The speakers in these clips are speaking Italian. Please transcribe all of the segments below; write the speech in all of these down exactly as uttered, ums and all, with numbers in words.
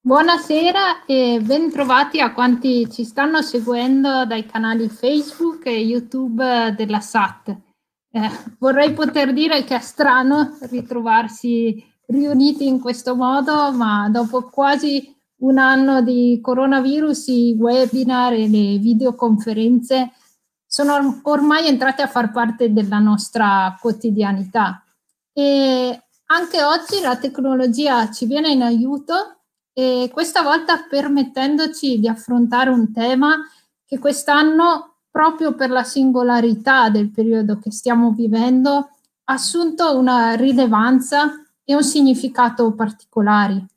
Buonasera e bentrovati a quanti ci stanno seguendo dai canali Facebook e YouTube della S A T. Eh, vorrei poter dire che è strano ritrovarsi riuniti in questo modo, ma dopo quasi un anno di coronavirus, i webinar e le videoconferenze sono ormai entrate a far parte della nostra quotidianità. E anche oggi la tecnologia ci viene in aiuto, e questa volta permettendoci di affrontare un tema che quest'anno, proprio per la singolarità del periodo che stiamo vivendo, ha assunto una rilevanza e un significato particolari.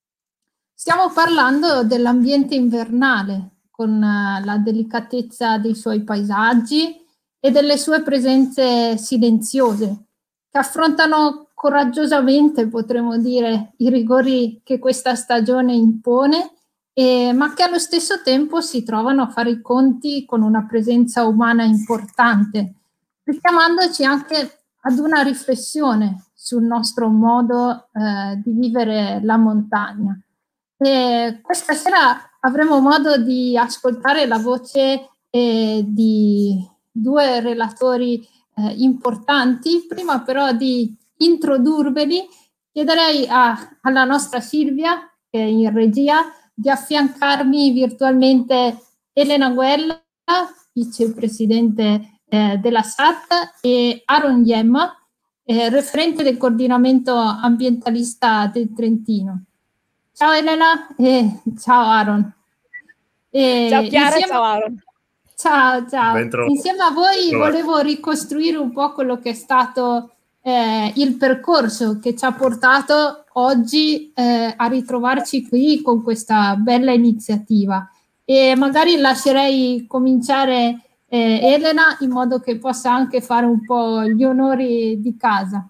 Stiamo parlando dell'ambiente invernale, con la delicatezza dei suoi paesaggi e delle sue presenze silenziose, che affrontano coraggiosamente, potremmo dire, i rigori che questa stagione impone, eh, ma che allo stesso tempo si trovano a fare i conti con una presenza umana importante, richiamandoci anche ad una riflessione sul nostro modo eh, di vivere la montagna. E questa sera avremo modo di ascoltare la voce eh, di due relatori eh, importanti. Prima però di introdurveli, chiederei a, alla nostra Silvia, che è in regia, di affiancarmi virtualmente Elena Guella, vicepresidente eh, della S A T, e Aaron Yemma, eh, referente del coordinamento ambientalista del Trentino. Ciao Elena e ciao Aaron. E ciao Chiara insieme... e ciao Aaron. Ciao, ciao. Insieme a voi volevo ricostruire un po' quello che è stato eh, il percorso che ci ha portato oggi eh, a ritrovarci qui con questa bella iniziativa. E magari lascerei cominciare eh, Elena, in modo che possa anche fare un po' gli onori di casa.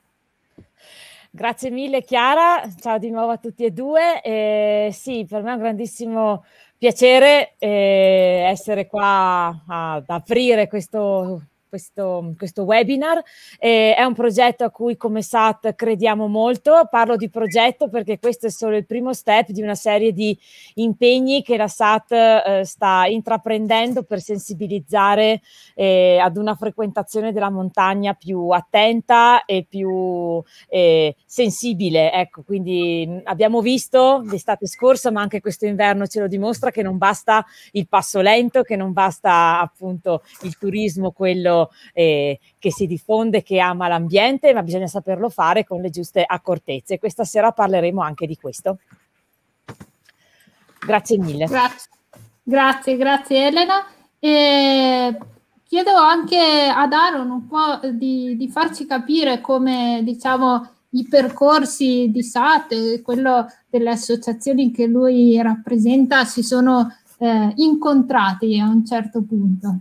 Grazie mille Chiara, ciao di nuovo a tutti e due. Eh, sì, per me è un grandissimo piacere eh, essere qua ad aprire questo, questo, questo webinar. Eh, è un progetto a cui come S A T crediamo molto. Parlo di progetto perché questo è solo il primo step di una serie di impegni che la S A T eh, sta intraprendendo per sensibilizzare eh, ad una frequentazione della montagna più attenta e più eh, sensibile. Ecco, quindi abbiamo visto l'estate scorsa, ma anche questo inverno ce lo dimostra, che non basta il passo lento, che non basta appunto il turismo, quello eh, che si diffonde, che ama l'ambiente, ma bisogna saperlo fare con le giuste accortezze. Questa sera parleremo anche di questo. Grazie mille. Grazie, grazie, grazie Elena. E chiedo anche ad Aaron un po' di, di farci capire come, diciamo, i percorsi di S A T e quello delle associazioni che lui rappresenta si sono eh, incontrati a un certo punto.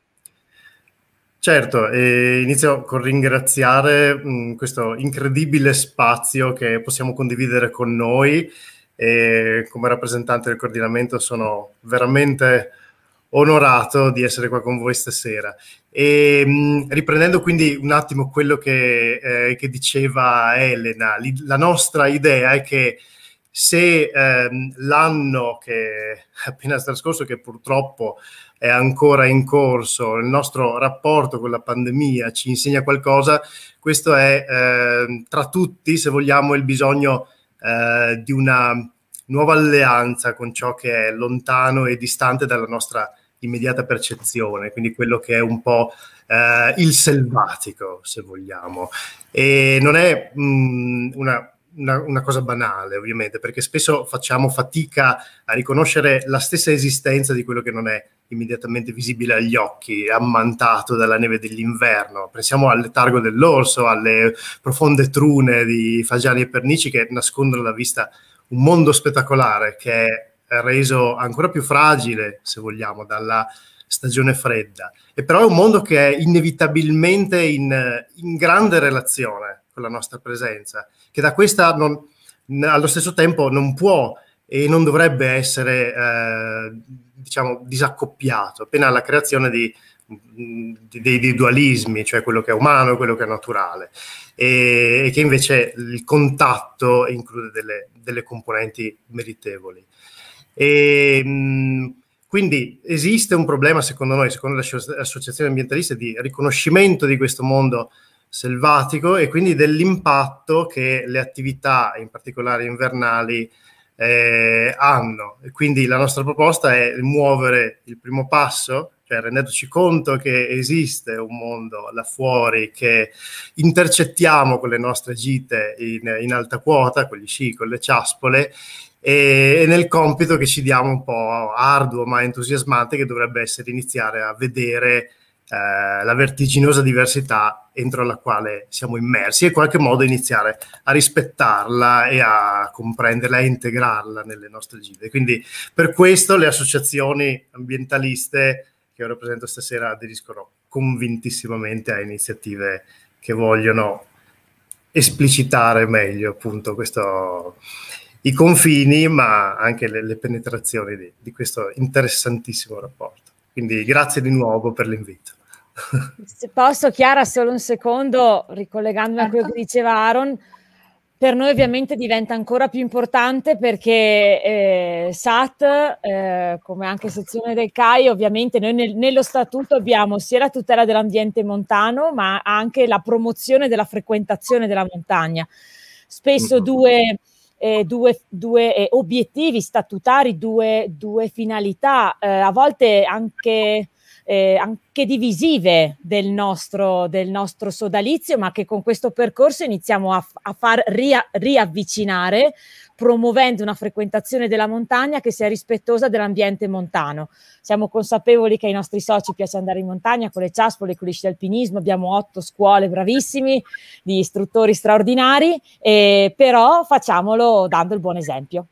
Certo, e inizio con ringraziare mh, questo incredibile spazio che possiamo condividere con noi, e come rappresentante del coordinamento sono veramente onorato di essere qua con voi stasera. E mh, riprendendo quindi un attimo quello che, eh, che diceva Elena, la nostra idea è che se ehm, l'anno che è appena trascorso, che purtroppo è ancora in corso, il nostro rapporto con la pandemia ci insegna qualcosa, questo è eh, tra tutti, se vogliamo, il bisogno eh, di una nuova alleanza con ciò che è lontano e distante dalla nostra immediata percezione, quindi quello che è un po' eh, il selvatico, se vogliamo. E non è mh, una Una, una cosa banale, ovviamente, perché spesso facciamo fatica a riconoscere la stessa esistenza di quello che non è immediatamente visibile agli occhi, ammantato dalla neve dell'inverno. Pensiamo al letargo dell'orso, alle profonde trune di fagiani e pernici che nascondono alla vista un mondo spettacolare che è reso ancora più fragile, se vogliamo, dalla stagione fredda. E però è un mondo che è inevitabilmente in, in grande relazione con la nostra presenza, che da questa non, allo stesso tempo non può e non dovrebbe essere eh, diciamo disaccoppiato, appena la creazione di dei, dei dualismi, cioè quello che è umano e quello che è naturale, e, e che invece il contatto include delle, delle componenti meritevoli. E, mh, quindi esiste un problema, secondo noi, secondo le associazioni ambientaliste, di riconoscimento di questo mondo selvatico e quindi dell'impatto che le attività, in particolare invernali, eh, hanno. E quindi la nostra proposta è muovere il primo passo, cioè rendendoci conto che esiste un mondo là fuori che intercettiamo con le nostre gite in, in alta quota, con gli sci, con le ciaspole, e, e nel compito che ci diamo un po' arduo ma entusiasmante, che dovrebbe essere iniziare a vedere eh, la vertiginosa diversità entro la quale siamo immersi e in qualche modo iniziare a rispettarla e a comprenderla e integrarla nelle nostre gite. Quindi per questo le associazioni ambientaliste che io rappresento stasera aderiscono convintissimamente a iniziative che vogliono esplicitare meglio appunto questo, i confini, ma anche le, le penetrazioni di, di questo interessantissimo rapporto. Quindi grazie di nuovo per l'invito. Se posso, Chiara, solo un secondo, ricollegandomi a quello che diceva Aaron, per noi ovviamente diventa ancora più importante perché eh, S A T, eh, come anche sezione del C A I, ovviamente noi nel, nello statuto abbiamo sia la tutela dell'ambiente montano, ma anche la promozione della frequentazione della montagna. Spesso due, eh, due, due eh, obiettivi statutari, due, due finalità, eh, a volte anche... Eh, anche divisive del nostro, del nostro sodalizio, ma che con questo percorso iniziamo a, a far ria, riavvicinare, promuovendo una frequentazione della montagna che sia rispettosa dell'ambiente montano. Siamo consapevoli che ai nostri soci piace andare in montagna con le ciaspole, con gli sci alpinismo, abbiamo otto scuole bravissimi, di istruttori straordinari, eh, però facciamolo dando il buon esempio.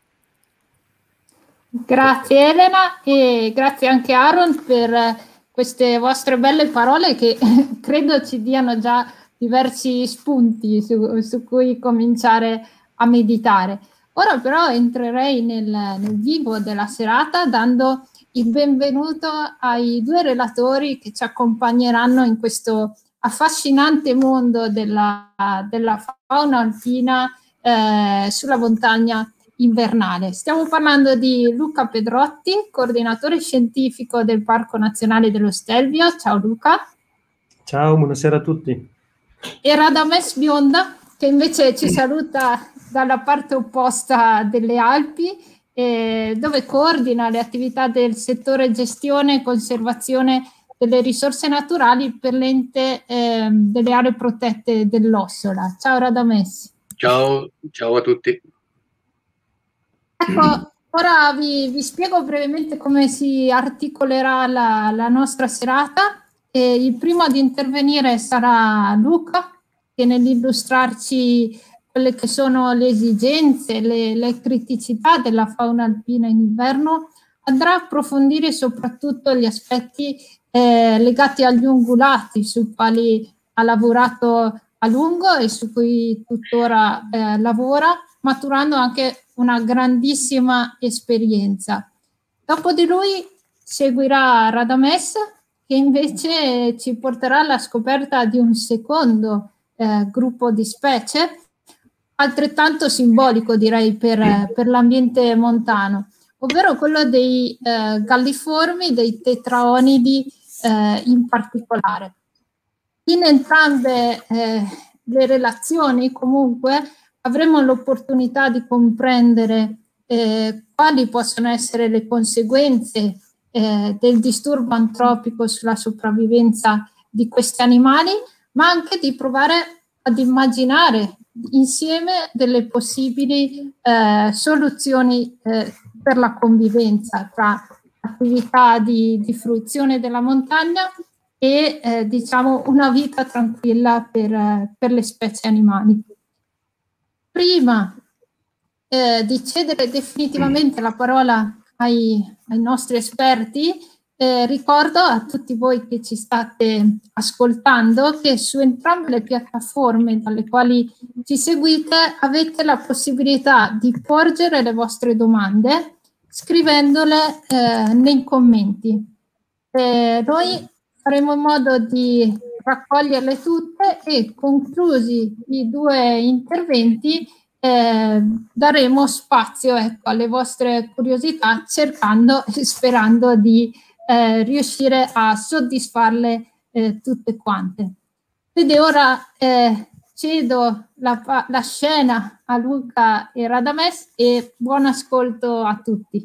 Grazie Elena e grazie anche Aaron per queste vostre belle parole che credo ci diano già diversi spunti su, su cui cominciare a meditare. Ora però entrerei nel, nel vivo della serata dando il benvenuto ai due relatori che ci accompagneranno in questo affascinante mondo della, della fauna alpina eh, sulla montagna invernale. Stiamo parlando di Luca Pedrotti, coordinatore scientifico del Parco Nazionale dello Stelvio. Ciao Luca. Ciao, buonasera a tutti. E Radames Bionda, che invece ci saluta dalla parte opposta delle Alpi, eh, dove coordina le attività del settore gestione e conservazione delle risorse naturali per l'ente eh, delle aree protette dell'Ossola. Ciao Radames. Ciao, ciao a tutti. Ecco, ora vi, vi spiego brevemente come si articolerà la, la nostra serata. E il primo ad intervenire sarà Luca, che nell'illustrarci quelle che sono le esigenze, le, le criticità della fauna alpina in inverno, andrà a approfondire soprattutto gli aspetti eh, legati agli ungulati, sui quali ha lavorato a lungo e su cui tuttora eh, lavora, maturando anche una grandissima esperienza. Dopo di lui seguirà Radames, che invece ci porterà alla scoperta di un secondo eh, gruppo di specie, altrettanto simbolico direi per, per l'ambiente montano, ovvero quello dei eh, galliformi, dei tetraonidi eh, in particolare. In entrambe eh, le relazioni comunque avremo l'opportunità di comprendere eh, quali possono essere le conseguenze eh, del disturbo antropico sulla sopravvivenza di questi animali, ma anche di provare ad immaginare insieme delle possibili eh, soluzioni eh, per la convivenza tra attività di, di fruizione della montagna e eh, diciamo una vita tranquilla per, eh, per le specie animali. Prima eh, di cedere definitivamente la parola ai, ai nostri esperti, eh, ricordo a tutti voi che ci state ascoltando che su entrambe le piattaforme dalle quali ci seguite avete la possibilità di porgere le vostre domande scrivendole eh, nei commenti. Eh, noi faremo in modo di raccoglierle tutte e, conclusi i due interventi, eh, daremo spazio, ecco, alle vostre curiosità, cercando e sperando di eh, riuscire a soddisfarle eh, tutte quante. Quindi ora eh, cedo la, la scena a Luca e Radames e buon ascolto a tutti.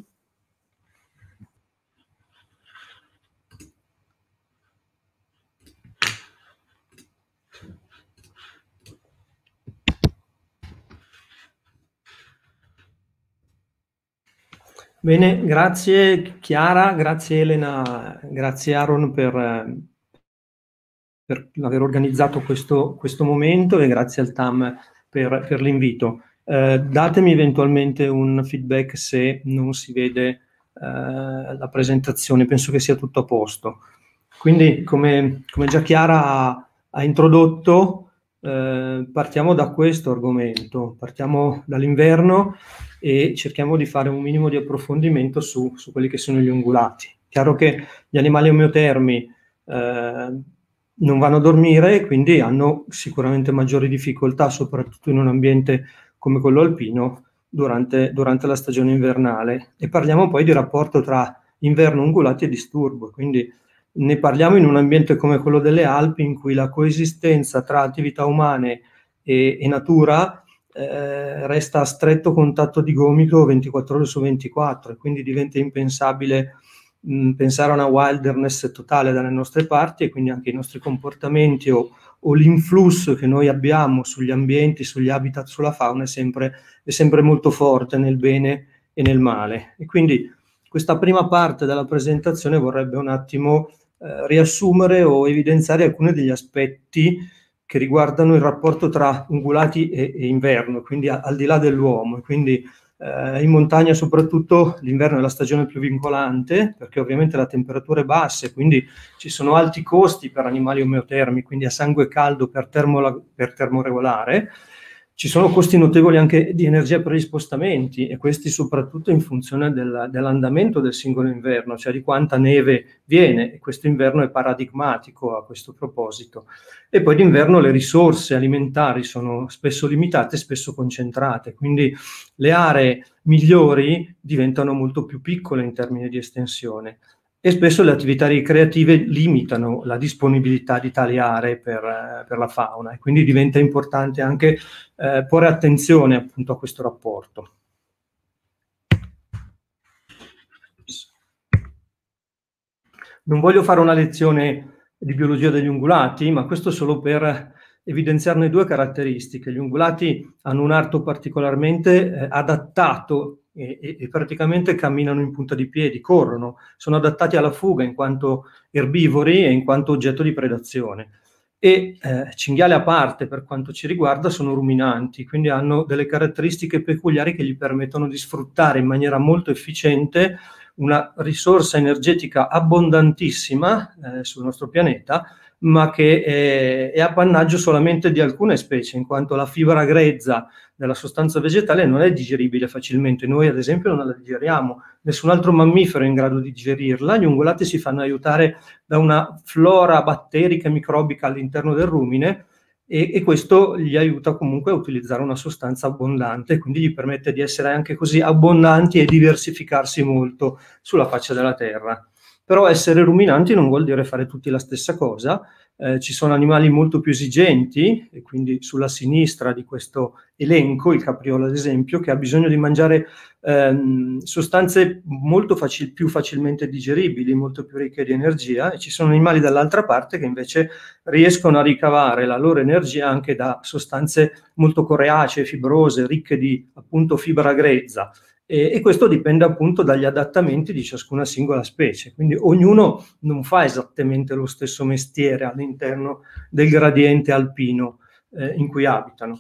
Bene, grazie Chiara, grazie Elena, grazie Aaron per, per aver organizzato questo, questo momento e grazie al T A M per, per l'invito. Eh, datemi eventualmente un feedback se non si vede eh, la presentazione, penso che sia tutto a posto. Quindi, come, come già Chiara ha, ha introdotto, eh, partiamo da questo argomento, partiamo dall'inverno e cerchiamo di fare un minimo di approfondimento su, su quelli che sono gli ungulati. Chiaro che gli animali omeotermi eh, non vanno a dormire, quindi hanno sicuramente maggiori difficoltà, soprattutto in un ambiente come quello alpino, durante, durante la stagione invernale. E parliamo poi di rapporto tra inverno, ungulati e disturbo, quindi ne parliamo in un ambiente come quello delle Alpi, in cui la coesistenza tra attività umane e, e natura eh, resta a stretto contatto di gomito ventiquattro ore su ventiquattro, e quindi diventa impensabile mh, pensare a una wilderness totale dalle nostre parti, e quindi anche i nostri comportamenti o, o l'influsso che noi abbiamo sugli ambienti, sugli habitat, sulla fauna è sempre, è sempre molto forte nel bene e nel male. E quindi questa prima parte della presentazione vorrebbe un attimo eh, riassumere o evidenziare alcuni degli aspetti che riguardano il rapporto tra ungulati e, e inverno, quindi a, al di là dell'uomo. Quindi eh, in montagna soprattutto l'inverno è la stagione più vincolante, perché ovviamente la temperatura è bassa e quindi ci sono alti costi per animali omeotermi, quindi a sangue caldo per, termo, per termoregolare. Ci sono costi notevoli anche di energia per gli spostamenti, e questi soprattutto in funzione del, dell'andamento del singolo inverno, cioè di quanta neve viene, e questo inverno è paradigmatico a questo proposito. E poi d'inverno le risorse alimentari sono spesso limitate, spesso concentrate, quindi le aree migliori diventano molto più piccole in termini di estensione. E spesso le attività ricreative limitano la disponibilità di tali aree per, eh, per la fauna, e quindi diventa importante anche eh, porre attenzione appunto a questo rapporto. Non voglio fare una lezione di biologia degli ungulati, ma questo solo per evidenziarne due caratteristiche. Gli ungulati hanno un arto particolarmente eh, adattato e, e, e praticamente camminano in punta di piedi, corrono, sono adattati alla fuga in quanto erbivori e in quanto oggetto di predazione. E eh, cinghiale a parte, per quanto ci riguarda, sono ruminanti, quindi hanno delle caratteristiche peculiari che gli permettono di sfruttare in maniera molto efficiente una risorsa energetica abbondantissima eh, sul nostro pianeta, ma che è, è appannaggio solamente di alcune specie, in quanto la fibra grezza della sostanza vegetale non è digeribile facilmente. Noi, ad esempio, non la digeriamo, nessun altro mammifero è in grado di digerirla. Gli ungulati si fanno aiutare da una flora batterica e microbica all'interno del rumine, e, e questo gli aiuta comunque a utilizzare una sostanza abbondante, quindi gli permette di essere anche così abbondanti e diversificarsi molto sulla faccia della terra. Però essere ruminanti non vuol dire fare tutti la stessa cosa. Eh, ci sono animali molto più esigenti, e quindi sulla sinistra di questo elenco, il capriolo ad esempio, che ha bisogno di mangiare ehm, sostanze molto facil- più facilmente digeribili, molto più ricche di energia, e ci sono animali dall'altra parte che invece riescono a ricavare la loro energia anche da sostanze molto coriacee, fibrose, ricche di appunto fibra grezza. E, e questo dipende appunto dagli adattamenti di ciascuna singola specie, quindi ognuno non fa esattamente lo stesso mestiere all'interno del gradiente alpino eh, in cui abitano.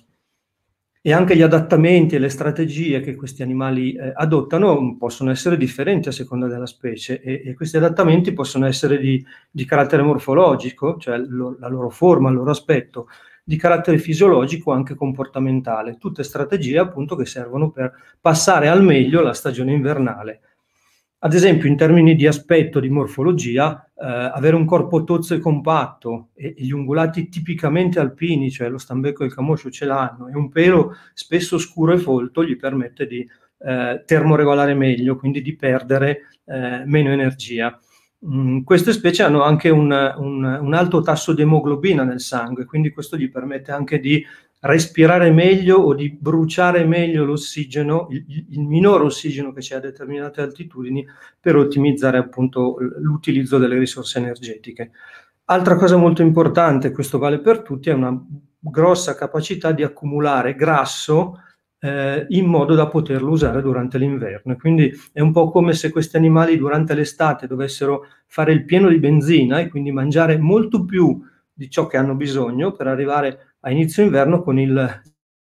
E anche gli adattamenti e le strategie che questi animali eh, adottano possono essere differenti a seconda della specie, e, e questi adattamenti possono essere di, di carattere morfologico, cioè lo, la loro forma, il loro aspetto, di carattere fisiologico o anche comportamentale, tutte strategie appunto che servono per passare al meglio la stagione invernale. Ad esempio, in termini di aspetto, di morfologia, eh, avere un corpo tozzo e compatto e, e gli ungulati tipicamente alpini, cioè lo stambecco e il camoscio ce l'hanno, e un pelo spesso scuro e folto gli permette di eh, termoregolare meglio, quindi di perdere eh, meno energia. Mm, queste specie hanno anche un, un, un alto tasso di emoglobina nel sangue, quindi questo gli permette anche di respirare meglio o di bruciare meglio l'ossigeno, il, il minore ossigeno che c'è a determinate altitudini, per ottimizzare appunto l'utilizzo delle risorse energetiche. Altra cosa molto importante, questo vale per tutti, è una grossa capacità di accumulare grasso eh, in modo da poterlo usare durante l'inverno. Quindi è un po' come se questi animali durante l'estate dovessero fare il pieno di benzina e quindi mangiare molto più di ciò che hanno bisogno per arrivare a inizio inverno con il,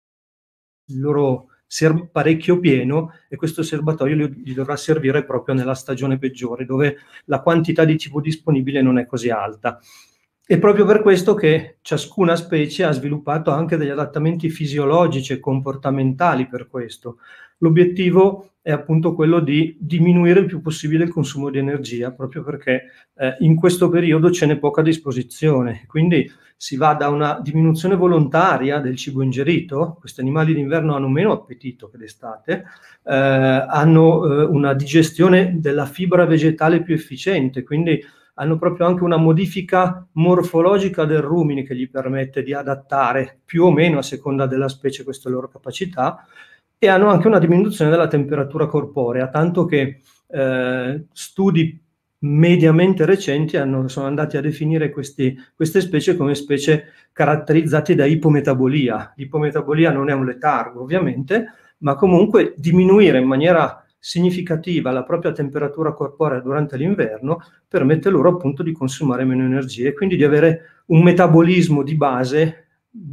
il loro serb- parecchio pieno, e questo serbatoio gli, gli dovrà servire proprio nella stagione peggiore, dove la quantità di cibo disponibile non è così alta. È proprio per questo che ciascuna specie ha sviluppato anche degli adattamenti fisiologici e comportamentali per questo. L'obiettivo è appunto quello di diminuire il più possibile il consumo di energia, proprio perché eh, in questo periodo ce n'è poca disposizione. Quindi si va da una diminuzione volontaria del cibo ingerito. Questi animali d'inverno hanno meno appetito che d'estate, eh, hanno eh, una digestione della fibra vegetale più efficiente, quindi hanno proprio anche una modifica morfologica del rumine che gli permette di adattare più o meno a seconda della specie queste loro capacità, e hanno anche una diminuzione della temperatura corporea, tanto che eh, studi mediamente recenti hanno, sono andati a definire questi, queste specie come specie caratterizzate da ipometabolia. L'ipometabolia non è un letargo, ovviamente, ma comunque diminuire in maniera significativa la propria temperatura corporea durante l'inverno permette loro appunto di consumare meno energie e quindi di avere un metabolismo di base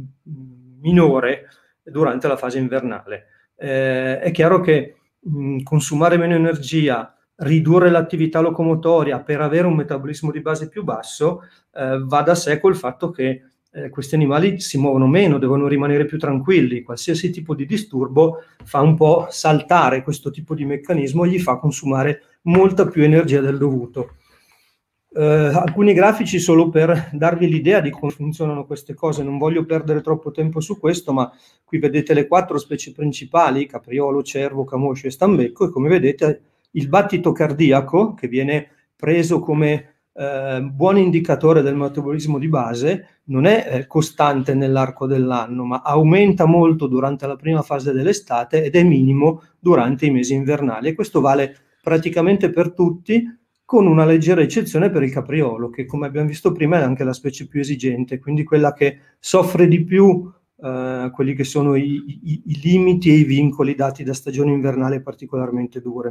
minore durante la fase invernale. Eh, è chiaro che mh, consumare meno energia, ridurre l'attività locomotoria per avere un metabolismo di base più basso, eh, va da sé col fatto che eh, questi animali si muovono meno, devono rimanere più tranquilli. Qualsiasi tipo di disturbo fa un po' saltare questo tipo di meccanismo e gli fa consumare molta più energia del dovuto. Eh, alcuni grafici solo per darvi l'idea di come funzionano queste cose, non voglio perdere troppo tempo su questo, ma qui vedete le quattro specie principali: capriolo, cervo, camoscio e stambecco, e come vedete il battito cardiaco, che viene preso come eh, buon indicatore del metabolismo di base, non è eh, costante nell'arco dell'anno, ma aumenta molto durante la prima fase dell'estate ed è minimo durante i mesi invernali, e questo vale praticamente per tutti, con una leggera eccezione per il capriolo, che come abbiamo visto prima è anche la specie più esigente, quindi quella che soffre di più eh, quelli che sono i, i, i limiti e i vincoli dati da stagioni invernali particolarmente dure.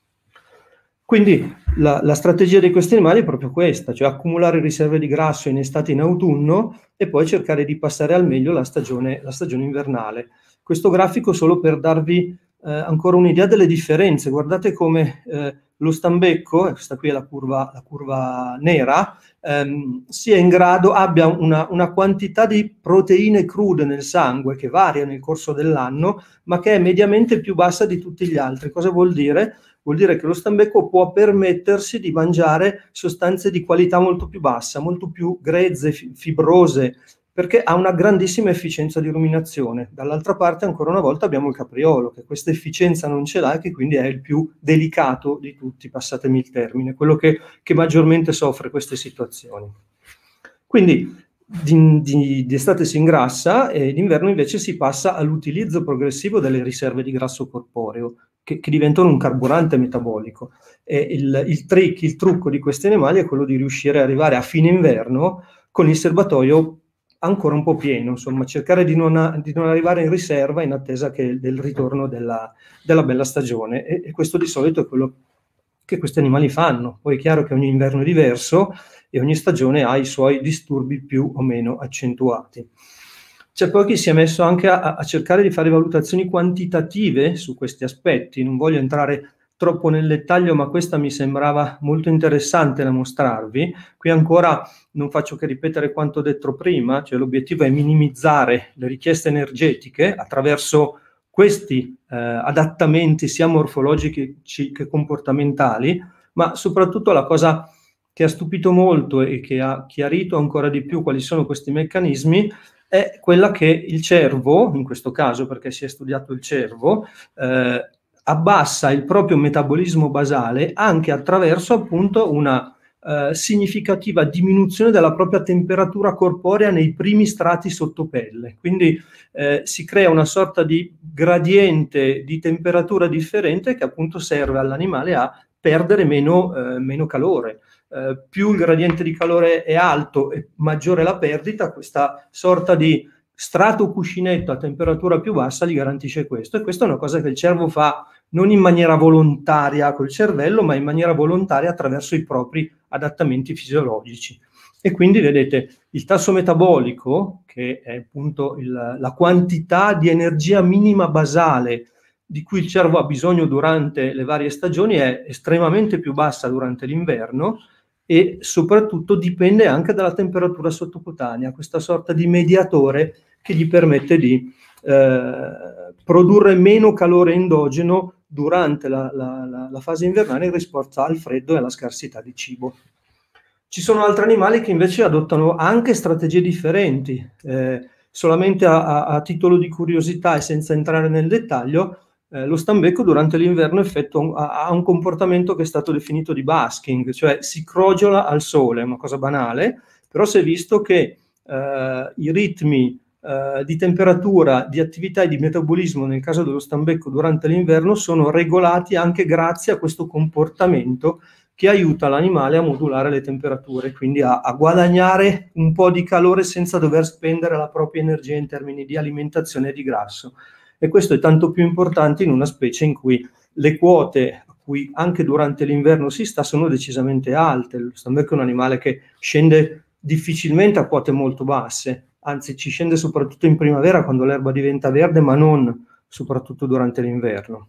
Quindi la, la strategia di questi animali è proprio questa, cioè accumulare riserve di grasso in estate e in autunno e poi cercare di passare al meglio la stagione, la stagione invernale. Questo grafico solo per darvi eh, ancora un'idea delle differenze. Guardate come eh, lo stambecco, questa qui è la curva, la curva nera, ehm, sia in grado, abbia una, una quantità di proteine crude nel sangue che varia nel corso dell'anno, ma che è mediamente più bassa di tutti gli altri. Cosa vuol dire? Vuol dire che lo stambecco può permettersi di mangiare sostanze di qualità molto più bassa, molto più grezze, fibrose, perché ha una grandissima efficienza di ruminazione. Dall'altra parte, ancora una volta, abbiamo il capriolo, che questa efficienza non ce l'ha e che quindi è il più delicato di tutti, passatemi il termine, quello che, che maggiormente soffre queste situazioni. Quindi di, di, di estate si ingrassa e d'inverno invece si passa all'utilizzo progressivo delle riserve di grasso corporeo, che, che diventano un carburante metabolico. E il, il trick, il trucco di questi animali è quello di riuscire ad arrivare a fine inverno con il serbatoio ancora un po' pieno, insomma, cercare di non, di non arrivare in riserva in attesa che, del ritorno della, della bella stagione, e, e questo di solito è quello che questi animali fanno. Poi è chiaro che ogni inverno è diverso e ogni stagione ha i suoi disturbi più o meno accentuati. C'è poi chi si è messo anche a, a cercare di fare valutazioni quantitative su questi aspetti. Non voglio entrare troppo nel dettaglio, ma questa mi sembrava molto interessante da mostrarvi. Qui ancora non faccio che ripetere quanto detto prima, cioè l'obiettivo è minimizzare le richieste energetiche attraverso questi eh, adattamenti sia morfologici che comportamentali, ma soprattutto la cosa che ha stupito molto e che ha chiarito ancora di più quali sono questi meccanismi è quella che il cervo, in questo caso perché si è studiato il cervo, eh, abbassa il proprio metabolismo basale anche attraverso appunto una eh, significativa diminuzione della propria temperatura corporea nei primi strati sottopelle. Quindi eh, si crea una sorta di gradiente di temperatura differente che appunto serve all'animale a perdere meno, eh, meno calore. Uh, più il gradiente di calore è alto e maggiore la perdita, questa sorta di strato cuscinetto a temperatura più bassa gli garantisce questo, e questa è una cosa che il cervo fa non in maniera volontaria col cervello, ma in maniera volontaria attraverso i propri adattamenti fisiologici. E quindi vedete il tasso metabolico, che è appunto il, la quantità di energia minima basale di cui il cervo ha bisogno durante le varie stagioni, è estremamente più bassa durante l'inverno, e soprattutto dipende anche dalla temperatura sottocutanea, questa sorta di mediatore che gli permette di eh, produrre meno calore endogeno durante la, la, la, la fase invernale in risposta al freddo e alla scarsità di cibo. Ci sono altri animali che invece adottano anche strategie differenti. Eh, solamente a, a, a titolo di curiosità e senza entrare nel dettaglio, Eh, lo stambecco durante l'inverno effettua un, ha un comportamento che è stato definito di basking, cioè si crogiola al sole, è una cosa banale, però si è visto che eh, i ritmi eh, di temperatura, di attività e di metabolismo nel caso dello stambecco durante l'inverno sono regolati anche grazie a questo comportamento che aiuta l'animale a modulare le temperature, quindi a, a guadagnare un po' di calore senza dover spendere la propria energia in termini di alimentazione e di grasso. E questo è tanto più importante in una specie in cui le quote a cui anche durante l'inverno si sta sono decisamente alte. Lo stambecco è un animale che scende difficilmente a quote molto basse, anzi ci scende soprattutto in primavera quando l'erba diventa verde, ma non soprattutto durante l'inverno.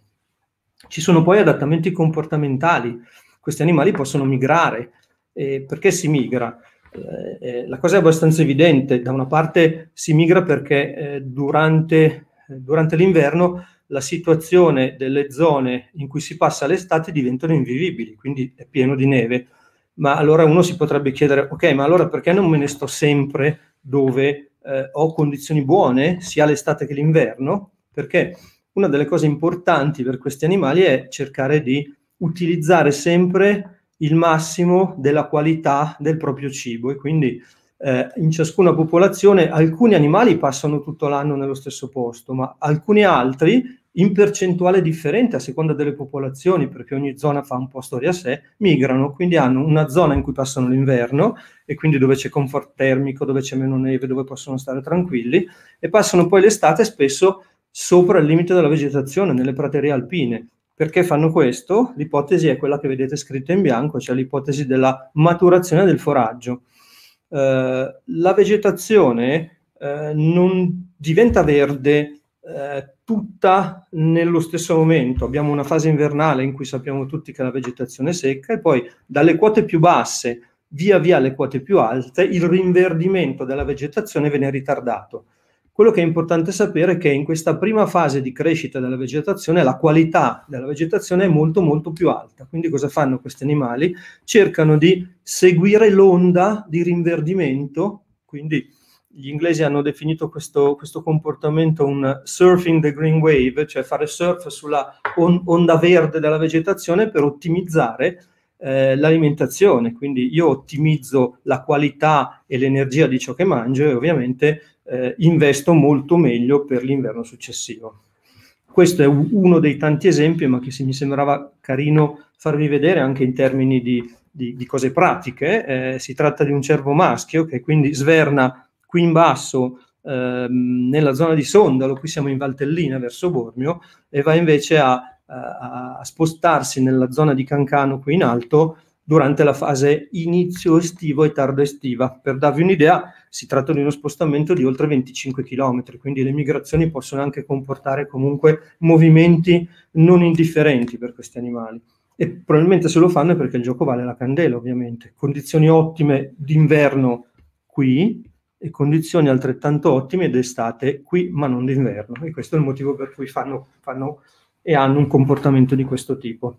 Ci sono poi adattamenti comportamentali. Questi animali possono migrare. E perché si migra? Eh, eh, la cosa è abbastanza evidente. Da una parte si migra perché eh, durante Durante l'inverno la situazione delle zone in cui si passa l'estate diventano invivibili, quindi è pieno di neve. Ma allora uno si potrebbe chiedere, ok, ma allora perché non me ne sto sempre dove eh, ho condizioni buone, sia l'estate che l'inverno? Perché una delle cose importanti per questi animali è cercare di utilizzare sempre il massimo della qualità del proprio cibo, e quindi Eh, in ciascuna popolazione alcuni animali passano tutto l'anno nello stesso posto, ma alcuni altri, in percentuale differente a seconda delle popolazioni, perché ogni zona fa un po' storia a sé, migrano, quindi hanno una zona in cui passano l'inverno, e quindi dove c'è comfort termico, dove c'è meno neve, dove possono stare tranquilli, e passano poi l'estate spesso sopra il limite della vegetazione, nelle praterie alpine. Perché fanno questo? L'ipotesi è quella che vedete scritta in bianco, cioè l'ipotesi della maturazione del foraggio. Uh, la vegetazione uh, non diventa verde uh, tutta nello stesso momento. Abbiamo una fase invernale in cui sappiamo tutti che la vegetazione è secca, e poi dalle quote più basse via via alle quote più alte il rinverdimento della vegetazione viene ritardato. Quello che è importante sapere è che in questa prima fase di crescita della vegetazione la qualità della vegetazione è molto molto più alta. Quindi cosa fanno questi animali? Cercano di seguire l'onda di rinverdimento, quindi gli inglesi hanno definito questo, questo comportamento un surfing the green wave, cioè fare surf sulla on, onda verde della vegetazione per ottimizzare eh, l'alimentazione. Quindi io ottimizzo la qualità e l'energia di ciò che mangio e ovviamente Eh, investo molto meglio per l'inverno successivo. Questo è uno dei tanti esempi, ma che mi sembrava carino farvi vedere anche in termini di, di, di cose pratiche. Eh, si tratta di un cervo maschio che quindi sverna qui in basso ehm, nella zona di Sondalo, qui siamo in Valtellina verso Bormio, e va invece a, a, a spostarsi nella zona di Cancano qui in alto durante la fase inizio estivo e tardo estiva. Per darvi un'idea, si tratta di uno spostamento di oltre venticinque chilometri, quindi le migrazioni possono anche comportare comunque movimenti non indifferenti per questi animali. E probabilmente se lo fanno è perché il gioco vale la candela, ovviamente. Condizioni ottime d'inverno qui, e condizioni altrettanto ottime d'estate qui, ma non d'inverno, e questo è il motivo per cui fanno, fanno e hanno un comportamento di questo tipo.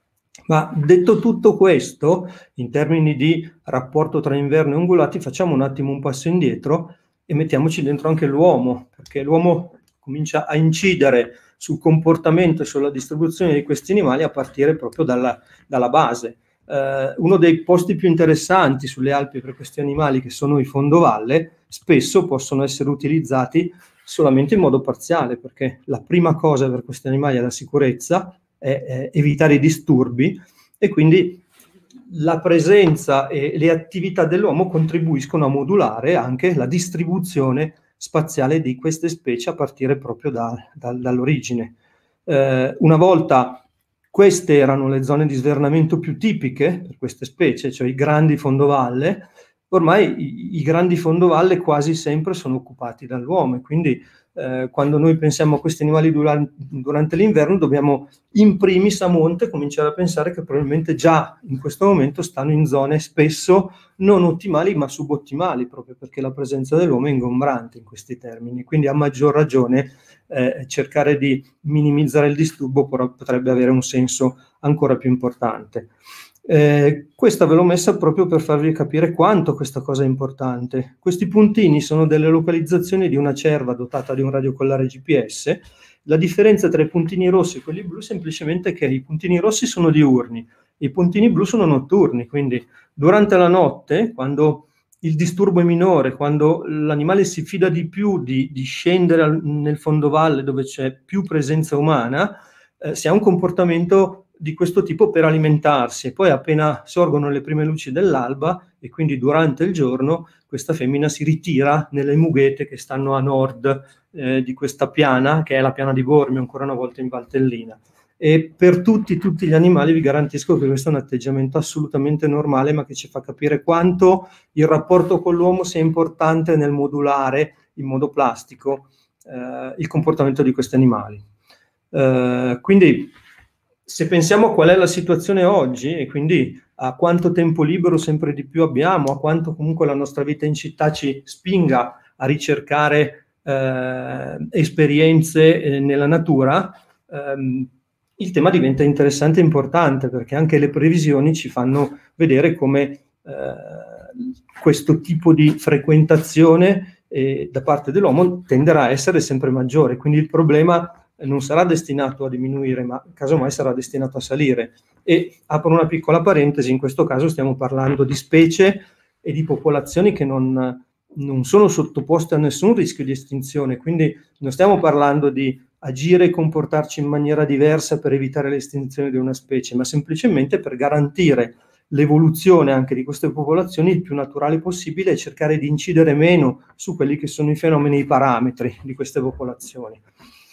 Ma detto tutto questo, in termini di rapporto tra inverno e ungulati, facciamo un attimo un passo indietro e mettiamoci dentro anche l'uomo, perché l'uomo comincia a incidere sul comportamento e sulla distribuzione di questi animali a partire proprio dalla, dalla base. Eh, uno dei posti più interessanti sulle Alpi per questi animali, che sono i fondovalle, spesso possono essere utilizzati solamente in modo parziale, perché la prima cosa per questi animali è la sicurezza, è, è evitare i disturbi, e quindi la presenza e le attività dell'uomo contribuiscono a modulare anche la distribuzione spaziale di queste specie a partire proprio da, da, dall'origine. Eh, una volta queste erano le zone di svernamento più tipiche per queste specie, cioè i grandi fondovalle. Ormai i, i grandi fondovalle quasi sempre sono occupati dall'uomo, e quindi eh, quando noi pensiamo a questi animali durante, durante l'inverno dobbiamo in primis a monte cominciare a pensare che probabilmente già in questo momento stanno in zone spesso non ottimali ma subottimali, proprio perché la presenza dell'uomo è ingombrante in questi termini, quindi a maggior ragione eh, cercare di minimizzare il disturbo potrebbe avere un senso ancora più importante. Eh, questa ve l'ho messa proprio per farvi capire quanto questa cosa è importante. Questi puntini sono delle localizzazioni di una cerva dotata di un radiocollare G P S. La differenza tra i puntini rossi e quelli blu è semplicemente che i puntini rossi sono diurni, i puntini blu sono notturni, quindi durante la notte, quando il disturbo è minore, quando l'animale si fida di più di, di scendere al, nel fondovalle dove c'è più presenza umana, eh, si ha un comportamento di questo tipo per alimentarsi, e poi appena sorgono le prime luci dell'alba e quindi durante il giorno questa femmina si ritira nelle mughete che stanno a nord eh, di questa piana, che è la piana di Bormio, ancora una volta in Valtellina. E per tutti, tutti gli animali vi garantisco che questo è un atteggiamento assolutamente normale, ma che ci fa capire quanto il rapporto con l'uomo sia importante nel modulare in modo plastico eh, il comportamento di questi animali. Eh, quindi se pensiamo a qual è la situazione oggi e quindi a quanto tempo libero sempre di più abbiamo, a quanto comunque la nostra vita in città ci spinga a ricercare eh, esperienze eh, nella natura, ehm, il tema diventa interessante e importante, perché anche le previsioni ci fanno vedere come eh, questo tipo di frequentazione eh, da parte dell'uomo tenderà a essere sempre maggiore, quindi il problema non sarà destinato a diminuire, ma casomai sarà destinato a salire. E apro una piccola parentesi, in questo caso stiamo parlando di specie e di popolazioni che non, non sono sottoposte a nessun rischio di estinzione, quindi non stiamo parlando di agire e comportarci in maniera diversa per evitare l'estinzione di una specie, ma semplicemente per garantire l'evoluzione anche di queste popolazioni il più naturale possibile e cercare di incidere meno su quelli che sono i fenomeni, i parametri di queste popolazioni.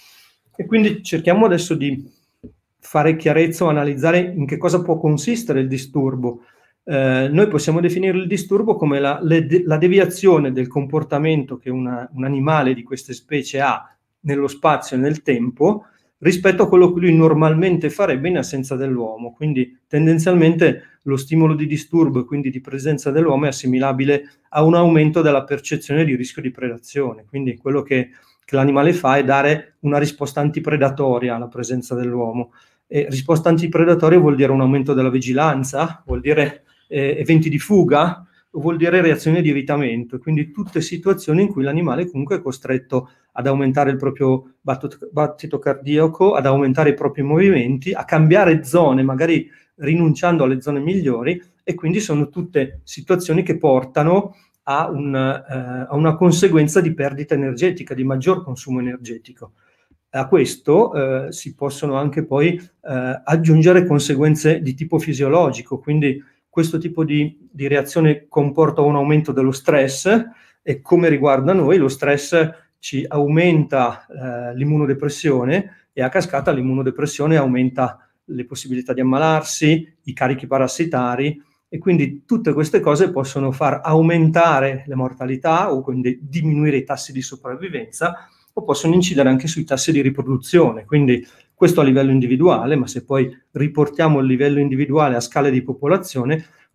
E quindi cerchiamo adesso di fare chiarezza o analizzare in che cosa può consistere il disturbo. Eh, noi possiamo definire il disturbo come la, le, la deviazione del comportamento che una, un animale di queste specie ha nello spazio e nel tempo rispetto a quello che lui normalmente farebbe in assenza dell'uomo. Quindi tendenzialmente lo stimolo di disturbo e quindi di presenza dell'uomo è assimilabile a un aumento della percezione di rischio di predazione. Quindi quello che che l'animale fa è dare una risposta antipredatoria alla presenza dell'uomo. E risposta antipredatoria vuol dire un aumento della vigilanza, vuol dire eh, eventi di fuga, o vuol dire reazioni di evitamento, quindi tutte situazioni in cui l'animale comunque è costretto ad aumentare il proprio battito cardiaco, ad aumentare i propri movimenti, a cambiare zone, magari rinunciando alle zone migliori, e quindi sono tutte situazioni che portano a, un, eh, a una conseguenza di perdita energetica, di maggior consumo energetico. A questo eh, si possono anche poi eh, aggiungere conseguenze di tipo fisiologico, quindi questo tipo di, di reazione comporta un aumento dello stress, e come riguarda noi lo stress ci aumenta eh, l'immunodepressione, e a cascata l'immunodepressione aumenta le possibilità di ammalarsi, i carichi parassitari, e quindi tutte queste cose possono far aumentare la mortalità o quindi diminuire i tassi di sopravvivenza, o possono incidere anche sui tassi di riproduzione. Quindi questo a livello individuale, ma se poi riportiamo il livello individuale a scale di popolazione,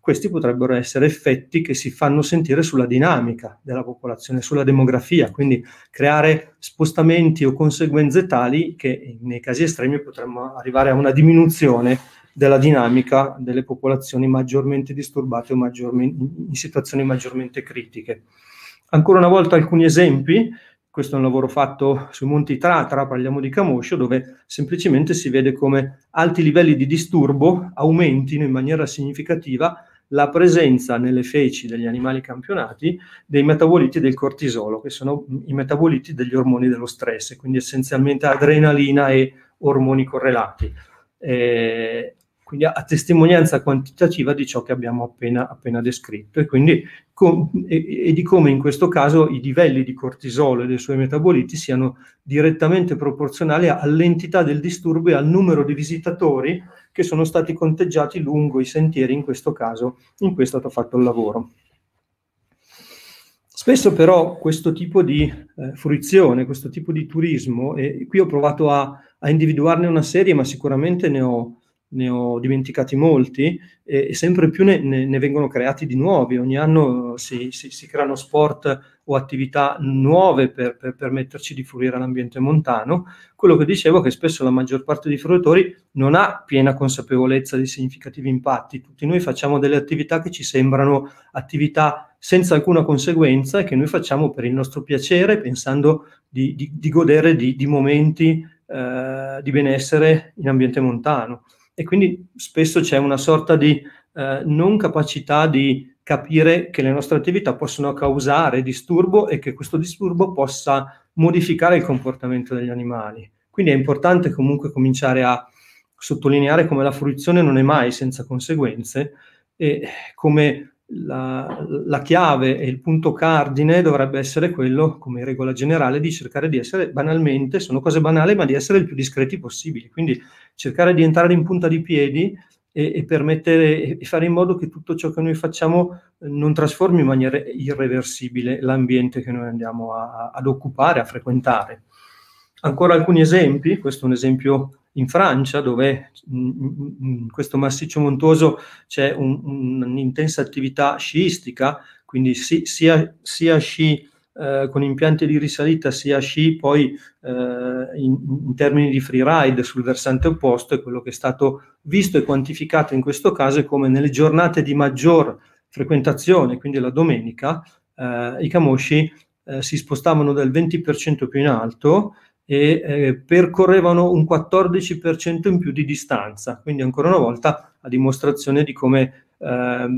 questi potrebbero essere effetti che si fanno sentire sulla dinamica della popolazione, sulla demografia, quindi creare spostamenti o conseguenze tali che nei casi estremi potremmo arrivare a una diminuzione della dinamica delle popolazioni maggiormente disturbate o maggiormente, in situazioni maggiormente critiche. Ancora una volta alcuni esempi. Questo è un lavoro fatto sui Monti Tratra, parliamo di Camoscio, dove semplicemente si vede come alti livelli di disturbo aumentino in maniera significativa la presenza nelle feci degli animali campionati dei metaboliti del cortisolo, che sono i metaboliti degli ormoni dello stress, quindi essenzialmente adrenalina e ormoni correlati. Eh, quindi a, a testimonianza quantitativa di ciò che abbiamo appena, appena descritto, e quindi com, e, e di come in questo caso i livelli di cortisolo e dei suoi metaboliti siano direttamente proporzionali all'entità del disturbo e al numero di visitatori che sono stati conteggiati lungo i sentieri, in questo caso in cui è stato fatto il lavoro. Spesso però questo tipo di eh, fruizione, questo tipo di turismo, e qui ho provato a, a individuarne una serie, ma sicuramente ne ho, ne ho dimenticati molti, e, e sempre più ne, ne, ne vengono creati di nuovi. Ogni anno si, si, si creano sport o attività nuove per, per permetterci di fruire l'ambiente montano. Quello che dicevo è che spesso la maggior parte dei fruitori non ha piena consapevolezza di significativi impatti. Tutti noi facciamo delle attività che ci sembrano attività senza alcuna conseguenza e che noi facciamo per il nostro piacere, pensando di, di, di godere di, di momenti eh, di benessere in ambiente montano. E quindi spesso c'è una sorta di eh, non capacità di capire che le nostre attività possono causare disturbo e che questo disturbo possa modificare il comportamento degli animali. Quindi è importante comunque cominciare a sottolineare come la fruizione non è mai senza conseguenze e come la, la chiave e il punto cardine dovrebbe essere quello, come regola generale, di cercare di essere banalmente, sono cose banali, ma di essere il più discreti possibili. Quindi cercare di entrare in punta di piedi e, e permettere e fare in modo che tutto ciò che noi facciamo non trasformi in maniera irreversibile l'ambiente che noi andiamo a, ad occupare, a frequentare. Ancora alcuni esempi. Questo è un esempio in Francia, dove in questo massiccio montuoso c'è un, un'intensa attività sciistica, quindi si, sia, sia sci eh, con impianti di risalita, sia sci poi eh, in, in termini di freeride sul versante opposto. E quello che è stato visto e quantificato in questo caso è come nelle giornate di maggior frequentazione, quindi la domenica, eh, i camosci eh, si spostavano del venti per cento più in alto e eh, percorrevano un quattordici per cento in più di distanza. Quindi ancora una volta a dimostrazione di come eh,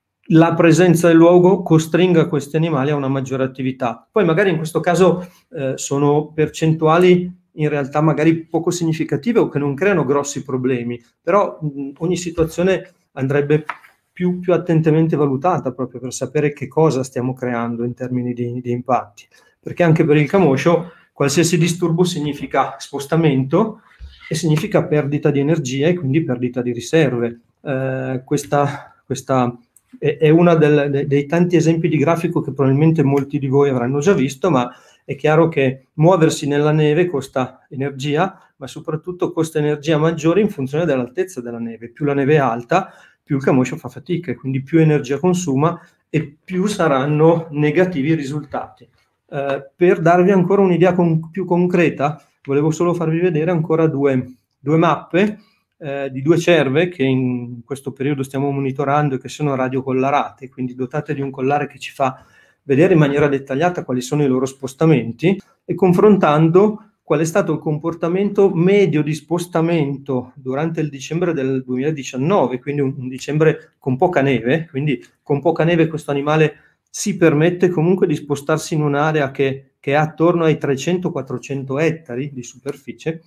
la presenza del luogo costringa questi animali a una maggiore attività. Poi magari in questo caso eh, sono percentuali in realtà magari poco significative o che non creano grossi problemi, però mh, ogni situazione andrebbe più, più attentamente valutata proprio per sapere che cosa stiamo creando in termini di, di impatti, perché anche per il camoscio qualsiasi disturbo significa spostamento e significa perdita di energia e quindi perdita di riserve. Eh, questa, questa è, è uno dei, dei tanti esempi di grafico che probabilmente molti di voi avranno già visto, ma è chiaro che muoversi nella neve costa energia, ma soprattutto costa energia maggiore in funzione dell'altezza della neve. Più la neve è alta, più il camoscio fa fatica, quindi più energia consuma e più saranno negativi i risultati. Uh, per darvi ancora un'idea con, più concreta, volevo solo farvi vedere ancora due, due mappe eh, di due cerve che in questo periodo stiamo monitorando e che sono radiocollarate, quindi dotate di un collare che ci fa vedere in maniera dettagliata quali sono i loro spostamenti, e confrontando qual è stato il comportamento medio di spostamento durante il dicembre del duemiladiciannove, quindi un, un dicembre con poca neve. Quindi con poca neve questo animale si permette comunque di spostarsi in un'area che, che è attorno ai trecento quattrocento ettari di superficie.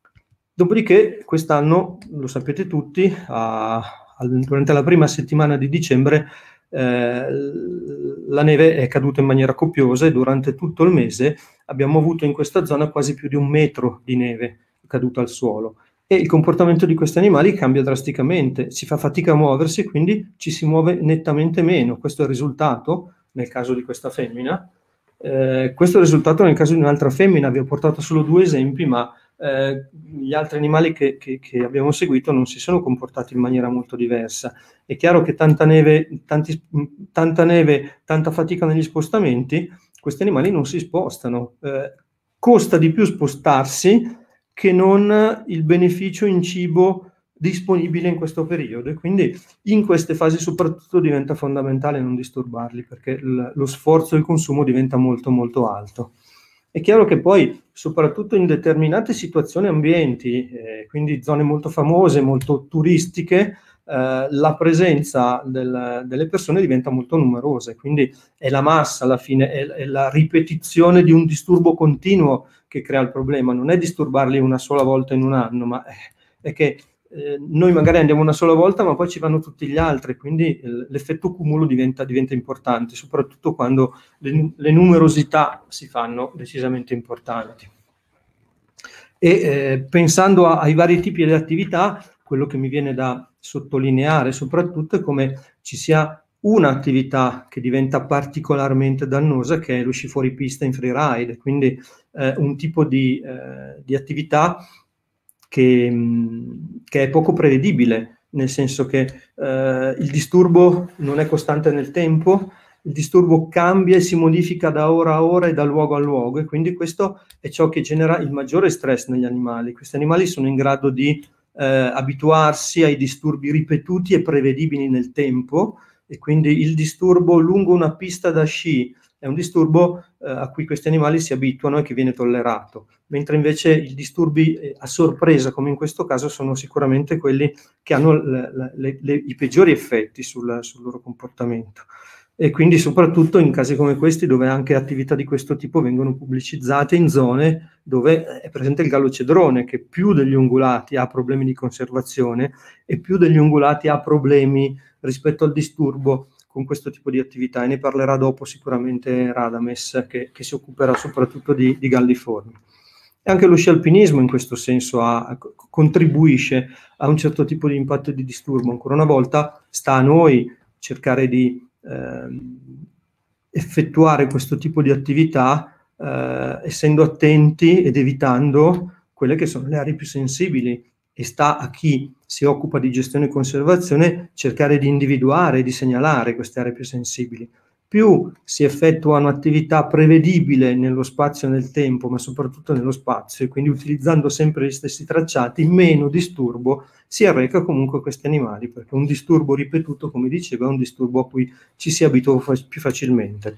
Dopodiché quest'anno, lo sapete tutti, a, a, durante la prima settimana di dicembre eh, la neve è caduta in maniera copiosa e durante tutto il mese abbiamo avuto in questa zona quasi più di un metro di neve caduta al suolo. E il comportamento di questi animali cambia drasticamente, si fa fatica a muoversi e quindi ci si muove nettamente meno. Questo è il risultato nel caso di questa femmina. Eh, questo è il risultato nel caso di un'altra femmina. Vi ho portato solo due esempi, ma eh, gli altri animali che, che, che abbiamo seguito non si sono comportati in maniera molto diversa. È chiaro che tanta neve, tanti, tanta neve, tanta fatica negli spostamenti, questi animali non si spostano. Eh, costa di più spostarsi che non il beneficio in cibo disponibile in questo periodo, e quindi in queste fasi soprattutto diventa fondamentale non disturbarli, perché l- lo sforzo e il consumo diventa molto molto alto. È chiaro che poi, soprattutto in determinate situazioni, ambienti, eh, quindi zone molto famose, molto turistiche, eh, la presenza del, delle persone diventa molto numerosa, quindi è la massa alla fine, è, è la ripetizione di un disturbo continuo che crea il problema. Non è disturbarli una sola volta in un anno, ma è, è che eh, noi magari andiamo una sola volta, ma poi ci vanno tutti gli altri, quindi eh, l'effetto cumulo diventa, diventa importante, soprattutto quando le, le numerosità si fanno decisamente importanti. E eh, pensando a, ai vari tipi di attività, quello che mi viene da sottolineare soprattutto è come ci sia un'attività che diventa particolarmente dannosa, che è lo sci fuori pista in freeride, quindi eh, un tipo di, eh, di attività che, mh, che è poco prevedibile, nel senso che eh, il disturbo non è costante nel tempo, il disturbo cambia e si modifica da ora a ora e da luogo a luogo, e quindi questo è ciò che genera il maggiore stress negli animali. Questi animali sono in grado di eh, abituarsi ai disturbi ripetuti e prevedibili nel tempo, e quindi il disturbo lungo una pista da sci è un disturbo eh, a cui questi animali si abituano e che viene tollerato, mentre invece i disturbi eh, a sorpresa, come in questo caso, sono sicuramente quelli che hanno le, le, le, i peggiori effetti sul, sul loro comportamento. E quindi soprattutto in casi come questi, dove anche attività di questo tipo vengono pubblicizzate in zone dove è presente il gallo cedrone, che più degli ungulati ha problemi di conservazione e più degli ungulati ha problemi rispetto al disturbo con questo tipo di attività, e ne parlerà dopo sicuramente Radames, che, che si occuperà soprattutto di, di galliformi. E anche lo sci alpinismo in questo senso ha, contribuisce a un certo tipo di impatto di disturbo. Ancora una volta sta a noi cercare di Eh, effettuare questo tipo di attività eh, essendo attenti ed evitando quelle che sono le aree più sensibili, e sta a chi si occupa di gestione e conservazione cercare di individuare e di segnalare queste aree più sensibili. Più si effettua un'attività prevedibile nello spazio e nel tempo, ma soprattutto nello spazio, e quindi utilizzando sempre gli stessi tracciati, meno disturbo si arreca comunque a questi animali, perché un disturbo ripetuto, come dicevo, è un disturbo a cui ci si abitua fa- più facilmente.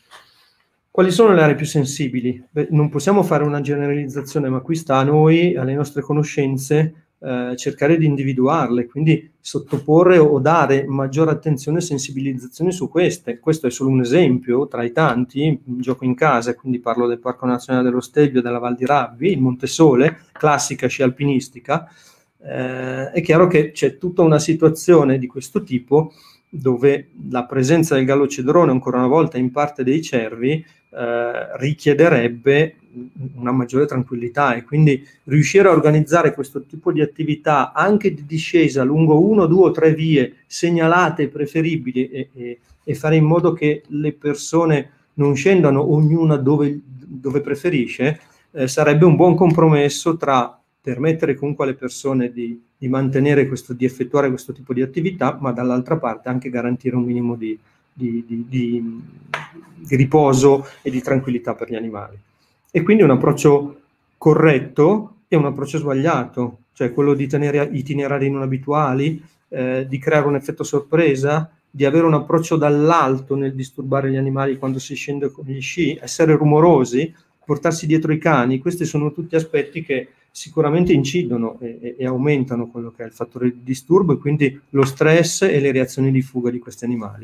Quali sono le aree più sensibili? Beh, non possiamo fare una generalizzazione, ma qui sta a noi, alle nostre conoscenze, eh, cercare di individuarle, quindi sottoporre o dare maggiore attenzione e sensibilizzazione su queste. Questo è solo un esempio tra i tanti. Gioco in casa, quindi parlo del Parco Nazionale dello Stelvio, della Val di Rabbi, il Monte Sole, classica sci alpinistica. Eh, è chiaro che c'è tutta una situazione di questo tipo dove la presenza del gallo cedrone, ancora una volta in parte dei cervi, eh, richiederebbe una maggiore tranquillità, e quindi riuscire a organizzare questo tipo di attività anche di discesa lungo uno, due o tre vie segnalate e preferibili, e, e, e fare in modo che le persone non scendano ognuna dove, dove preferisce, eh, sarebbe un buon compromesso tra permettere comunque alle persone di, di mantenere questo, di effettuare questo tipo di attività, ma dall'altra parte anche garantire un minimo di, di, di, di, di riposo e di tranquillità per gli animali. E quindi un approccio corretto e un approccio sbagliato, cioè quello di tenere itinerari non abituali, eh, di creare un effetto sorpresa, di avere un approccio dall'alto nel disturbare gli animali quando si scende con gli sci, essere rumorosi, portarsi dietro i cani. Questi sono tutti aspetti che sicuramente incidono e, e aumentano quello che è il fattore di disturbo, e quindi lo stress e le reazioni di fuga di questi animali.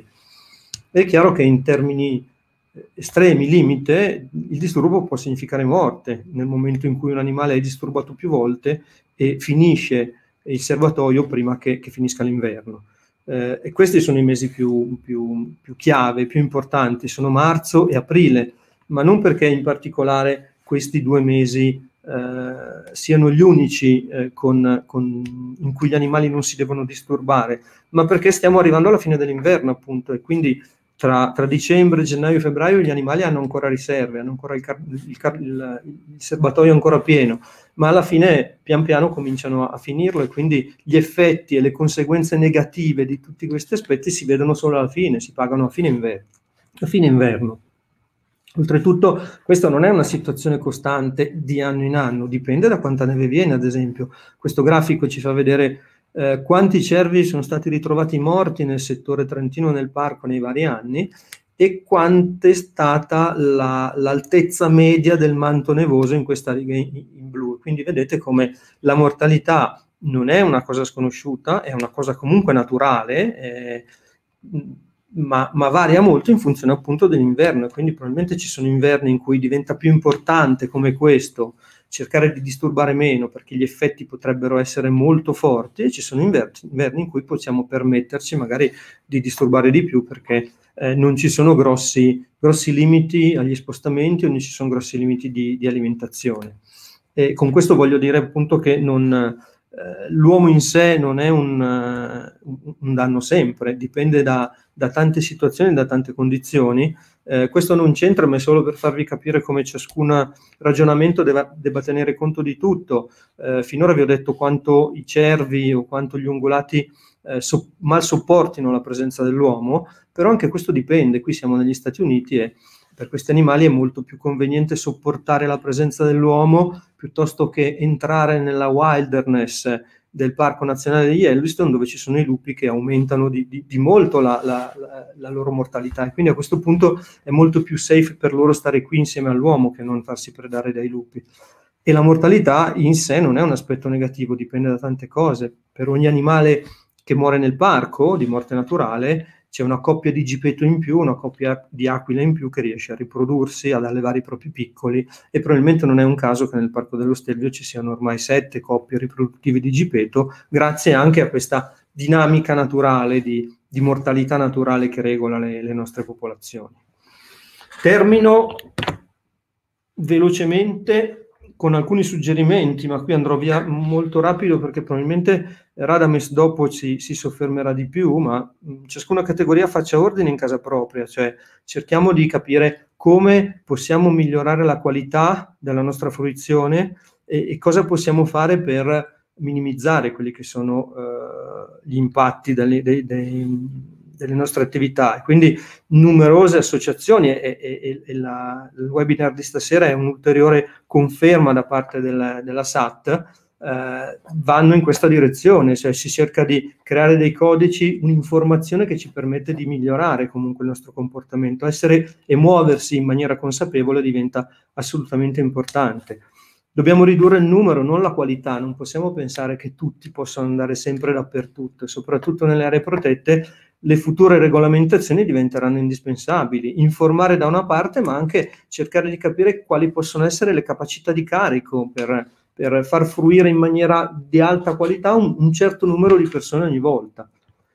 È chiaro che in termini estremi, limite, il disturbo può significare morte nel momento in cui un animale è disturbato più volte e finisce il serbatoio prima che, che finisca l'inverno. Eh, e questi sono i mesi più, più, più chiave, più importanti, sono marzo e aprile, ma non perché in particolare questi due mesi eh, siano gli unici eh, con, con, in cui gli animali non si devono disturbare, ma perché stiamo arrivando alla fine dell'inverno, appunto, e quindi tra, tra dicembre, gennaio e febbraio gli animali hanno ancora riserve, hanno ancora il, car- il, car- il, il serbatoio ancora pieno, ma alla fine pian piano cominciano a finirlo e quindi gli effetti e le conseguenze negative di tutti questi aspetti si vedono solo alla fine, si pagano a fine inverno. A fine inverno. Oltretutto questa non è una situazione costante di anno in anno, dipende da quanta neve viene, ad esempio. Questo grafico ci fa vedere eh, quanti cervi sono stati ritrovati morti nel settore trentino nel parco nei vari anni e quanto è stata la, l'altezza media del manto nevoso in questa riga in, in blu. Quindi vedete come la mortalità non è una cosa sconosciuta, è una cosa comunque naturale, eh, Ma, ma varia molto in funzione appunto dell'inverno, e quindi probabilmente ci sono inverni in cui diventa più importante, come questo, cercare di disturbare meno perché gli effetti potrebbero essere molto forti, e ci sono inverni, inverni in cui possiamo permetterci magari di disturbare di più perché eh, non ci sono grossi, grossi limiti agli spostamenti o non ci sono grossi limiti di, di alimentazione. E con questo voglio dire appunto che non... Uh, l'uomo in sé non è un, uh, un danno sempre, dipende da, da tante situazioni, da tante condizioni. Uh, questo non c'entra, ma è solo per farvi capire come ciascun ragionamento debba, debba tenere conto di tutto. Uh, finora vi ho detto quanto i cervi o quanto gli ungulati uh, so, mal sopportino la presenza dell'uomo, però anche questo dipende. Qui siamo negli Stati Uniti e per questi animali è molto più conveniente sopportare la presenza dell'uomo piuttosto che entrare nella wilderness del Parco Nazionale di Yellowstone, dove ci sono i lupi che aumentano di, di, di molto la, la, la, la loro mortalità. E quindi a questo punto è molto più safe per loro stare qui insieme all'uomo che non farsi predare dai lupi. E la mortalità in sé non è un aspetto negativo, dipende da tante cose. Per ogni animale che muore nel parco, di morte naturale, c'è una coppia di gipeto in più, una coppia di aquile in più che riesce a riprodursi, ad allevare i propri piccoli, e probabilmente non è un caso che nel Parco dello Stelvio ci siano ormai sette coppie riproduttive di gipeto, grazie anche a questa dinamica naturale, di, di mortalità naturale che regola le, le nostre popolazioni. Termino velocemente con alcuni suggerimenti, ma qui andrò via molto rapido perché probabilmente Radames dopo ci, si soffermerà di più, ma mh, ciascuna categoria faccia ordine in casa propria, cioè cerchiamo di capire come possiamo migliorare la qualità della nostra fruizione e, e cosa possiamo fare per minimizzare quelli che sono uh, gli impatti delle, dei, dei, delle nostre attività. E quindi numerose associazioni e, e, e la, il webinar di stasera è un'ulteriore conferma da parte del, della S A T, eh, vanno in questa direzione, cioè si cerca di creare dei codici, un'informazione che ci permette di migliorare comunque il nostro comportamento. Essere e muoversi in maniera consapevole diventa assolutamente importante. Dobbiamo ridurre il numero, non la qualità. Non possiamo pensare che tutti possano andare sempre dappertutto, e soprattutto nelle aree protette le future regolamentazioni diventeranno indispensabili. Informare da una parte, ma anche cercare di capire quali possono essere le capacità di carico per, per far fruire in maniera di alta qualità un, un certo numero di persone ogni volta.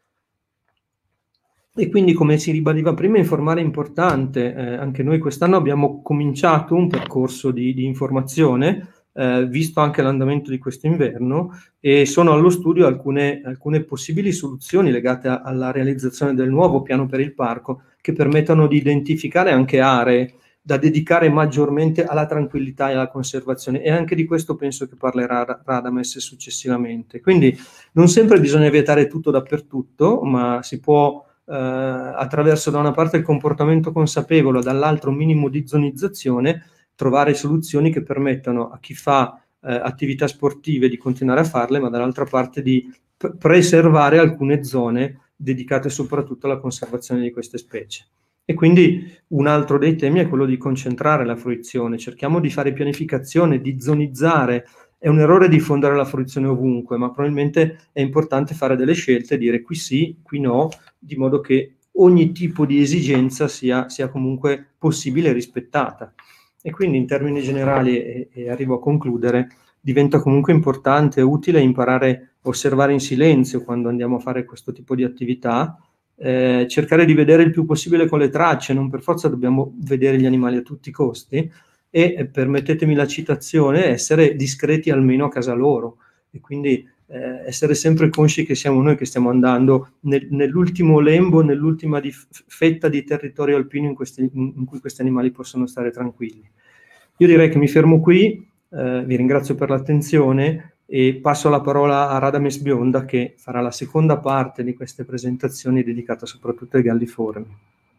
E quindi, come si ribadiva prima, informare è importante. Eh, anche noi quest'anno abbiamo cominciato un percorso di, di informazione, eh, visto anche l'andamento di questo inverno, e sono allo studio alcune, alcune possibili soluzioni legate a, alla realizzazione del nuovo piano per il parco, che permettano di identificare anche aree da dedicare maggiormente alla tranquillità e alla conservazione, e anche di questo penso che parlerà Radames successivamente. Quindi non sempre bisogna vietare tutto dappertutto, ma si può eh, attraverso da una parte il comportamento consapevole, dall'altro un minimo di zonizzazione, trovare soluzioni che permettano a chi fa eh, attività sportive di continuare a farle, ma dall'altra parte di preservare alcune zone dedicate soprattutto alla conservazione di queste specie. E quindi un altro dei temi è quello di concentrare la fruizione. Cerchiamo di fare pianificazione, di zonizzare. È un errore diffondere la fruizione ovunque, ma probabilmente è importante fare delle scelte, dire qui sì, qui no, di modo che ogni tipo di esigenza sia, sia comunque possibile e rispettata. E quindi in termini generali, e, e arrivo a concludere, diventa comunque importante e utile imparare a osservare in silenzio quando andiamo a fare questo tipo di attività, eh, cercare di vedere il più possibile con le tracce, non per forza dobbiamo vedere gli animali a tutti i costi, e eh, permettetemi la citazione, essere discreti almeno a casa loro, e quindi eh, essere sempre consci che siamo noi che stiamo andando nel, nell'ultimo lembo, nell'ultima di, fetta di territorio alpino in, questi, in cui questi animali possono stare tranquilli. Io direi che mi fermo qui, Eh, vi ringrazio per l'attenzione e passo la parola a Radames Bionda, che farà la seconda parte di queste presentazioni dedicata soprattutto ai galliformi.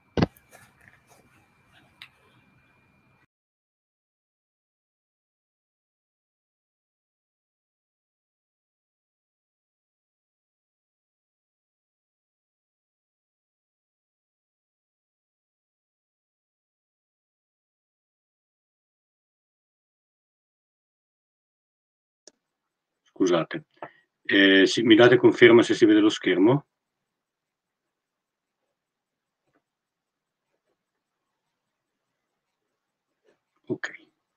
Scusate, eh, sì, mi date conferma se si vede lo schermo? Ok.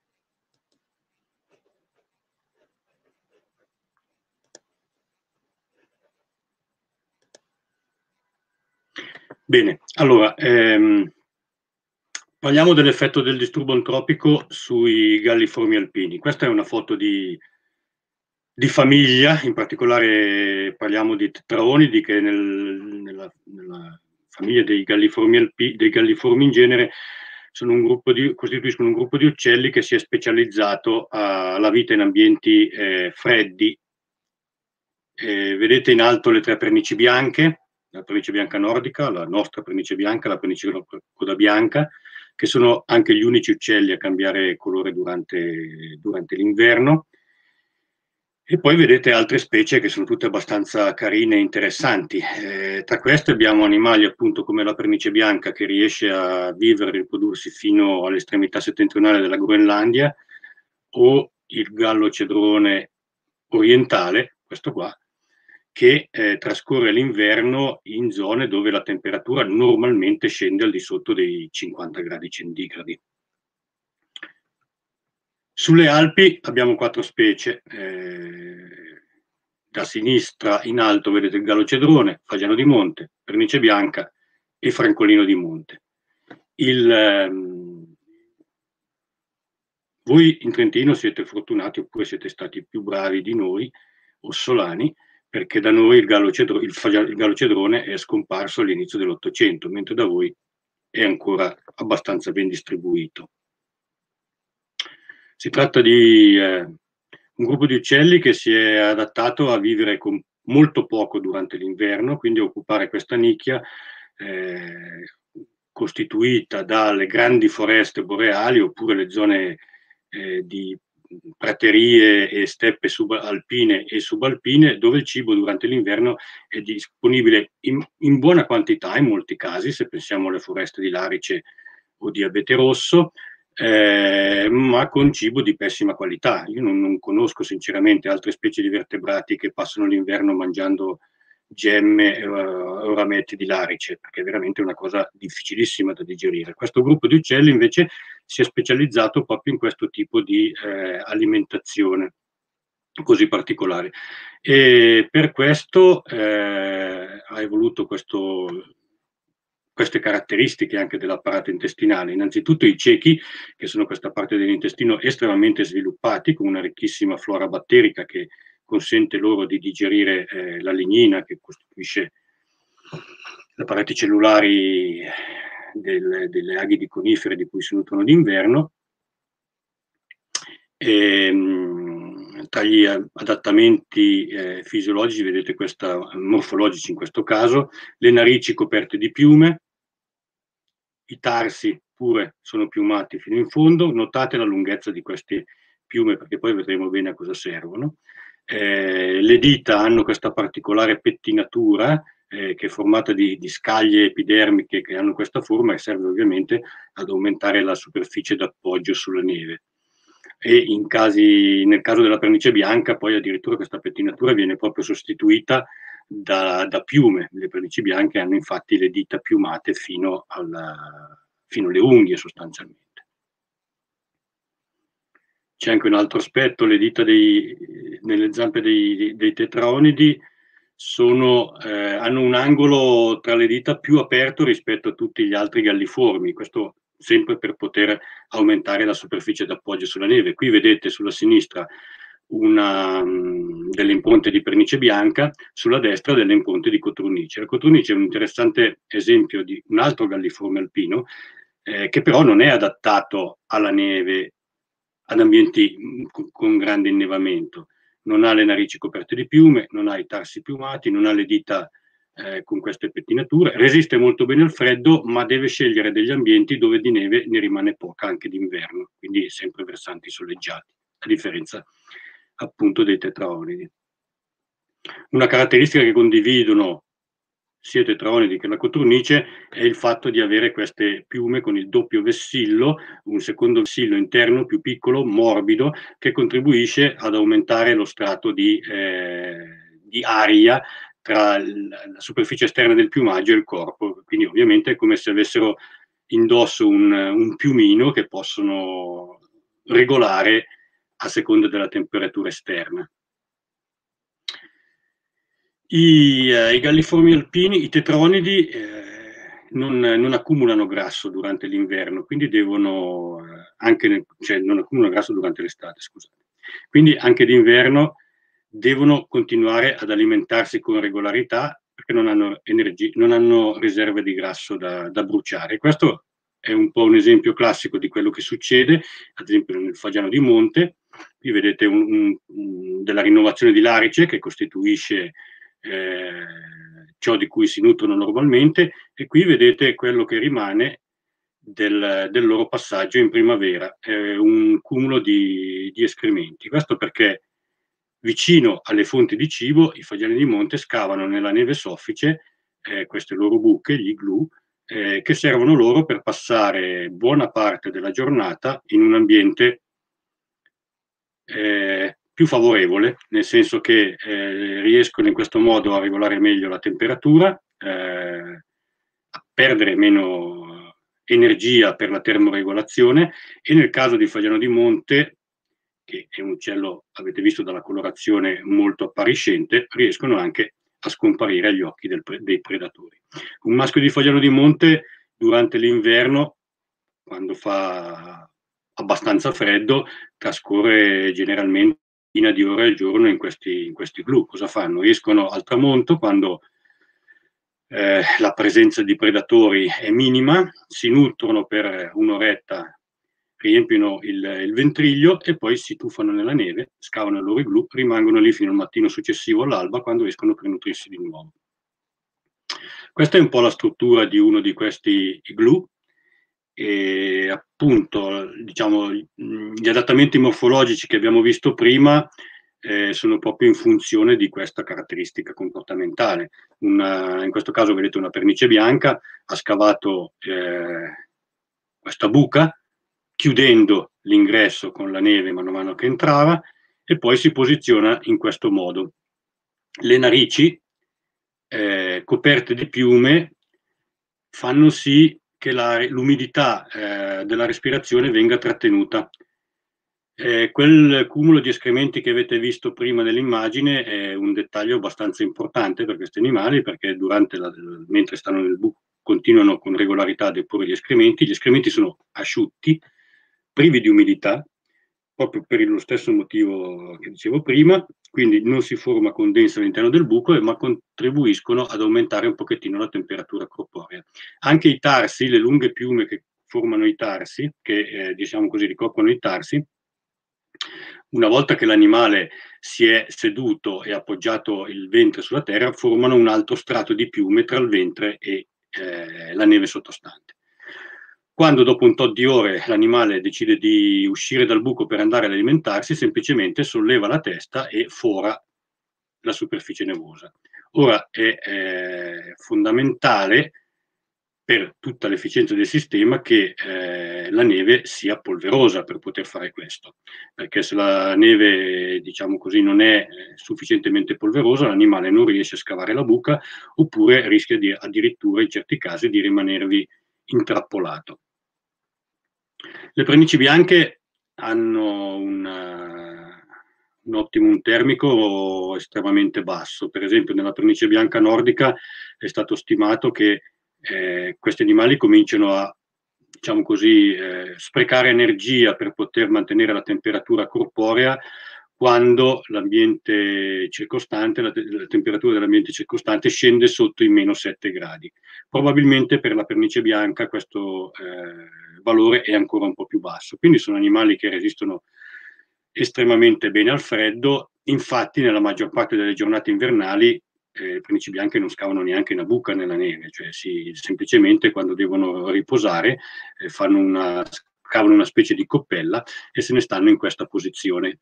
Bene, allora, ehm, parliamo dell'effetto del disturbo antropico sui galliformi alpini. Questa è una foto di, di famiglia, in particolare parliamo di tetraonidi che nel, nella, nella famiglia dei galliformi, alpi, dei galliformi in genere sono un gruppo di, costituiscono un gruppo di uccelli che si è specializzato alla vita in ambienti eh, freddi. Eh, vedete in alto le tre pernici bianche, la pernice bianca nordica, la nostra pernice bianca, la pernice coda bianca, che sono anche gli unici uccelli a cambiare colore durante, durante l'inverno. E poi vedete altre specie che sono tutte abbastanza carine e interessanti. Eh, tra queste abbiamo animali appunto come la pernice bianca, che riesce a vivere e riprodursi fino all'estremità settentrionale della Groenlandia, o il gallo cedrone orientale, questo qua, che eh, trascorre l'inverno in zone dove la temperatura normalmente scende al di sotto dei cinquanta gradi centigradi. Sulle Alpi abbiamo quattro specie. Eh, da sinistra in alto vedete il gallo cedrone, fagiano di monte, pernice bianca e francolino di monte. Il, ehm, voi in Trentino siete fortunati, oppure siete stati più bravi di noi, ossolani, perché da noi il gallo, cedro, il, il gallo cedrone è scomparso all'inizio dell'Ottocento, mentre da voi è ancora abbastanza ben distribuito. Si tratta di eh, un gruppo di uccelli che si è adattato a vivere con molto poco durante l'inverno, quindi a occupare questa nicchia eh, costituita dalle grandi foreste boreali oppure le zone eh, di praterie e steppe subalpine e subalpine, dove il cibo durante l'inverno è disponibile in, in buona quantità in molti casi, se pensiamo alle foreste di larice o di abete rosso, Eh, ma con cibo di pessima qualità. Io non, non conosco sinceramente altre specie di vertebrati che passano l'inverno mangiando gemme eh, o rametti di larice, perché è veramente una cosa difficilissima da digerire. Questo gruppo di uccelli invece si è specializzato proprio in questo tipo di eh, alimentazione così particolare, e per questo eh, ha evoluto questo queste caratteristiche anche dell'apparato intestinale. Innanzitutto i ciechi, che sono questa parte dell'intestino estremamente sviluppati, con una ricchissima flora batterica che consente loro di digerire eh, la lignina, che costituisce le pareti cellulari del, delle aghi di conifere di cui si nutrono d'inverno. E, tra gli adattamenti eh, fisiologici vedete questa, morfologici in questo caso, le narici coperte di piume, i tarsi pure sono piumati fino in fondo, notate la lunghezza di queste piume perché poi vedremo bene a cosa servono. Eh, le dita hanno questa particolare pettinatura eh, che è formata di, di scaglie epidermiche che hanno questa forma e serve ovviamente ad aumentare la superficie d'appoggio sulla neve. E in casi, nel caso della pernice bianca poi addirittura questa pettinatura viene proprio sostituita da, da piume. Le pernici bianche hanno infatti le dita piumate fino, alla, fino alle unghie sostanzialmente. C'è anche un altro aspetto, le dita dei, nelle zampe dei, dei tetraonidi sono, eh, hanno un angolo tra le dita più aperto rispetto a tutti gli altri galliformi, questo sempre per poter aumentare la superficie d'appoggio sulla neve. Qui vedete sulla sinistra una, um, delle impronte di pernice bianca, sulla destra delle impronte di cotrunice. La cotrunice è un interessante esempio di un altro galliforme alpino, eh, che però non è adattato alla neve ad ambienti con, con grande innevamento. Non ha le narici coperte di piume, non ha i tarsi piumati, non ha le dita eh, con queste pettinature, resiste molto bene al freddo, ma deve scegliere degli ambienti dove di neve ne rimane poca anche d'inverno, quindi sempre versanti soleggiati, a differenza appunto dei tetraonidi. Una caratteristica che condividono sia i tetraonidi che la coturnice è il fatto di avere queste piume con il doppio vessillo, un secondo vessillo interno più piccolo, morbido, che contribuisce ad aumentare lo strato di, eh, di aria tra la superficie esterna del piumaggio e il corpo. Quindi ovviamente è come se avessero indosso un, un piumino che possono regolare a seconda della temperatura esterna. I, eh, i galliformi alpini, i tetraonidi, eh, non, non accumulano grasso durante l'inverno, quindi devono eh, anche nel, cioè non accumulano grasso durante l'estate, scusate. Quindi anche d'inverno devono continuare ad alimentarsi con regolarità perché non hanno energia, non hanno riserve di grasso da, da bruciare. Questo è un po' un esempio classico di quello che succede, ad esempio nel Fagiano di Monte. Qui vedete un, un, un, della rinnovazione di larice che costituisce Eh, ciò di cui si nutrono normalmente, e qui vedete quello che rimane del, del loro passaggio in primavera, eh, un cumulo di, di escrementi. Questo perché vicino alle fonti di cibo i fagiani di monte scavano nella neve soffice eh, queste loro buche, gli igloo, eh, che servono loro per passare buona parte della giornata in un ambiente eh, più favorevole, nel senso che eh, riescono in questo modo a regolare meglio la temperatura, eh, a perdere meno energia per la termoregolazione, e nel caso di fagiano di monte, che è un uccello, avete visto dalla colorazione, molto appariscente, riescono anche a scomparire agli occhi del pre- dei predatori. Un maschio di fagiano di monte durante l'inverno, quando fa abbastanza freddo, trascorre generalmente di ore al giorno in questi, in questi igloo. Cosa fanno? Escono al tramonto quando eh, la presenza di predatori è minima, si nutrono per un'oretta, riempiono il, il ventriglio e poi si tuffano nella neve, scavano il loro igloo, rimangono lì fino al mattino successivo all'alba, quando escono per nutrirsi di nuovo. Questa è un po' la struttura di uno di questi igloo. E appunto, diciamo, gli adattamenti morfologici che abbiamo visto prima eh, sono proprio in funzione di questa caratteristica comportamentale. Una, in questo caso vedete una pernice bianca, ha scavato eh, questa buca, chiudendo l'ingresso con la neve man mano che entrava, e poi si posiziona in questo modo. Le narici eh, coperte di piume fanno sì che l'umidità eh, della respirazione venga trattenuta. Eh, quel cumulo di escrementi che avete visto prima nell'immagine è un dettaglio abbastanza importante per questi animali, perché durante la, mentre stanno nel buco continuano con regolarità a deporre gli escrementi. Gli escrementi sono asciutti, privi di umidità, proprio per lo stesso motivo che dicevo prima, quindi non si forma condensa all'interno del buco, ma contribuiscono ad aumentare un pochettino la temperatura corporea. Anche i tarsi, le lunghe piume che formano i tarsi, che eh, diciamo così ricoprono i tarsi, una volta che l'animale si è seduto e appoggiato il ventre sulla terra, formano un altro strato di piume tra il ventre e eh, la neve sottostante. Quando dopo un tot di ore l'animale decide di uscire dal buco per andare ad alimentarsi, semplicemente solleva la testa e fora la superficie nevosa. Ora è eh, fondamentale per tutta l'efficienza del sistema che eh, la neve sia polverosa per poter fare questo, perché se la neve, diciamo così, non è eh, sufficientemente polverosa, l'animale non riesce a scavare la buca, oppure rischia di, addirittura in certi casi di rimanervi intrappolato. Le pernici bianche hanno una, un optimum termico estremamente basso. Per esempio nella pernice bianca nordica è stato stimato che eh, questi animali cominciano a, diciamo così, eh, sprecare energia per poter mantenere la temperatura corporea quando l'ambiente circostante, la, te la temperatura dell'ambiente circostante scende sotto i meno sette gradi. Probabilmente per la pernice bianca questo eh, valore è ancora un po' più basso. Quindi sono animali che resistono estremamente bene al freddo. Infatti nella maggior parte delle giornate invernali eh, le pernici bianche non scavano neanche una buca nella neve, cioè si, semplicemente quando devono riposare eh, fanno una, scavano una specie di coppella e se ne stanno in questa posizione.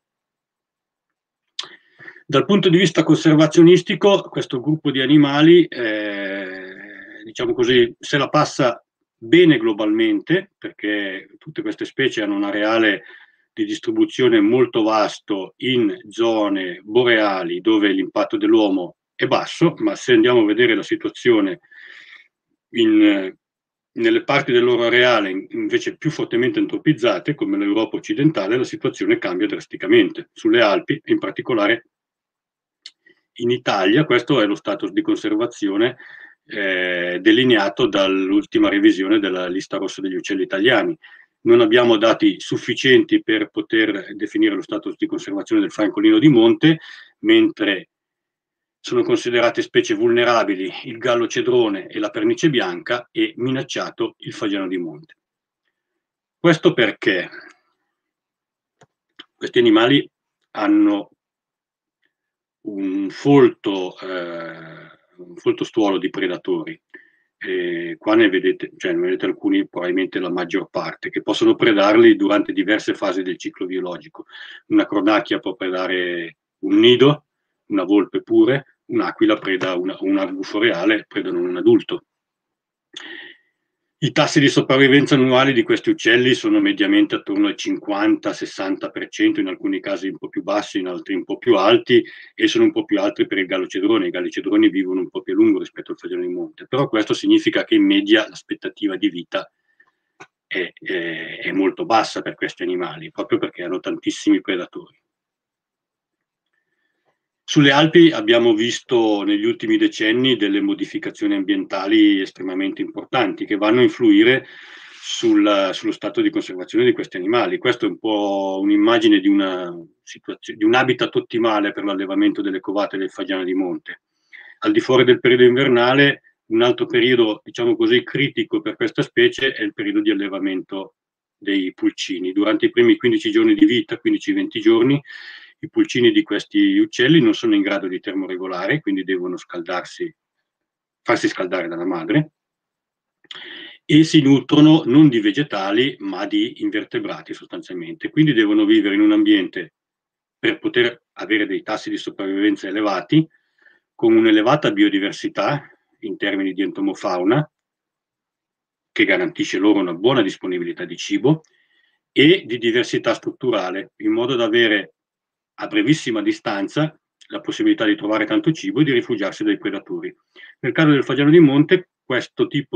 Dal punto di vista conservazionistico, questo gruppo di animali, eh, diciamo così, se la passa bene globalmente, perché tutte queste specie hanno un areale di distribuzione molto vasto in zone boreali dove l'impatto dell'uomo è basso, ma se andiamo a vedere la situazione in, nelle parti del loro areale invece più fortemente antropizzate, come l'Europa occidentale, la situazione cambia drasticamente. Sulle Alpi, in particolare in Italia, questo è lo status di conservazione eh, delineato dall'ultima revisione della lista rossa degli uccelli italiani. Non abbiamo dati sufficienti per poter definire lo status di conservazione del francolino di monte, mentre sono considerate specie vulnerabili il gallo cedrone e la pernice bianca e minacciato il fagiano di monte. Questo perché questi animali hanno un folto, eh, un folto stuolo di predatori. Eh, qua ne vedete, cioè, ne vedete alcuni, probabilmente la maggior parte, che possono predarli durante diverse fasi del ciclo biologico. Una cronacchia può predare un nido, una volpe pure, un'aquila preda una, un argufo reale, predano un adulto. I tassi di sopravvivenza annuali di questi uccelli sono mediamente attorno al cinquanta sessanta per cento, in alcuni casi un po' più bassi, in altri un po' più alti, e sono un po' più alti per il gallo cedrone. I galli cedroni vivono un po' più a lungo rispetto al fagiano di monte, però questo significa che in media l'aspettativa di vita è, è, è molto bassa per questi animali, proprio perché hanno tantissimi predatori. Sulle Alpi abbiamo visto negli ultimi decenni delle modificazioni ambientali estremamente importanti che vanno a influire sul, sullo stato di conservazione di questi animali. Questo è un po' un'immagine di, una situazione, di un habitat ottimale per l'allevamento delle covate del fagiano di monte. Al di fuori del periodo invernale, un altro periodo, diciamo così, critico per questa specie è il periodo di allevamento dei pulcini. Durante i primi quindici giorni di vita, quindici venti giorni, i pulcini di questi uccelli non sono in grado di termoregolare, quindi devono scaldarsi, farsi scaldare dalla madre, e si nutrono non di vegetali ma di invertebrati sostanzialmente, quindi devono vivere in un ambiente, per poter avere dei tassi di sopravvivenza elevati, con un'elevata biodiversità in termini di entomofauna, che garantisce loro una buona disponibilità di cibo, e di diversità strutturale, in modo da avere a brevissima distanza la possibilità di trovare tanto cibo e di rifugiarsi dai predatori. Nel caso del fagiano di monte, questo tipo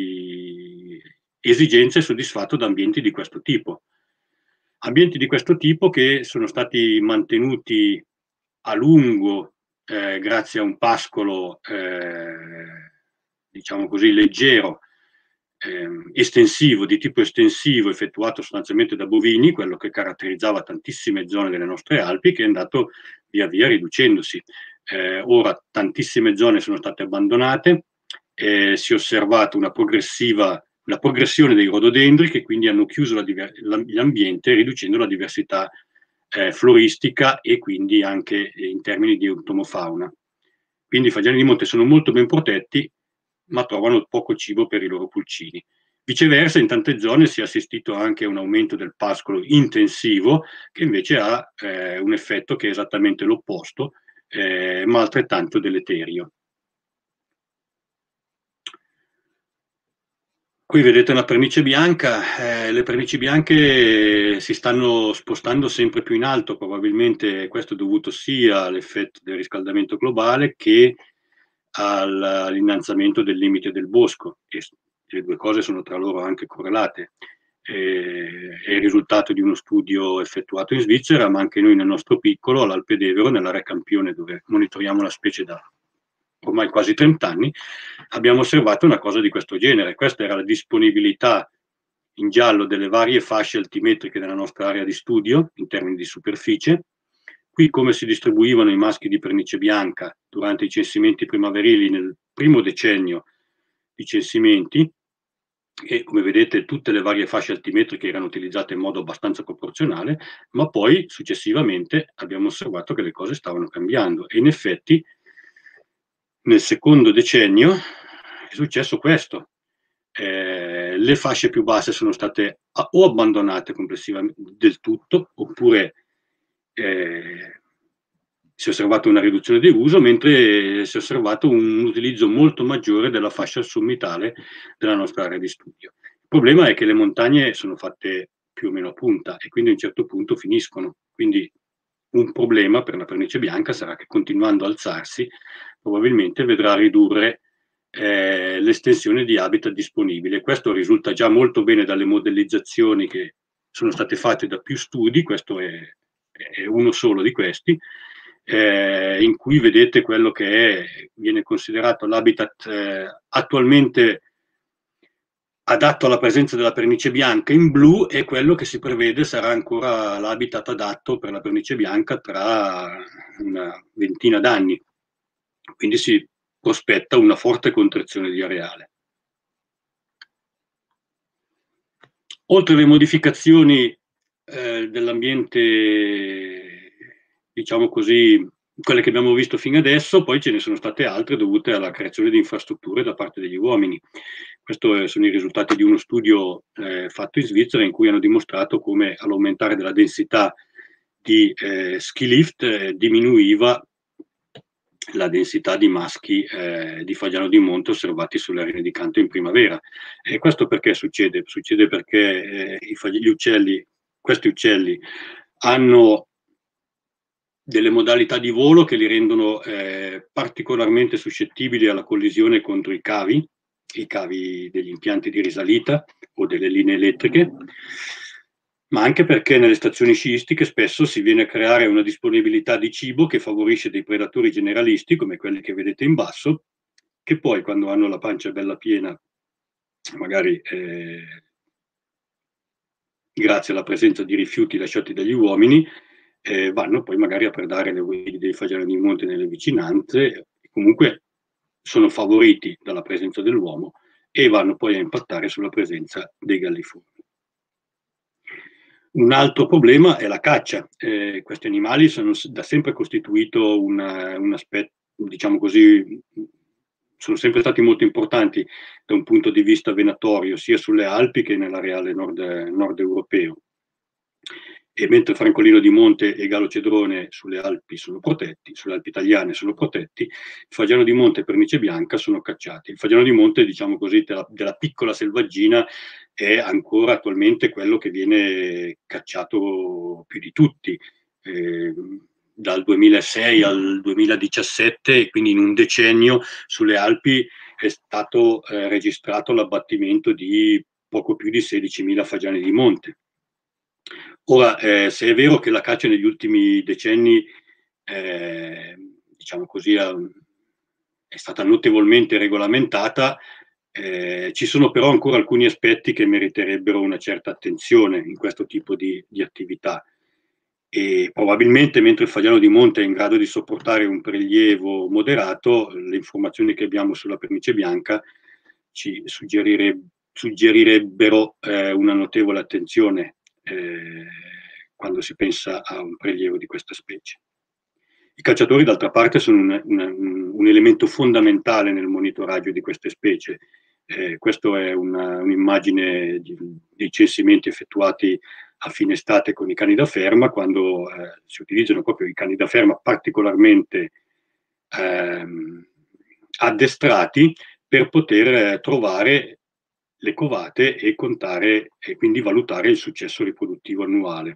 di esigenza è soddisfatto da ambienti di questo tipo. Ambienti di questo tipo che sono stati mantenuti a lungo eh, grazie a un pascolo, eh, diciamo così, leggero, Eh, estensivo, di tipo estensivo, effettuato sostanzialmente da bovini, quello che caratterizzava tantissime zone delle nostre Alpi, che è andato via via riducendosi. Eh, ora tantissime zone sono state abbandonate, eh, si è osservata una progressiva, una progressione dei rododendri che quindi hanno chiuso l'ambiente, riducendo la diversità eh, floristica e quindi anche in termini di entomofauna. Quindi i fagiani di monte sono molto ben protetti, ma trovano poco cibo per i loro pulcini. Viceversa, in tante zone si è assistito anche a un aumento del pascolo intensivo, che invece ha eh, un effetto che è esattamente l'opposto, eh, ma altrettanto deleterio. Qui vedete una pernice bianca, eh, le pernici bianche si stanno spostando sempre più in alto, probabilmente questo è dovuto sia all'effetto del riscaldamento globale che all'innalzamento del limite del bosco, e le due cose sono tra loro anche correlate. Eh, è il risultato di uno studio effettuato in Svizzera, ma anche noi nel nostro piccolo, all'Alpe d'Evero, nell'area Campione, dove monitoriamo la specie da ormai quasi trenta anni, abbiamo osservato una cosa di questo genere. Questa era la disponibilità in giallo delle varie fasce altimetriche della nostra area di studio in termini di superficie. Qui come si distribuivano i maschi di pernice bianca durante i censimenti primaverili nel primo decennio di censimenti, e come vedete tutte le varie fasce altimetriche erano utilizzate in modo abbastanza proporzionale, ma poi successivamente abbiamo osservato che le cose stavano cambiando e in effetti nel secondo decennio è successo questo. Eh, le fasce più basse sono state o abbandonate complessivamente del tutto, oppure eh, si è osservata una riduzione di uso, mentre si è osservato un utilizzo molto maggiore della fascia sommitale della nostra area di studio. Il problema è che le montagne sono fatte più o meno a punta e quindi a un certo punto finiscono. Quindi un problema per la pernice bianca sarà che continuando a alzarsi probabilmente vedrà ridurre eh, l'estensione di habitat disponibile. Questo risulta già molto bene dalle modellizzazioni che sono state fatte da più studi, questo è, è uno solo di questi, Eh, in cui vedete quello che è, viene considerato l'habitat eh, attualmente adatto alla presenza della pernice bianca in blu e quello che si prevede sarà ancora l'habitat adatto per la pernice bianca tra una ventina d'anni. Quindi si prospetta una forte contrazione di areale. Oltre alle modificazioni eh, dell'ambiente, diciamo così, quelle che abbiamo visto fino adesso, poi ce ne sono state altre dovute alla creazione di infrastrutture da parte degli uomini. Questi sono i risultati di uno studio eh, fatto in Svizzera in cui hanno dimostrato come all'aumentare della densità di eh, ski lift eh, diminuiva la densità di maschi eh, di fagiano di monte osservati sulle arene di canto in primavera. E questo perché succede? Succede perché eh, i gli uccelli, questi uccelli hanno delle modalità di volo che li rendono eh, particolarmente suscettibili alla collisione contro i cavi, i cavi degli impianti di risalita o delle linee elettriche, ma anche perché nelle stazioni sciistiche spesso si viene a creare una disponibilità di cibo che favorisce dei predatori generalisti, come quelli che vedete in basso, che poi quando hanno la pancia bella piena, magari eh, grazie alla presenza di rifiuti lasciati dagli uomini, eh, vanno poi magari a predare le uova dei fagiani di monte nelle vicinanze, e comunque sono favoriti dalla presenza dell'uomo e vanno poi a impattare sulla presenza dei galliformi. Un altro problema è la caccia. Eh, questi animali sono da sempre costituito una, un aspetto, diciamo così, sono sempre stati molto importanti da un punto di vista venatorio, sia sulle Alpi che nell'areale nord, nord europeo. E mentre francolino di monte e gallo cedrone sulle Alpi sono protetti, sulle Alpi italiane sono protetti, il fagiano di monte e pernice bianca sono cacciati. Il fagiano di monte, diciamo così, della, della piccola selvaggina è ancora attualmente quello che viene cacciato più di tutti, eh, dal duemilasei al duemiladiciassette, quindi in un decennio sulle Alpi è stato eh, registrato l'abbattimento di poco più di sedicimila fagiani di monte. Ora, eh, se è vero che la caccia negli ultimi decenni, eh, diciamo così, è stata notevolmente regolamentata, eh, ci sono però ancora alcuni aspetti che meriterebbero una certa attenzione in questo tipo di, di attività. E probabilmente mentre il fagiano di monte è in grado di sopportare un prelievo moderato, le informazioni che abbiamo sulla pernice bianca ci suggerire, suggerirebbero eh, una notevole attenzione Eh, quando si pensa a un prelievo di questa specie. I cacciatori, d'altra parte, sono un, un, un elemento fondamentale nel monitoraggio di queste specie. Eh, questa è un'immagine dei censimenti effettuati a fine estate con i cani da ferma, quando eh, si utilizzano proprio i cani da ferma particolarmente ehm, addestrati per poter eh, trovare le covate e contare e quindi valutare il successo riproduttivo annuale.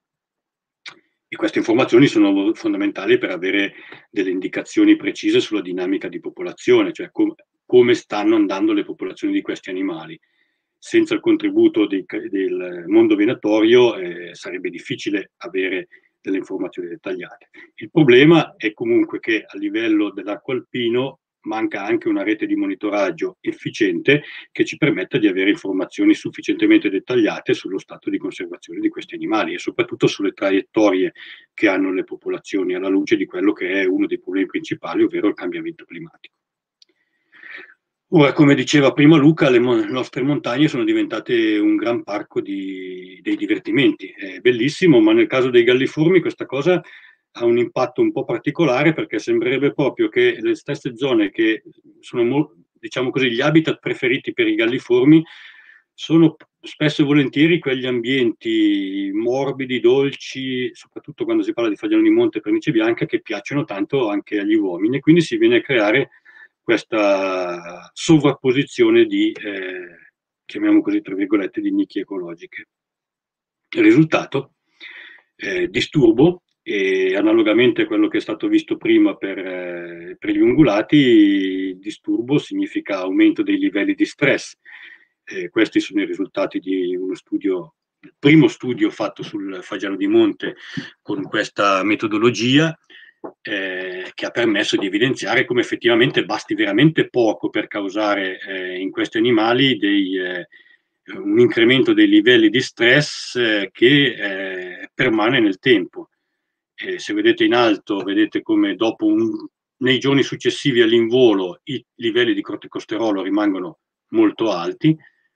E queste informazioni sono fondamentali per avere delle indicazioni precise sulla dinamica di popolazione, cioè com come stanno andando le popolazioni di questi animali. Senza il contributo dei, del mondo venatorio eh, sarebbe difficile avere delle informazioni dettagliate. Il problema è comunque che a livello dell'arco alpino manca anche una rete di monitoraggio efficiente che ci permetta di avere informazioni sufficientemente dettagliate sullo stato di conservazione di questi animali e soprattutto sulle traiettorie che hanno le popolazioni alla luce di quello che è uno dei problemi principali, ovvero il cambiamento climatico. Ora, come diceva prima Luca, le, mo le nostre montagne sono diventate un gran parco di, dei divertimenti. È bellissimo, ma nel caso dei galliformi questa cosa ha un impatto un po' particolare, perché sembrerebbe proprio che le stesse zone che sono, diciamo così, gli habitat preferiti per i galliformi sono spesso e volentieri quegli ambienti morbidi, dolci, soprattutto quando si parla di fagiano di monte e pernice bianca, che piacciono tanto anche agli uomini, e quindi si viene a creare questa sovrapposizione di, eh, chiamiamo così, tra virgolette, di nicchie ecologiche. Il risultato? Eh, disturbo, e analogamente a quello che è stato visto prima per, eh, per gli ungulati, disturbo significa aumento dei livelli di stress. Eh, questi sono i risultati di uno studio, il primo studio fatto sul fagiano di monte con questa metodologia, eh, che ha permesso di evidenziare come effettivamente basti veramente poco per causare eh, in questi animali dei, eh, un incremento dei livelli di stress eh, che eh, permane nel tempo. Eh, se vedete in alto, vedete come dopo un, nei giorni successivi all'involo i livelli di corticosterolo rimangono molto alti,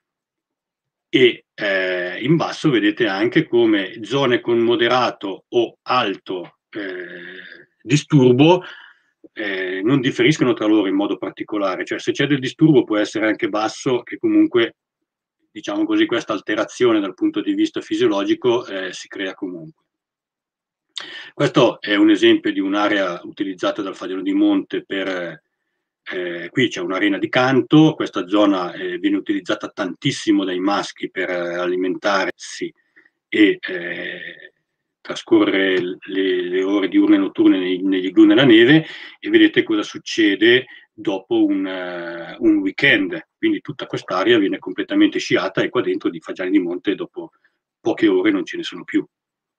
e eh, in basso vedete anche come zone con moderato o alto eh, disturbo eh, non differiscono tra loro in modo particolare. Cioè, se c'è del disturbo può essere anche basso, che comunque, diciamo così, questa alterazione dal punto di vista fisiologico eh, si crea comunque. Questo è un esempio di un'area utilizzata dal fagiano di monte per... Eh, qui c'è un'arena di canto, questa zona eh, viene utilizzata tantissimo dai maschi per eh, alimentarsi e eh, trascorrere le, le ore diurne e notturne nei, negli igloo nella neve, e vedete cosa succede dopo un, uh, un weekend. Quindi tutta quest'area viene completamente sciata, e qua dentro di fagiani di monte dopo poche ore non ce ne sono più.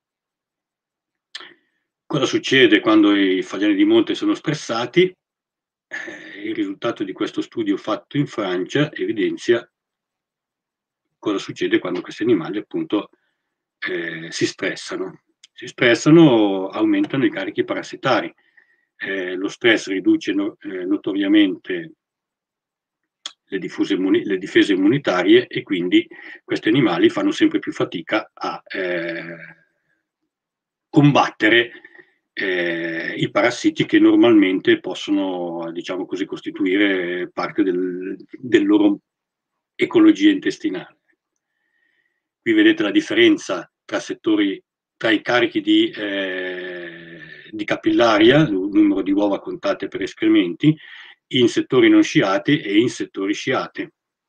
Cosa succede quando i fagiani di monte sono stressati? Eh, il risultato di questo studio fatto in Francia evidenzia cosa succede quando questi animali appunto eh, si stressano. Si stressano, aumentano i carichi parassitari. Eh, lo stress riduce no, eh, notoriamente le, le difese immunitarie, e quindi questi animali fanno sempre più fatica a eh, combattere Eh, i parassiti che normalmente possono, diciamo così, costituire parte del, del loro ecologia intestinale. Qui vedete la differenza tra settori, tra i carichi di, eh, di capillaria, il numero di uova contate per escrementi, in settori non sciati e in settori sciati.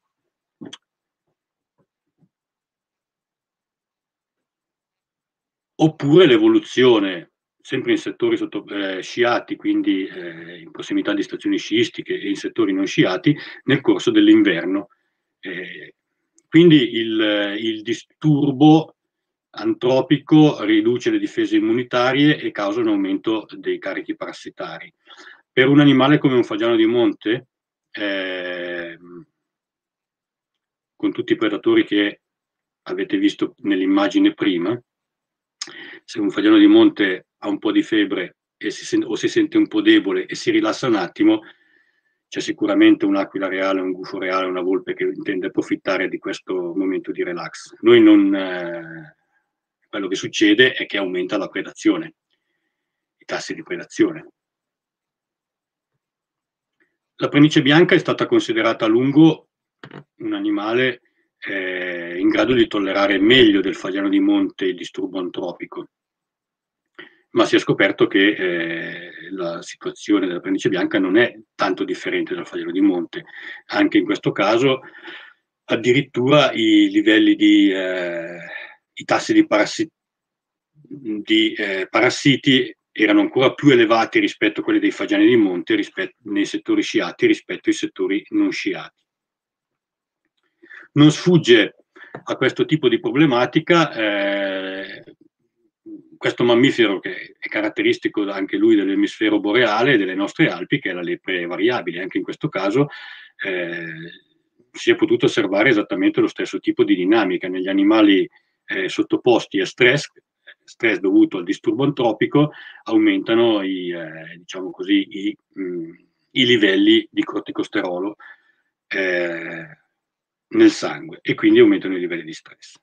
Oppure l'evoluzione, sempre in settori sotto, eh, sciati, quindi eh, in prossimità di stazioni sciistiche, e in settori non sciati, nel corso dell'inverno. Eh, quindi il, il disturbo antropico riduce le difese immunitarie e causa un aumento dei carichi parassitari. Per un animale come un fagiano di monte, eh, con tutti i predatori che avete visto nell'immagine prima, se un fagiano di monte ha un po' di febbre e si o si sente un po' debole e si rilassa un attimo, c'è sicuramente un'aquila reale, un gufo reale, una volpe che intende approfittare di questo momento di relax. Noi non, eh, quello che succede è che aumenta la predazione, i tassi di predazione. La pernice bianca è stata considerata a lungo un animale eh, in grado di tollerare meglio del fagiano di monte il disturbo antropico, ma si è scoperto che eh, la situazione della pernice bianca non è tanto differente dal fagiano di monte. Anche in questo caso addirittura i livelli di eh, i tassi di, parassi di eh, parassiti erano ancora più elevati rispetto a quelli dei fagiani di monte rispetto, nei settori sciati rispetto ai settori non sciati. Non sfugge a questo tipo di problematica eh, questo mammifero che è caratteristico anche lui dell'emisfero boreale e delle nostre Alpi, che è la lepre variabile. Anche in questo caso eh, si è potuto osservare esattamente lo stesso tipo di dinamica negli animali eh, sottoposti a stress, stress dovuto al disturbo antropico, aumentano i, eh, diciamo così, i, mh, i livelli di corticosterolo eh, nel sangue e quindi aumentano i livelli di stress.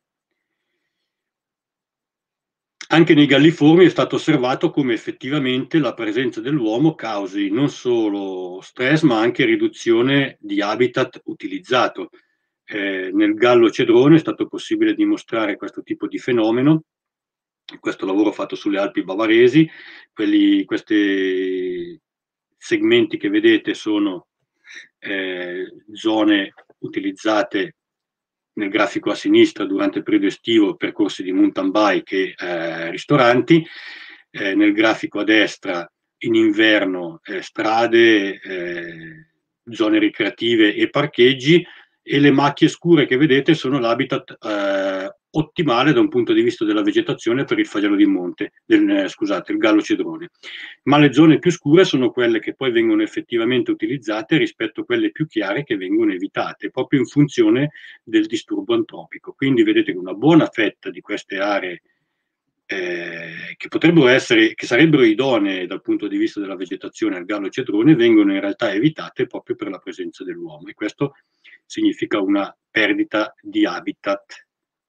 Anche nei galliformi è stato osservato come effettivamente la presenza dell'uomo causi non solo stress ma anche riduzione di habitat utilizzato. Eh, nel gallo cedrone è stato possibile dimostrare questo tipo di fenomeno, questo lavoro fatto sulle Alpi bavaresi. Quelli, questi segmenti che vedete sono eh, zone utilizzate nel grafico a sinistra durante il periodo estivo, percorsi di mountain bike e eh, ristoranti, eh, nel grafico a destra in inverno eh, strade, eh, zone ricreative e parcheggi, e le macchie scure che vedete sono l'habitat eh, ottimale da un punto di vista della vegetazione per il fagiano di monte, del, eh, scusate, il gallo cedrone. Ma le zone più scure sono quelle che poi vengono effettivamente utilizzate rispetto a quelle più chiare che vengono evitate, proprio in funzione del disturbo antropico. Quindi vedete che una buona fetta di queste aree eh, che potrebbero essere, che sarebbero idonee dal punto di vista della vegetazione al gallo cedrone, vengono in realtà evitate proprio per la presenza dell'uomo, e questo significa una perdita di habitat.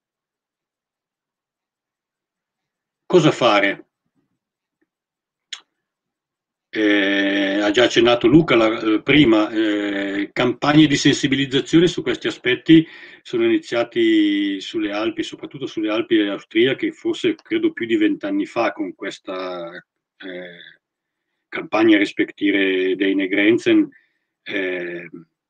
Cosa fare? Eh, ha già accennato Luca la, eh, prima, eh, campagne di sensibilizzazione su questi aspetti sono iniziati sulle Alpi, soprattutto sulle Alpi austriache, forse credo più di vent'anni fa, con questa eh, campagna Respektire Deine Grenzen, eh,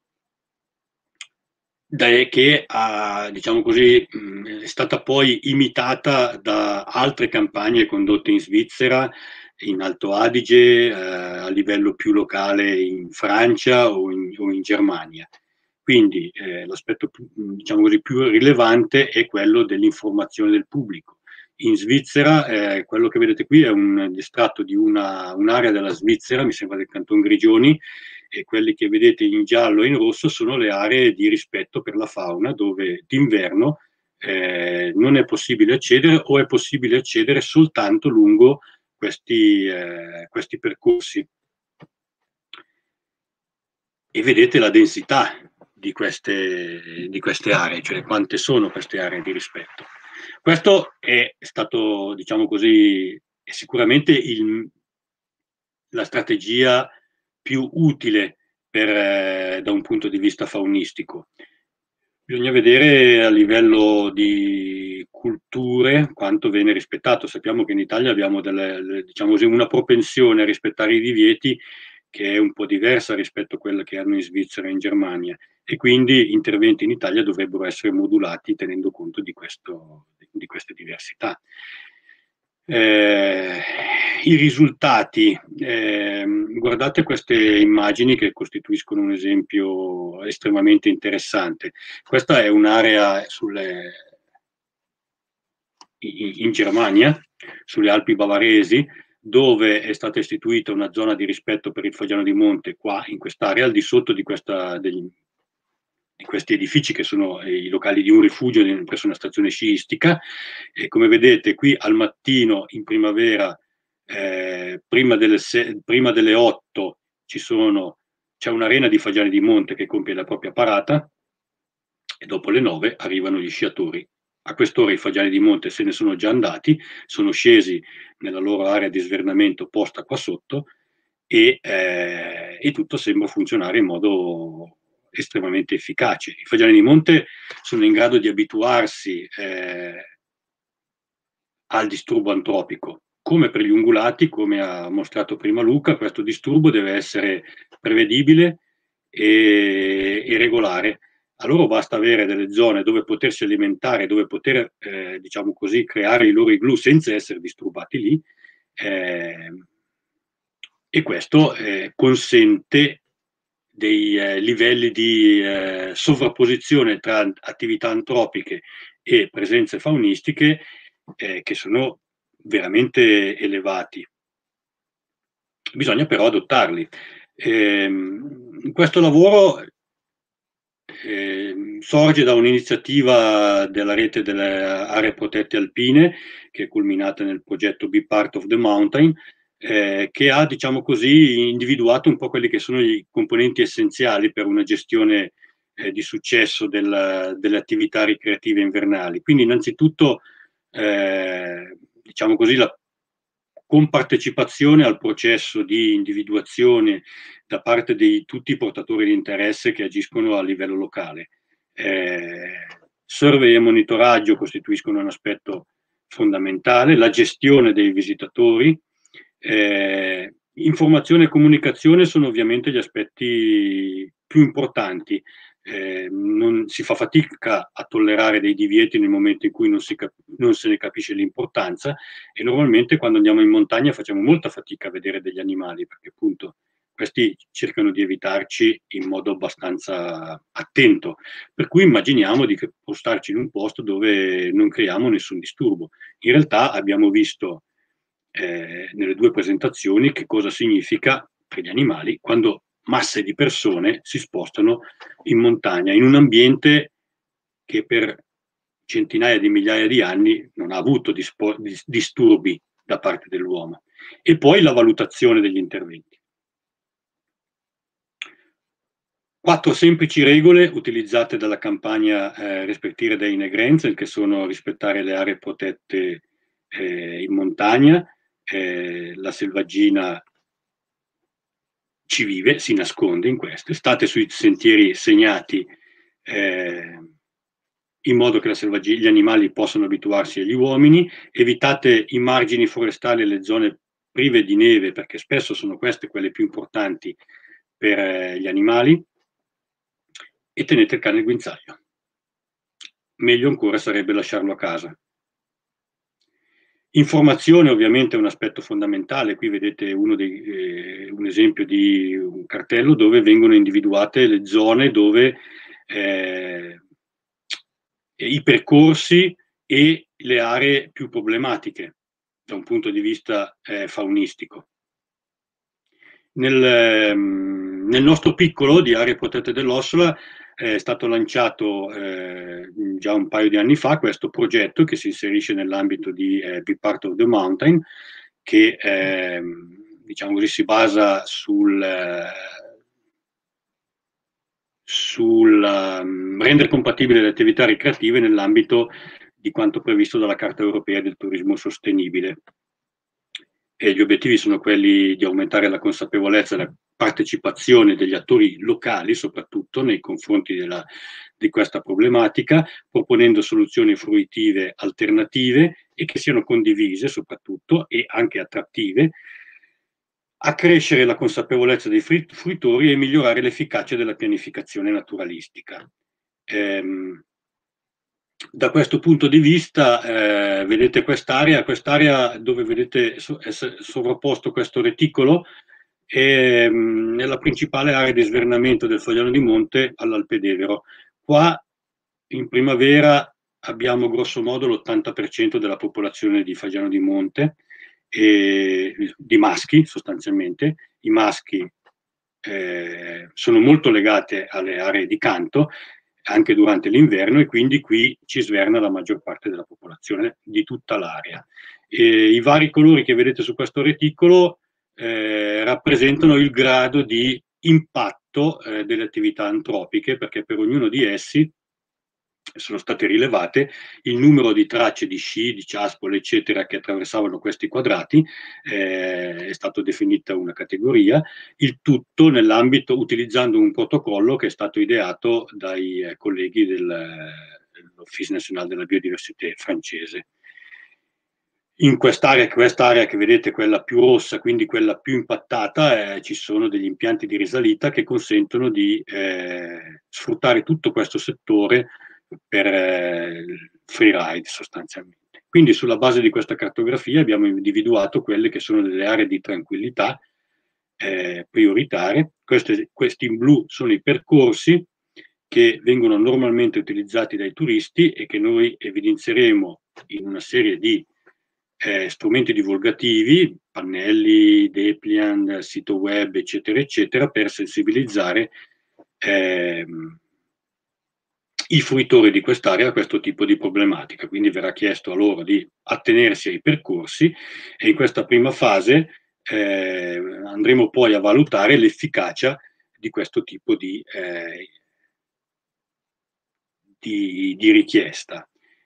che ha, diciamo così, è stata poi imitata da altre campagne condotte in Svizzera, in Alto Adige, eh, a livello più locale in Francia o in, o in Germania. Quindi eh, l'aspetto diciamo così, più rilevante è quello dell'informazione del pubblico. In Svizzera, eh, quello che vedete qui è un estratto di una, un'area della Svizzera, mi sembra del Canton Grigioni, e quelli che vedete in giallo e in rosso sono le aree di rispetto per la fauna, dove d'inverno eh, non è possibile accedere o è possibile accedere soltanto lungo questi, eh, questi percorsi. E vedete la densità di queste, di queste aree, cioè quante sono queste aree di rispetto. Questo è stato, diciamo così, è sicuramente il, la strategia più utile per, eh, da un punto di vista faunistico. Bisogna vedere a livello di culture quanto viene rispettato. Sappiamo che in Italia abbiamo delle, diciamo così, una propensione a rispettare i divieti che è un po' diversa rispetto a quella che hanno in Svizzera e in Germania, e quindi interventi in Italia dovrebbero essere modulati tenendo conto di, questo, di queste diversità. Eh, I risultati, eh, guardate queste immagini che costituiscono un esempio estremamente interessante. Questa è un'area sulle, in, in Germania, sulle Alpi bavaresi, dove è stata istituita una zona di rispetto per il fagiano di monte, qua in quest'area, al di sotto di, questa, degli, di questi edifici che sono i locali di un rifugio presso una stazione sciistica. E come vedete qui al mattino in primavera, eh, prima, delle se, prima delle otto ci sono, c'è un'arena di fagiani di monte che compie la propria parata, e dopo le nove arrivano gli sciatori. A quest'ora i fagiani di monte se ne sono già andati, sono scesi nella loro area di svernamento posta qua sotto, e, eh, e tutto sembra funzionare in modo estremamente efficace. I fagiani di monte sono in grado di abituarsi eh, al disturbo antropico. Come per gli ungulati, come ha mostrato prima Luca, questo disturbo deve essere prevedibile e, e regolare. A loro basta avere delle zone dove potersi alimentare, dove poter, eh, diciamo così, creare i loro igloo senza essere disturbati lì, eh, e questo eh, consente dei eh, livelli di eh, sovrapposizione tra attività antropiche e presenze faunistiche eh, che sono veramente elevati. Bisogna però adottarli. Eh, questo lavoro Eh, sorge da un'iniziativa della rete delle aree protette alpine, che è culminata nel progetto Be Part of the Mountain, eh, che ha, diciamo così, individuato un po' quelli che sono i componenti essenziali per una gestione eh, di successo del, delle attività ricreative invernali. Quindi innanzitutto, eh, diciamo così, la compartecipazione al processo di individuazione da parte di tutti i portatori di interesse che agiscono a livello locale. Eh, survey e monitoraggio costituiscono un aspetto fondamentale, la gestione dei visitatori, eh, informazione e comunicazione sono ovviamente gli aspetti più importanti. Eh, non si fa fatica a tollerare dei divieti nel momento in cui non, si non se ne capisce l'importanza, e normalmente quando andiamo in montagna facciamo molta fatica a vedere degli animali, perché appunto questi cercano di evitarci in modo abbastanza attento, per cui immaginiamo di postarci in un posto dove non creiamo nessun disturbo. In realtà abbiamo visto eh, nelle due presentazioni che cosa significa per gli animali quando masse di persone si spostano in montagna, in un ambiente che per centinaia di migliaia di anni non ha avuto disturbi da parte dell'uomo. E poi la valutazione degli interventi. Quattro semplici regole utilizzate dalla campagna eh, Respectare Deine Grenzen, che sono rispettare le aree protette eh, in montagna, eh, la selvaggina ci vive, si nasconde in queste, state sui sentieri segnati eh, in modo che la selvaggina, gli animali possano abituarsi agli uomini, evitate i margini forestali e le zone prive di neve, perché spesso sono queste quelle più importanti per eh, gli animali, e tenete il cane al guinzaglio. Meglio ancora sarebbe lasciarlo a casa. Informazione ovviamente è un aspetto fondamentale. Qui vedete uno dei, eh, un esempio di un cartello dove vengono individuate le zone dove eh, i percorsi e le aree più problematiche da un punto di vista eh, faunistico. Nel, ehm, nel nostro piccolo di aree protette dell'Ossola è stato lanciato eh, già un paio di anni fa questo progetto che si inserisce nell'ambito di eh, Be Part of the Mountain, che eh, diciamo così si basa sul, eh, sul um, rendere compatibili le attività ricreative nell'ambito di quanto previsto dalla Carta Europea del Turismo Sostenibile. E gli obiettivi sono quelli di aumentare la consapevolezza e la partecipazione degli attori locali, soprattutto nei confronti della, di questa problematica, proponendo soluzioni fruitive alternative e che siano condivise soprattutto e anche attrattive, accrescere la consapevolezza dei fruitori e migliorare l'efficacia della pianificazione naturalistica. Ehm, Da questo punto di vista, eh, vedete quest'area, quest'area dove vedete sovrapposto questo reticolo è, mh, è la principale area di svernamento del Fagiano di Monte all'Alpedevero. Qua in primavera abbiamo grosso modo l'ottanta per cento della popolazione di Fagiano di Monte, e, di maschi sostanzialmente. I maschi eh, sono molto legati alle aree di canto, anche durante l'inverno, e quindi qui ci sverna la maggior parte della popolazione di tutta l'area. I vari colori che vedete su questo reticolo eh, rappresentano il grado di impatto eh, delle attività antropiche, perché per ognuno di essi sono state rilevate il numero di tracce di sci, di ciaspole, eccetera, che attraversavano questi quadrati, eh, è stato definita una categoria, il tutto nell'ambito, utilizzando un protocollo che è stato ideato dai eh, colleghi del, dell'Office National della Biodiversità francese. In quest'area, quest'area che vedete, quella più rossa, quindi quella più impattata, eh, ci sono degli impianti di risalita che consentono di eh, sfruttare tutto questo settore per eh, freeride sostanzialmente. Quindi sulla base di questa cartografia abbiamo individuato quelle che sono delle aree di tranquillità eh, prioritarie. Queste, questi in blu sono i percorsi che vengono normalmente utilizzati dai turisti e che noi evidenzieremo in una serie di eh, strumenti divulgativi, pannelli, Depliant, sito web, eccetera, eccetera, per sensibilizzare eh, i fruitori di quest'area a questo tipo di problematica. Quindi verrà chiesto a loro di attenersi ai percorsi, e in questa prima fase eh, andremo poi a valutare l'efficacia di questo tipo di, eh, di, di richiesta.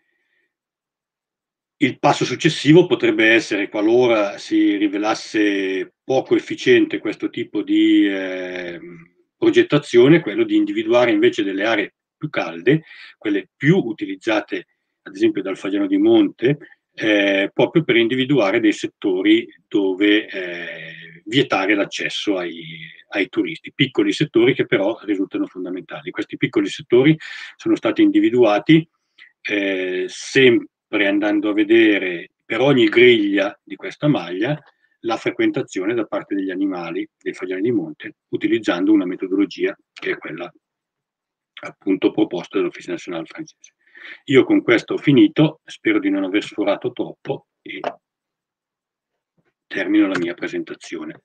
Il passo successivo potrebbe essere, qualora si rivelasse poco efficiente questo tipo di eh, progettazione, quello di individuare invece delle aree più calde, quelle più utilizzate ad esempio dal Fagiano di Monte, eh, proprio per individuare dei settori dove eh, vietare l'accesso ai, ai turisti, piccoli settori che però risultano fondamentali. Questi piccoli settori sono stati individuati eh, sempre andando a vedere per ogni griglia di questa maglia la frequentazione da parte degli animali dei fagiani di monte, utilizzando una metodologia che è quella appunto proposta dall'Office National francese. Io con questo ho finito, spero di non aver sforato troppo e termino la mia presentazione.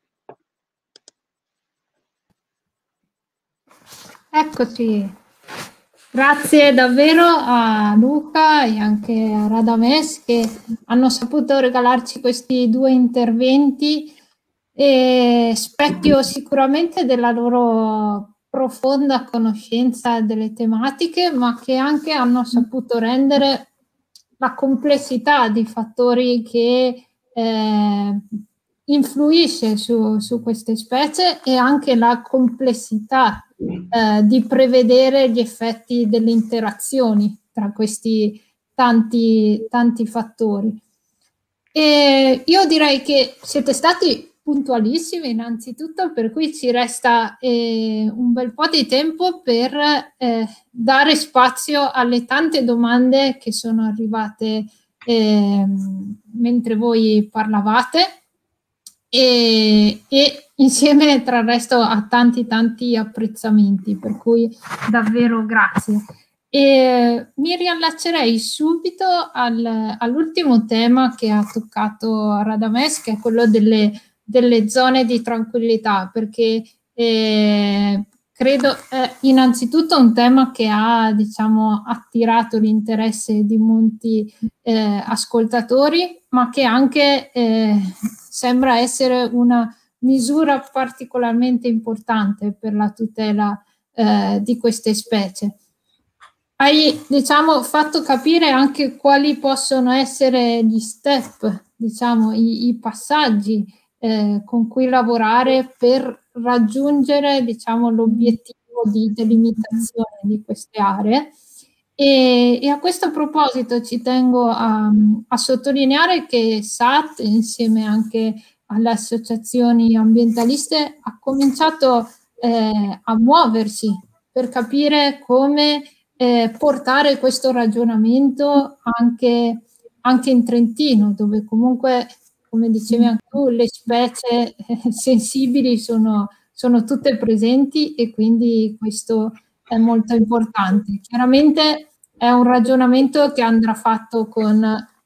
Eccoci. Grazie davvero a Luca e anche a Radames che hanno saputo regalarci questi due interventi, e specchio sicuramente della loro profonda conoscenza delle tematiche, ma che anche hanno saputo rendere la complessità di fattori che eh, influisce su, su queste specie e anche la complessità eh, di prevedere gli effetti delle interazioni tra questi tanti, tanti fattori. E io direi che siete stati puntualissimi innanzitutto, per cui ci resta eh, un bel po' di tempo per eh, dare spazio alle tante domande che sono arrivate eh, mentre voi parlavate e, e insieme tra il resto a tanti tanti apprezzamenti, per cui davvero grazie. E mi riallaccerei subito al, all'ultimo tema che ha toccato Radames, che è quello delle delle zone di tranquillità, perché eh, credo è innanzitutto un tema che ha, diciamo, attirato l'interesse di molti eh, ascoltatori, ma che anche eh, sembra essere una misura particolarmente importante per la tutela eh, di queste specie. Hai, diciamo, fatto capire anche quali possono essere gli step, diciamo, i, i passaggi Eh, con cui lavorare per raggiungere, diciamo, l'obiettivo di delimitazione di queste aree. E, e a questo proposito ci tengo a, a sottolineare che S A T, insieme anche alle associazioni ambientaliste, ha cominciato eh, a muoversi per capire come eh, portare questo ragionamento anche, anche in Trentino, dove comunque, come dicevi anche tu, le specie eh, sensibili sono, sono tutte presenti e quindi questo è molto importante. Chiaramente è un ragionamento che andrà fatto con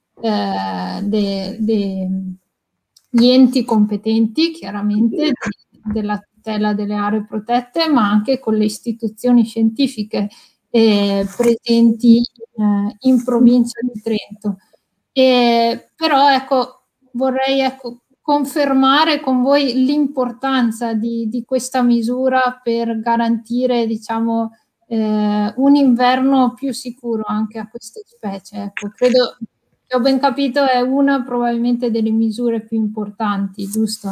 eh, de, de, gli enti competenti, chiaramente, de, della tutela delle aree protette, ma anche con le istituzioni scientifiche eh, presenti eh, in provincia di Trento. E, però ecco, vorrei ecco, confermare con voi l'importanza di, di questa misura per garantire, diciamo, eh, un inverno più sicuro anche a queste specie. Ecco, credo che ho ben capito è una probabilmente delle misure più importanti, giusto?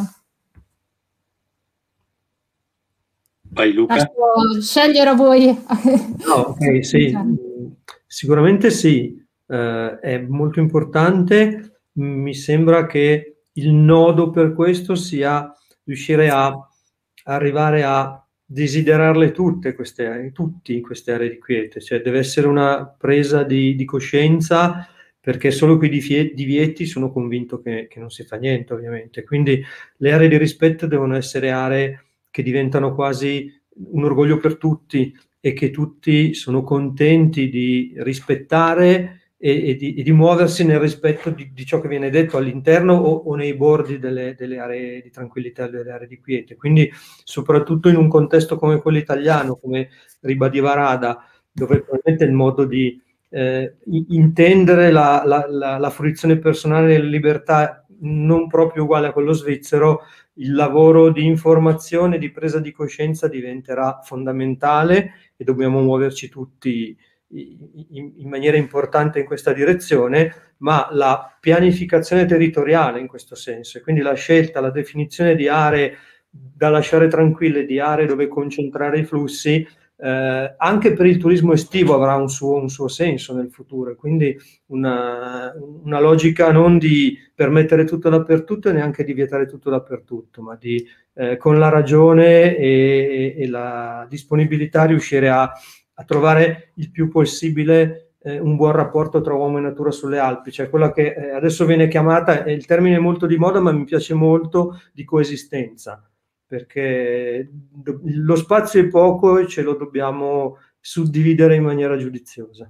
Vai Luca. Lascio scegliere a voi. No, ok, sì, sicuramente sì, eh, è molto importante. Mi sembra che il nodo per questo sia riuscire a arrivare a desiderarle tutte queste aree, tutti queste aree di quiete, cioè deve essere una presa di, di coscienza, perché solo con i divieti sono convinto che, che non si fa niente, ovviamente. Quindi le aree di rispetto devono essere aree che diventano quasi un orgoglio per tutti e che tutti sono contenti di rispettare e, e, di, e di muoversi nel rispetto di, di ciò che viene detto all'interno o, o nei bordi delle, delle aree di tranquillità, delle aree di quiete. Quindi soprattutto in un contesto come quello italiano, come ribadiva Rada, dove probabilmente il modo di eh, intendere la, la, la, la fruizione personale delle libertà non proprio uguale a quello svizzero, il lavoro di informazione, di presa di coscienza diventerà fondamentale e dobbiamo muoverci tutti in, in maniera importante in questa direzione, ma la pianificazione territoriale in questo senso, e quindi la scelta, la definizione di aree da lasciare tranquille, di aree dove concentrare i flussi, eh, anche per il turismo estivo avrà un suo, un suo senso nel futuro, quindi una, una logica non di permettere tutto dappertutto e neanche di vietare tutto dappertutto, ma di eh, con la ragione e, e la disponibilità riuscire a, a trovare il più possibile eh, un buon rapporto tra uomo e natura sulle Alpi, cioè quella che eh, adesso viene chiamata, è il termine molto di moda ma mi piace molto, di coesistenza, perché lo spazio è poco e ce lo dobbiamo suddividere in maniera giudiziosa.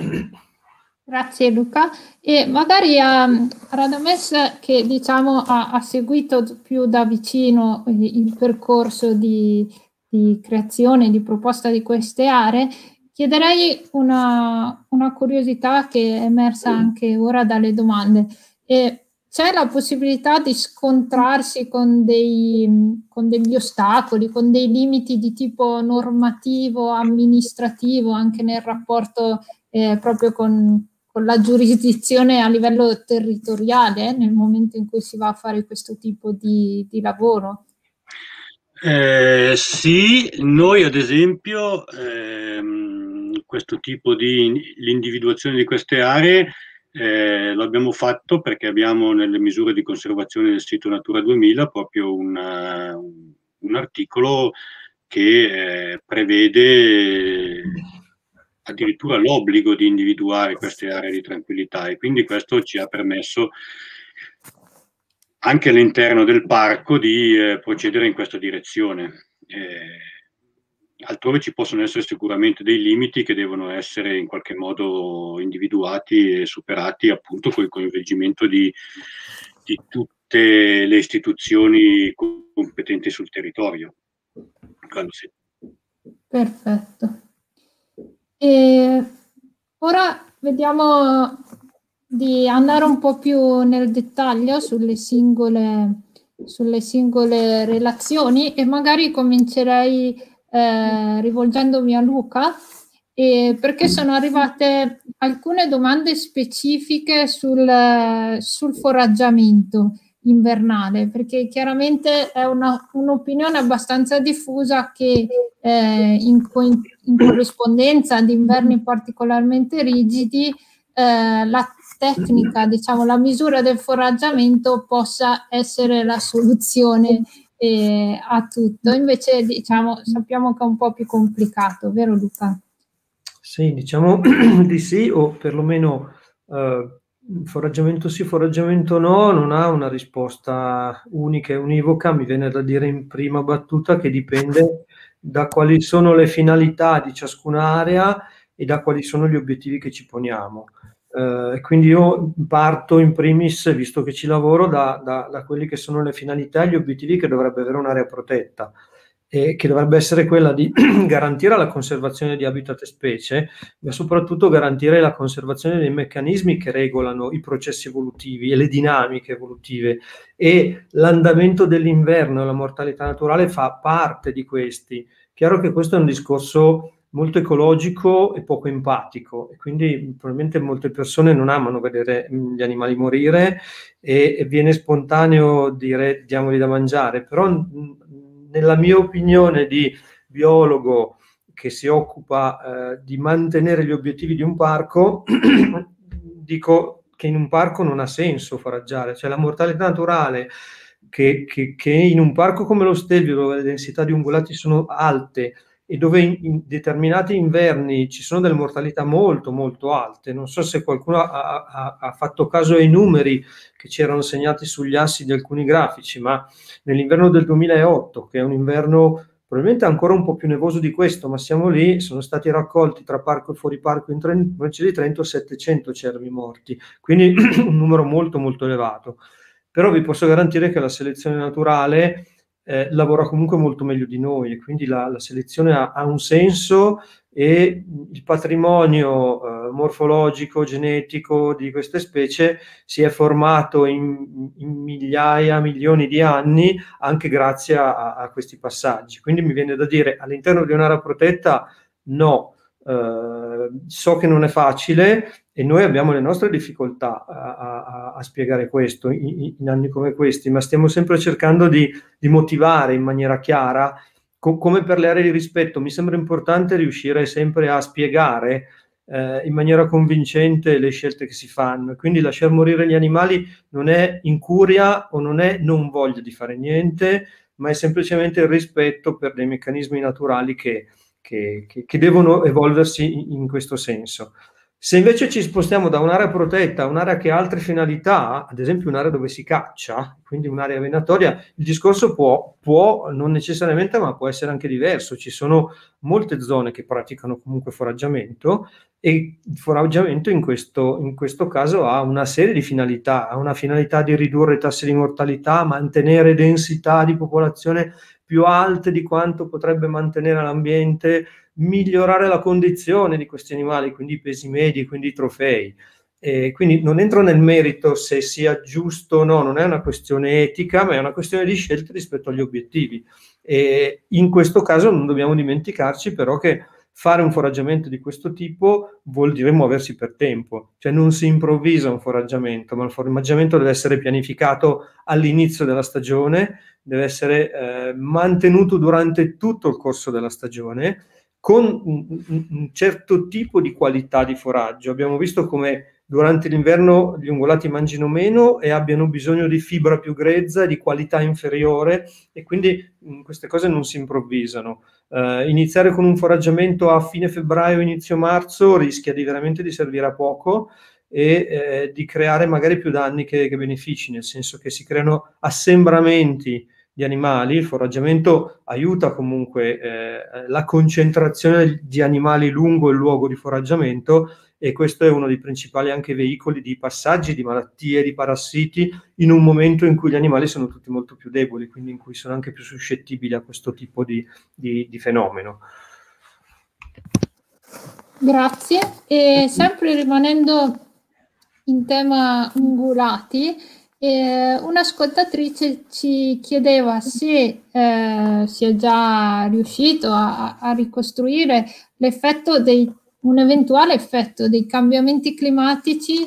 Grazie Luca. E magari a, a Radames, che diciamo ha, ha seguito più da vicino il percorso di, di creazione, di proposta di queste aree, chiederei una, una curiosità che è emersa anche ora dalle domande. E c'è la possibilità di scontrarsi con, dei, con degli ostacoli, con dei limiti di tipo normativo, amministrativo, anche nel rapporto eh, proprio con, con la giurisdizione a livello territoriale, nel momento in cui si va a fare questo tipo di, di lavoro? Eh, sì, noi ad esempio ehm, questo tipo di l'individuazione di queste aree Eh, lo abbiamo fatto perché abbiamo nelle misure di conservazione del sito Natura duemila proprio una, un, un articolo che eh, prevede addirittura l'obbligo di individuare queste aree di tranquillità, e quindi questo ci ha permesso anche all'interno del parco di eh, procedere in questa direzione. Eh, Altrove ci possono essere sicuramente dei limiti che devono essere in qualche modo individuati e superati, appunto con il coinvolgimento di, di tutte le istituzioni competenti sul territorio. Sì. Perfetto. E ora vediamo di andare un po' più nel dettaglio sulle singole, sulle singole relazioni, e magari comincerei Eh, rivolgendomi a Luca, eh, perché sono arrivate alcune domande specifiche sul, sul foraggiamento invernale, perché chiaramente è una, un'opinione abbastanza diffusa che eh, in, co- in corrispondenza ad inverni particolarmente rigidi eh, la tecnica, diciamo la misura del foraggiamento possa essere la soluzione Eh, a tutto. Invece diciamo sappiamo che è un po' più complicato, vero Luca? Sì, diciamo di sì, o perlomeno eh, foraggiamento sì, foraggiamento no, non ha una risposta unica e univoca. Mi viene da dire in prima battuta che dipende da quali sono le finalità di ciascuna area e da quali sono gli obiettivi che ci poniamo. Uh, quindi io parto in primis, visto che ci lavoro, da, da, da quelli che sono le finalità e gli obiettivi che dovrebbe avere un'area protetta, e che dovrebbe essere quella di garantire la conservazione di habitat e specie, ma soprattutto garantire la conservazione dei meccanismi che regolano i processi evolutivi e le dinamiche evolutive, e l'andamento dell'inverno e la mortalità naturale fa parte di questi. Chiaro che questo è un discorso molto ecologico e poco empatico, e quindi probabilmente molte persone non amano vedere gli animali morire, e, e viene spontaneo dire diamogli da mangiare, però nella mia opinione di biologo che si occupa eh, di mantenere gli obiettivi di un parco, dico che in un parco non ha senso foraggiare, cioè la mortalità naturale che, che, che in un parco come lo Stelvio, dove le densità di ungulati sono alte e dove in, in determinati inverni ci sono delle mortalità molto molto alte, non so se qualcuno ha, ha, ha fatto caso ai numeri che c'erano segnati sugli assi di alcuni grafici, ma nell'inverno del duemilaotto, che è un inverno probabilmente ancora un po' più nevoso di questo, ma siamo lì, sono stati raccolti tra parco e fuori parco in provincia di Trento settecento cervi morti, quindi un numero molto molto elevato. Però vi posso garantire che la selezione naturale eh, lavora comunque molto meglio di noi, e quindi la, la selezione ha, ha un senso, e il patrimonio eh, morfologico, genetico di queste specie si è formato in, in migliaia, milioni di anni anche grazie a, a questi passaggi. Quindi mi viene da dire, all'interno di un'area protetta no, eh, so che non è facile e noi abbiamo le nostre difficoltà a, a, a spiegare questo in, in anni come questi, ma stiamo sempre cercando di, di motivare in maniera chiara, co- come per le aree di rispetto. Mi sembra importante riuscire sempre a spiegare eh, in maniera convincente le scelte che si fanno, quindi lasciar morire gli animali non è incuria o non è non voglia di fare niente, ma è semplicemente il rispetto per dei meccanismi naturali che, che, che, che devono evolversi in, in questo senso. Se invece ci spostiamo da un'area protetta a un'area che ha altre finalità, ad esempio un'area dove si caccia, quindi un'area venatoria, il discorso può, può, non necessariamente, ma può essere anche diverso. Ci sono molte zone che praticano comunque foraggiamento e il foraggiamento in questo, in questo caso ha una serie di finalità, ha una finalità di ridurre i tassi di mortalità, mantenere densità di popolazione più alte di quanto potrebbe mantenere l'ambiente, migliorare la condizione di questi animali, quindi i pesi medi, quindi i trofei. E quindi non entro nel merito se sia giusto o no, non è una questione etica, ma è una questione di scelte rispetto agli obiettivi. E in questo caso non dobbiamo dimenticarci però che fare un foraggiamento di questo tipo vuol dire muoversi per tempo, cioè non si improvvisa un foraggiamento, ma il foraggiamento deve essere pianificato all'inizio della stagione, deve essere eh, mantenuto durante tutto il corso della stagione, con un, un certo tipo di qualità di foraggio. Abbiamo visto come durante l'inverno gli ungulati mangino meno e abbiano bisogno di fibra più grezza, di qualità inferiore, e quindi mh, queste cose non si improvvisano. Uh, iniziare con un foraggiamento a fine febbraio, inizio marzo, rischia di veramente di servire a poco e eh, di creare magari più danni che, che benefici, nel senso che si creano assembramenti di animali. Il foraggiamento aiuta comunque eh, la concentrazione di animali lungo il luogo di foraggiamento, e questo è uno dei principali anche veicoli di passaggi di malattie, di parassiti, in un momento in cui gli animali sono tutti molto più deboli, quindi in cui sono anche più suscettibili a questo tipo di, di, di fenomeno. Grazie. E sempre rimanendo in tema ungulati, eh, un'ascoltatrice ci chiedeva se eh, si è già riuscito a, a ricostruire l'effetto dei un eventuale effetto dei cambiamenti climatici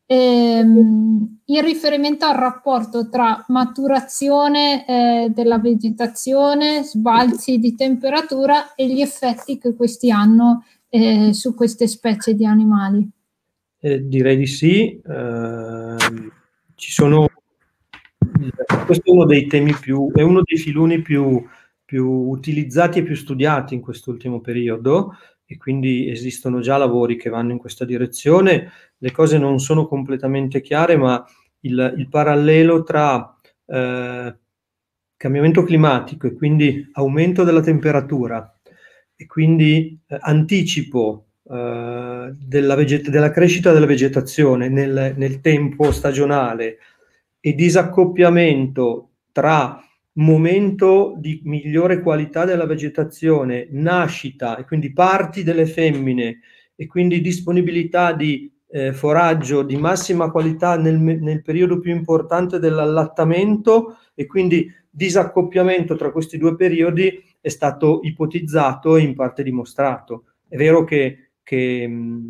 ehm, in riferimento al rapporto tra maturazione eh, della vegetazione, sbalzi di temperatura e gli effetti che questi hanno eh, su queste specie di animali. Eh, direi di sì. Eh, ci sono, questo è uno dei temi più, è uno dei filoni più, più utilizzati e più studiati in quest'ultimo periodo, e quindi esistono già lavori che vanno in questa direzione. Le cose non sono completamente chiare, ma il, il parallelo tra eh, cambiamento climatico e quindi aumento della temperatura e quindi eh, anticipo eh, della, veget- della crescita della vegetazione nel, nel tempo stagionale e disaccoppiamento tra momento di migliore qualità della vegetazione, nascita e quindi parti delle femmine e quindi disponibilità di eh, foraggio di massima qualità nel, nel periodo più importante dell'allattamento, e quindi disaccoppiamento tra questi due periodi è stato ipotizzato e in parte dimostrato. È vero che, che,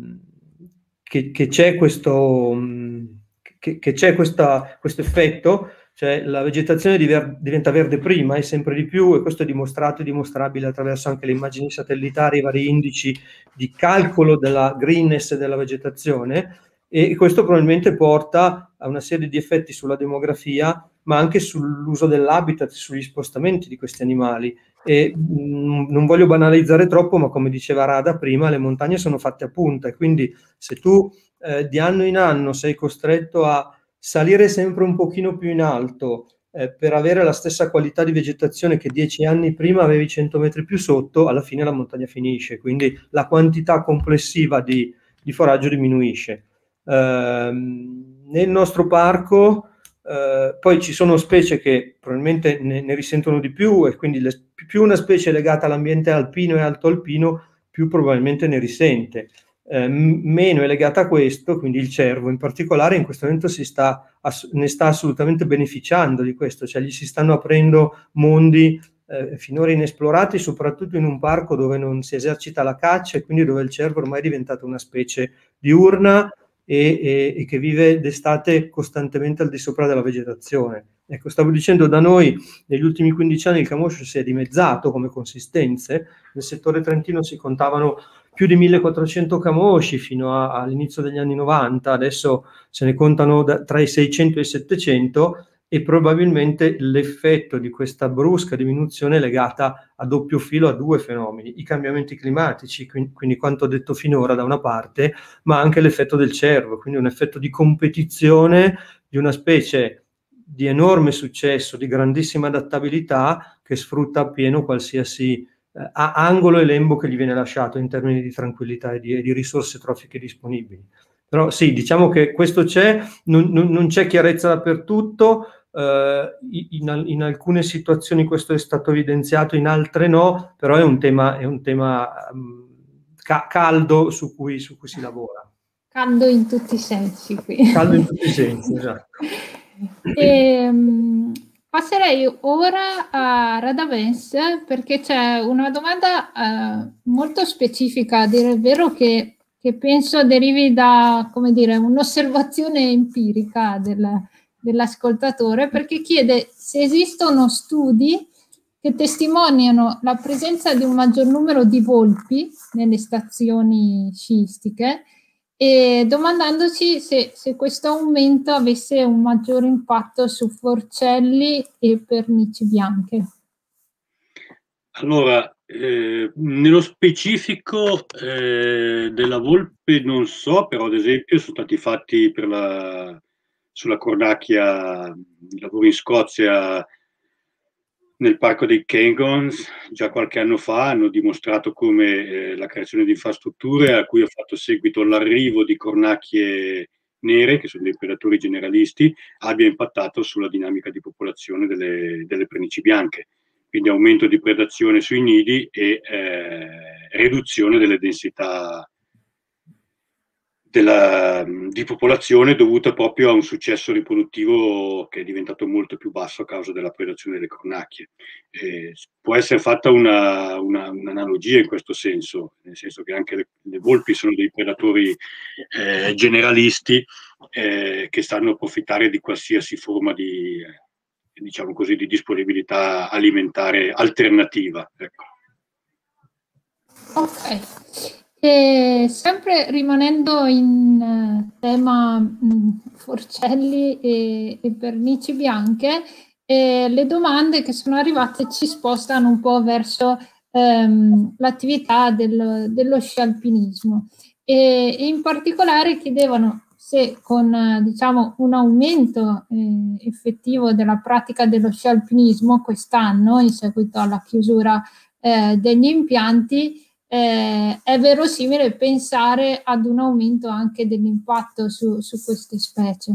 che, che c'è questo, che, che c'è questa, questo effetto, cioè la vegetazione diver, diventa verde prima e sempre di più, e questo è dimostrato e dimostrabile attraverso anche le immagini satellitari, i vari indici di calcolo della greenness della vegetazione, e questo probabilmente porta a una serie di effetti sulla demografia, ma anche sull'uso dell'habitat, sugli spostamenti di questi animali. E mh, non voglio banalizzare troppo, ma come diceva Rada prima, le montagne sono fatte a punta, e quindi se tu eh, di anno in anno sei costretto a salire sempre un pochino più in alto eh, per avere la stessa qualità di vegetazione che dieci anni prima avevi cento metri più sotto, alla fine la montagna finisce, quindi la quantità complessiva di, di foraggio diminuisce. Eh, nel nostro parco eh, poi ci sono specie che probabilmente ne, ne risentono di più, e quindi le, più una specie è legata all'ambiente alpino e alto alpino, più probabilmente ne risente. Eh, meno è legata a questo, quindi il cervo in particolare in questo momento si sta, ass- ne sta assolutamente beneficiando di questo, cioè gli si stanno aprendo mondi eh, finora inesplorati, soprattutto in un parco dove non si esercita la caccia e quindi dove il cervo ormai è diventato una specie diurna e, e, e che vive d'estate costantemente al di sopra della vegetazione. Ecco, stavo dicendo, da noi negli ultimi quindici anni il camoscio si è dimezzato come consistenze. Nel settore trentino si contavano più di millequattrocento camosci fino a, all'inizio degli anni novanta, adesso se ne contano da, tra i seicento e i settecento, e probabilmente l'effetto di questa brusca diminuzione è legata a doppio filo a due fenomeni: i cambiamenti climatici, quindi, quindi quanto detto finora da una parte, ma anche l'effetto del cervo, quindi un effetto di competizione di una specie di enorme successo, di grandissima adattabilità, che sfrutta appieno qualsiasi eh, angolo e lembo che gli viene lasciato in termini di tranquillità e di, e di risorse trofiche disponibili. Però sì, diciamo che questo c'è, non, non, non c'è chiarezza dappertutto, eh, in, in alcune situazioni questo è stato evidenziato, in altre no, però è un tema, è un tema um, ca caldo su cui, su cui si lavora. Caldo in tutti i sensi qui. Caldo in tutti i sensi, esatto. E, um, passerei ora a Radavens perché c'è una domanda uh, molto specifica, a dire il vero, che, che penso derivi da, come dire, un'osservazione empirica del, dell'ascoltatore, perché chiede se esistono studi che testimoniano la presenza di un maggior numero di volpi nelle stazioni sciistiche, e domandandoci se, se questo aumento avesse un maggiore impatto su forcelli e pernici bianche. Allora, eh, nello specifico eh, della volpe non so, però ad esempio sono stati fatti per la, sulla cornacchia lavori in Scozia nel parco dei Cairngorms già qualche anno fa, hanno dimostrato come eh, la creazione di infrastrutture a cui ha fatto seguito l'arrivo di cornacchie nere, che sono dei predatori generalisti, abbia impattato sulla dinamica di popolazione delle, delle pernici bianche. Quindi aumento di predazione sui nidi e eh, riduzione delle densità della, di popolazione dovuta proprio a un successo riproduttivo che è diventato molto più basso a causa della predazione delle cornacchie. Eh, può essere fatta una, una, un'analogia in questo senso, nel senso che anche le, le volpi sono dei predatori eh, generalisti eh, che stanno a approfittare di qualsiasi forma di, diciamo così, di disponibilità alimentare alternativa. Ecco. Ok. E sempre rimanendo in uh, tema mh, forcelli e, e pernici bianche, eh, le domande che sono arrivate ci spostano un po' verso ehm, l'attività del, dello sci alpinismo, e, e in particolare chiedevano se con eh, diciamo un aumento eh, effettivo della pratica dello sci alpinismo quest'anno, in seguito alla chiusura eh, degli impianti, Eh, è verosimile pensare ad un aumento anche dell'impatto su, su queste specie.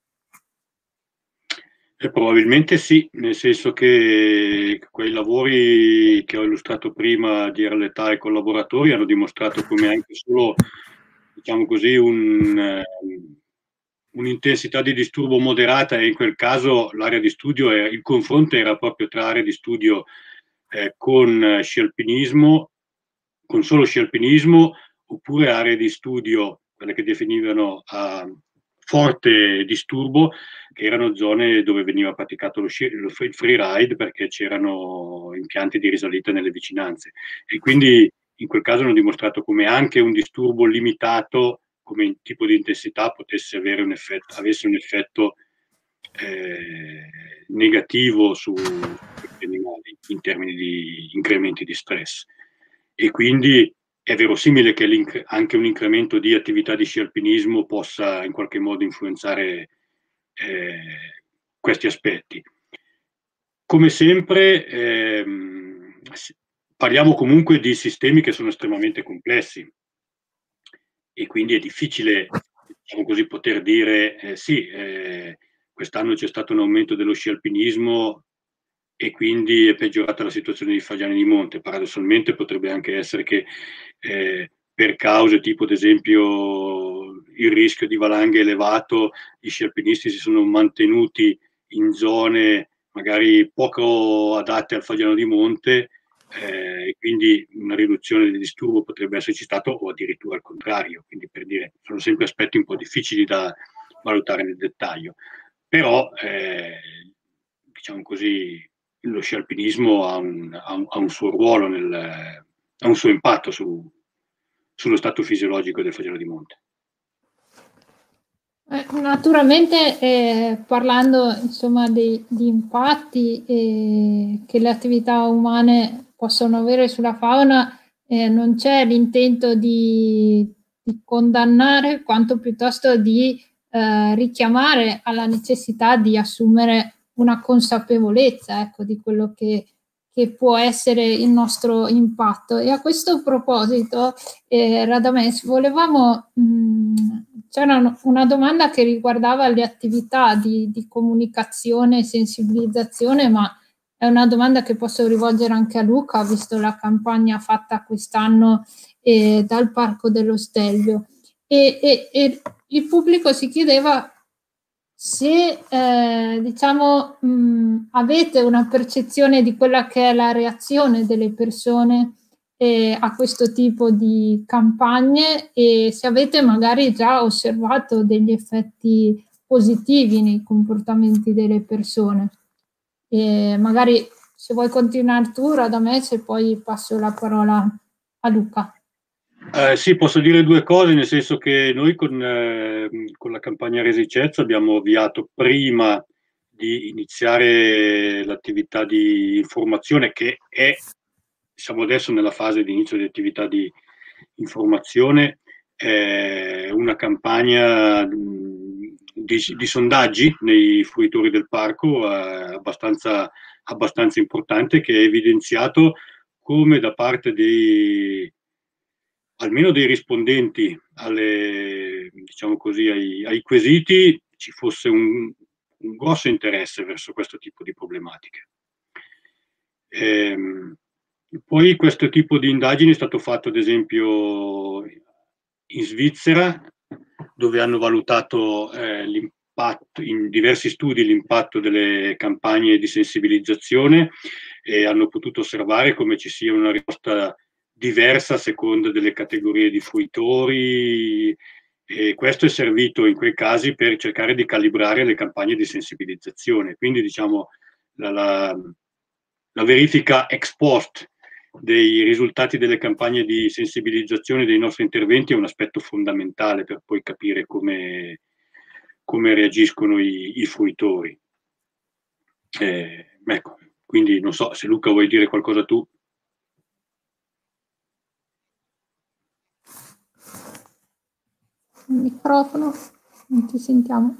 Eh, probabilmente sì, nel senso che quei lavori che ho illustrato prima di Arletà e collaboratori hanno dimostrato come anche solo, diciamo così, un, um, un'intensità di disturbo moderata, e in quel caso l'area di studio, è, il confronto era proprio tra aree di studio eh, con sci alpinismo, con solo sci alpinismo, oppure aree di studio, quelle che definivano a forte disturbo, che erano zone dove veniva praticato lo sci, lo freeride, perché c'erano impianti di risalita nelle vicinanze. E quindi in quel caso hanno dimostrato come anche un disturbo limitato come tipo di intensità potesse avere un effetto, avesse un effetto eh, negativo su questi animali in termini di incrementi di stress. E quindi è verosimile che anche un incremento di attività di sci alpinismo possa in qualche modo influenzare eh, questi aspetti. Come sempre ehm, parliamo comunque di sistemi che sono estremamente complessi, e quindi è difficile, diciamo così, poter dire eh, sì, eh, quest'anno c'è stato un aumento dello sci alpinismo e quindi è peggiorata la situazione di Faggiani di Monte. Paradossalmente potrebbe anche essere che eh, per cause tipo ad esempio il rischio di valanghe elevato, gli sci alpinisti si sono mantenuti in zone magari poco adatte al fagiano di monte, eh, quindi una riduzione del disturbo potrebbe esserci stato, o addirittura al contrario. Quindi, per dire, sono sempre aspetti un po' difficili da valutare nel dettaglio, però eh, diciamo così, lo sci alpinismo ha un, ha un, ha un suo ruolo, nel, ha un suo impatto su, sullo stato fisiologico del fagiano di monte. Eh, naturalmente, eh, parlando insomma di, di impatti eh, che le attività umane possono avere sulla fauna, eh, non c'è l'intento di, di condannare, quanto piuttosto di eh, richiamare alla necessità di assumere una consapevolezza, ecco, di quello che, che può essere il nostro impatto. E a questo proposito, eh, Radames, volevamo... Mh, c'era una domanda che riguardava le attività di, di comunicazione e sensibilizzazione, ma è una domanda che posso rivolgere anche a Luca, visto la campagna fatta quest'anno eh, dal Parco dello Stelvio. E, e, e il pubblico si chiedeva se eh, diciamo mh, avete una percezione di quella che è la reazione delle persone eh, a questo tipo di campagne, e se avete magari già osservato degli effetti positivi nei comportamenti delle persone. E magari se vuoi continuare tu, Radames, e poi passo la parola a Luca. Eh, sì, posso dire due cose, nel senso che noi con, eh, con la campagna Resicezza abbiamo avviato, prima di iniziare l'attività di informazione, che è, siamo adesso nella fase di inizio di attività di informazione, eh, una campagna di, di sondaggi nei fruitori del parco eh, abbastanza, abbastanza importante, che ha evidenziato come da parte dei almeno dei rispondenti alle, diciamo così, ai, ai quesiti, ci fosse un, un grosso interesse verso questo tipo di problematiche. Ehm, poi questo tipo di indagine è stato fatto ad esempio in Svizzera, dove hanno valutato eh, l'impatto, in diversi studi, l'impatto delle campagne di sensibilizzazione, e hanno potuto osservare come ci sia una risposta diversa a seconda delle categorie di fruitori, e questo è servito in quei casi per cercare di calibrare le campagne di sensibilizzazione. Quindi, diciamo, la, la, la verifica ex post dei risultati delle campagne di sensibilizzazione dei nostri interventi è un aspetto fondamentale per poi capire come, come reagiscono i, i fruitori. Eh, ecco, quindi non so se Luca vuoi dire qualcosa tu. Il microfono, non ti sentiamo.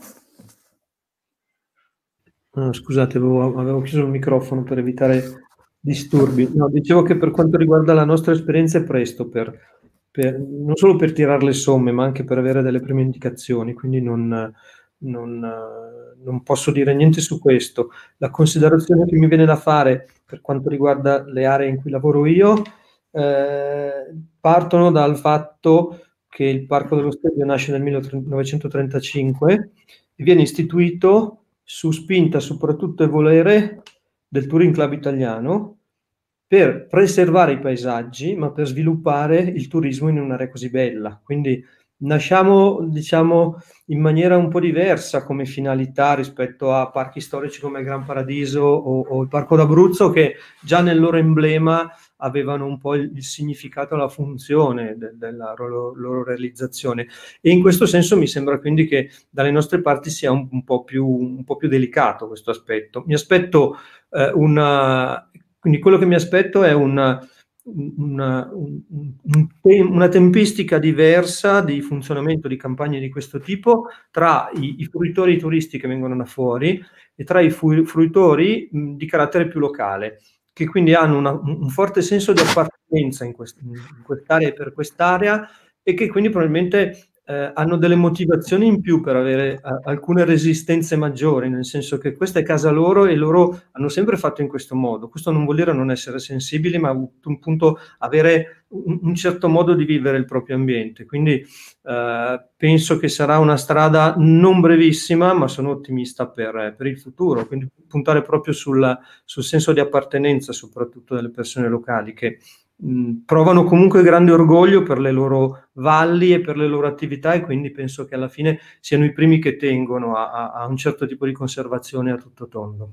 No, scusate, avevo, avevo chiuso il microfono per evitare disturbi. No, dicevo che per quanto riguarda la nostra esperienza è presto, per, per, non solo per tirare le somme, ma anche per avere delle prime indicazioni, quindi non, non, non posso dire niente su questo. La considerazione che mi viene da fare per quanto riguarda le aree in cui lavoro io eh, partono dal fatto che il Parco dello Stelvio nasce nel millenovecentotrentacinque e viene istituito su spinta soprattutto e volere del Touring Club Italiano per preservare i paesaggi, ma per sviluppare il turismo in un'area così bella. Quindi nasciamo, diciamo, in maniera un po' diversa come finalità rispetto a parchi storici come il Gran Paradiso o, o il Parco d'Abruzzo, che già nel loro emblema avevano un po' il, il significato e la funzione de, della loro, loro realizzazione. E in questo senso mi sembra quindi che dalle nostre parti sia un, un, po, più, un po' più delicato questo aspetto. Mi aspetto eh, una... Quindi quello che mi aspetto è una... Una, un, un, una tempistica diversa di funzionamento di campagne di questo tipo tra i, i fruitori turisti che vengono da fuori e tra i fu, fruitori mh, di carattere più locale, che quindi hanno una, un forte senso di appartenenza in, quest, in quest'area e per quest'area, e che quindi probabilmente eh, hanno delle motivazioni in più per avere eh, alcune resistenze maggiori, nel senso che questa è casa loro e loro hanno sempre fatto in questo modo. Questo non vuol dire non essere sensibili, ma appunto avere un, un certo modo di vivere il proprio ambiente. Quindi eh, penso che sarà una strada non brevissima, ma sono ottimista per, per il futuro. Quindi puntare proprio sul, sul senso di appartenenza, soprattutto delle persone locali, che mh, provano comunque grande orgoglio per le loro valli e per le loro attività, e quindi penso che alla fine siano i primi che tengono a, a, a un certo tipo di conservazione a tutto tondo.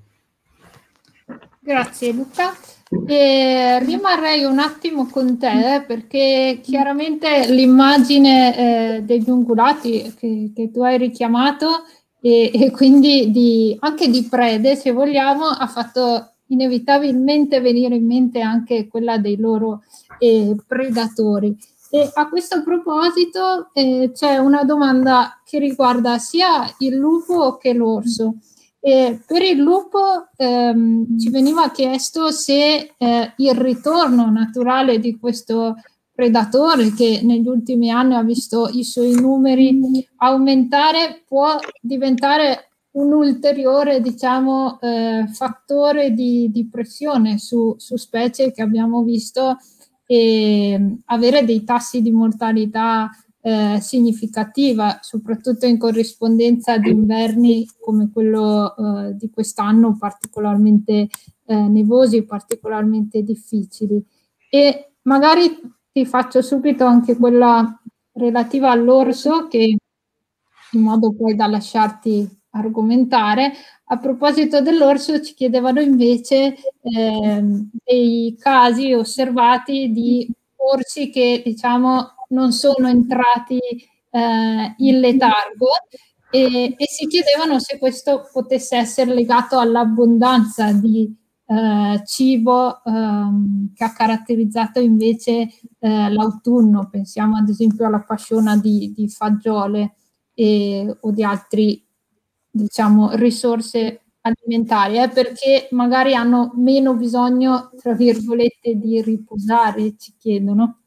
Grazie Luca. E rimarrei un attimo con te, perché chiaramente l'immagine eh, degli ungulati che, che tu hai richiamato e, e quindi di, anche di prede, se vogliamo, ha fatto inevitabilmente venire in mente anche quella dei loro eh, predatori. E a questo proposito eh, c'è una domanda che riguarda sia il lupo che l'orso. E per il lupo ehm, ci veniva chiesto se eh, il ritorno naturale di questo predatore, che negli ultimi anni ha visto i suoi numeri aumentare, può diventare un ulteriore, diciamo, eh, fattore di, di pressione su, su specie che abbiamo visto e avere dei tassi di mortalità eh, significativa, soprattutto in corrispondenza di inverni come quello eh, di quest'anno, particolarmente eh, nevosi, particolarmente difficili. E magari ti faccio subito anche quella relativa all'orso, che in modo poi da lasciarti argomentare. A proposito dell'orso, ci chiedevano invece eh, dei casi osservati di orsi che, diciamo, non sono entrati eh, in letargo e, e si chiedevano se questo potesse essere legato all'abbondanza di eh, cibo ehm, che ha caratterizzato invece eh, l'autunno. Pensiamo ad esempio alla pasciona di, di fagiole e, o di altri, diciamo, risorse alimentari, eh, perché magari hanno meno bisogno, tra virgolette, di riposare, ci chiedono.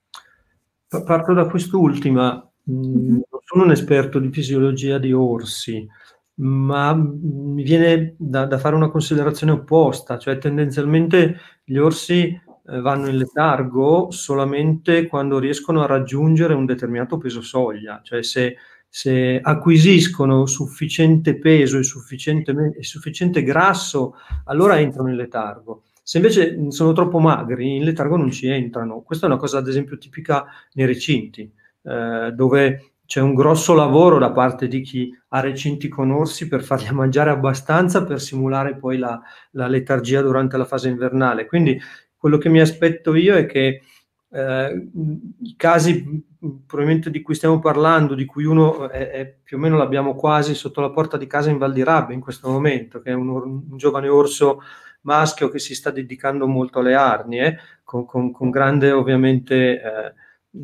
Parto da quest'ultima. Mm-hmm. Non sono un esperto di fisiologia di orsi, ma mi viene da, da fare una considerazione opposta, cioè tendenzialmente gli orsi eh, vanno in letargo solamente quando riescono a raggiungere un determinato peso soglia, cioè se se acquisiscono sufficiente peso e sufficiente, e sufficiente grasso, allora entrano in letargo. Se invece sono troppo magri, in letargo non ci entrano. Questa è una cosa, ad esempio, tipica nei recinti, eh, dove c'è un grosso lavoro da parte di chi ha recinti con orsi per farli mangiare abbastanza per simulare poi la, la letargia durante la fase invernale. Quindi quello che mi aspetto io è che eh, i casi probabilmente di cui stiamo parlando, di cui uno è, è più o meno l'abbiamo quasi sotto la porta di casa in Val di Rabbia in questo momento, che è un, un giovane orso maschio che si sta dedicando molto alle arnie, con, con, con grande ovviamente eh,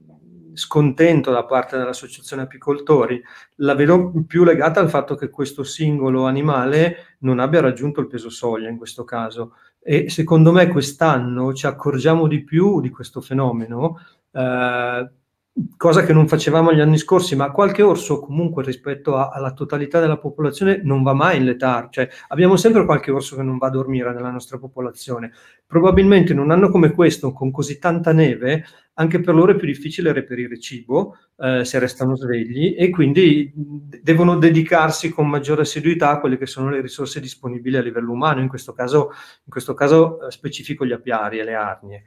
scontento da parte dell'associazione apicoltori. La vedo più legata al fatto che questo singolo animale non abbia raggiunto il peso soglia in questo caso. E secondo me quest'anno ci accorgiamo di più di questo fenomeno, eh, cosa che non facevamo gli anni scorsi, ma qualche orso comunque rispetto a, alla totalità della popolazione non va mai in letargo, cioè abbiamo sempre qualche orso che non va a dormire nella nostra popolazione. Probabilmente in un anno come questo, con così tanta neve, anche per loro è più difficile reperire cibo eh, se restano svegli, e quindi devono dedicarsi con maggiore assiduità a quelle che sono le risorse disponibili a livello umano, in questo caso, in questo caso eh, specifico gli apiari e le arnie.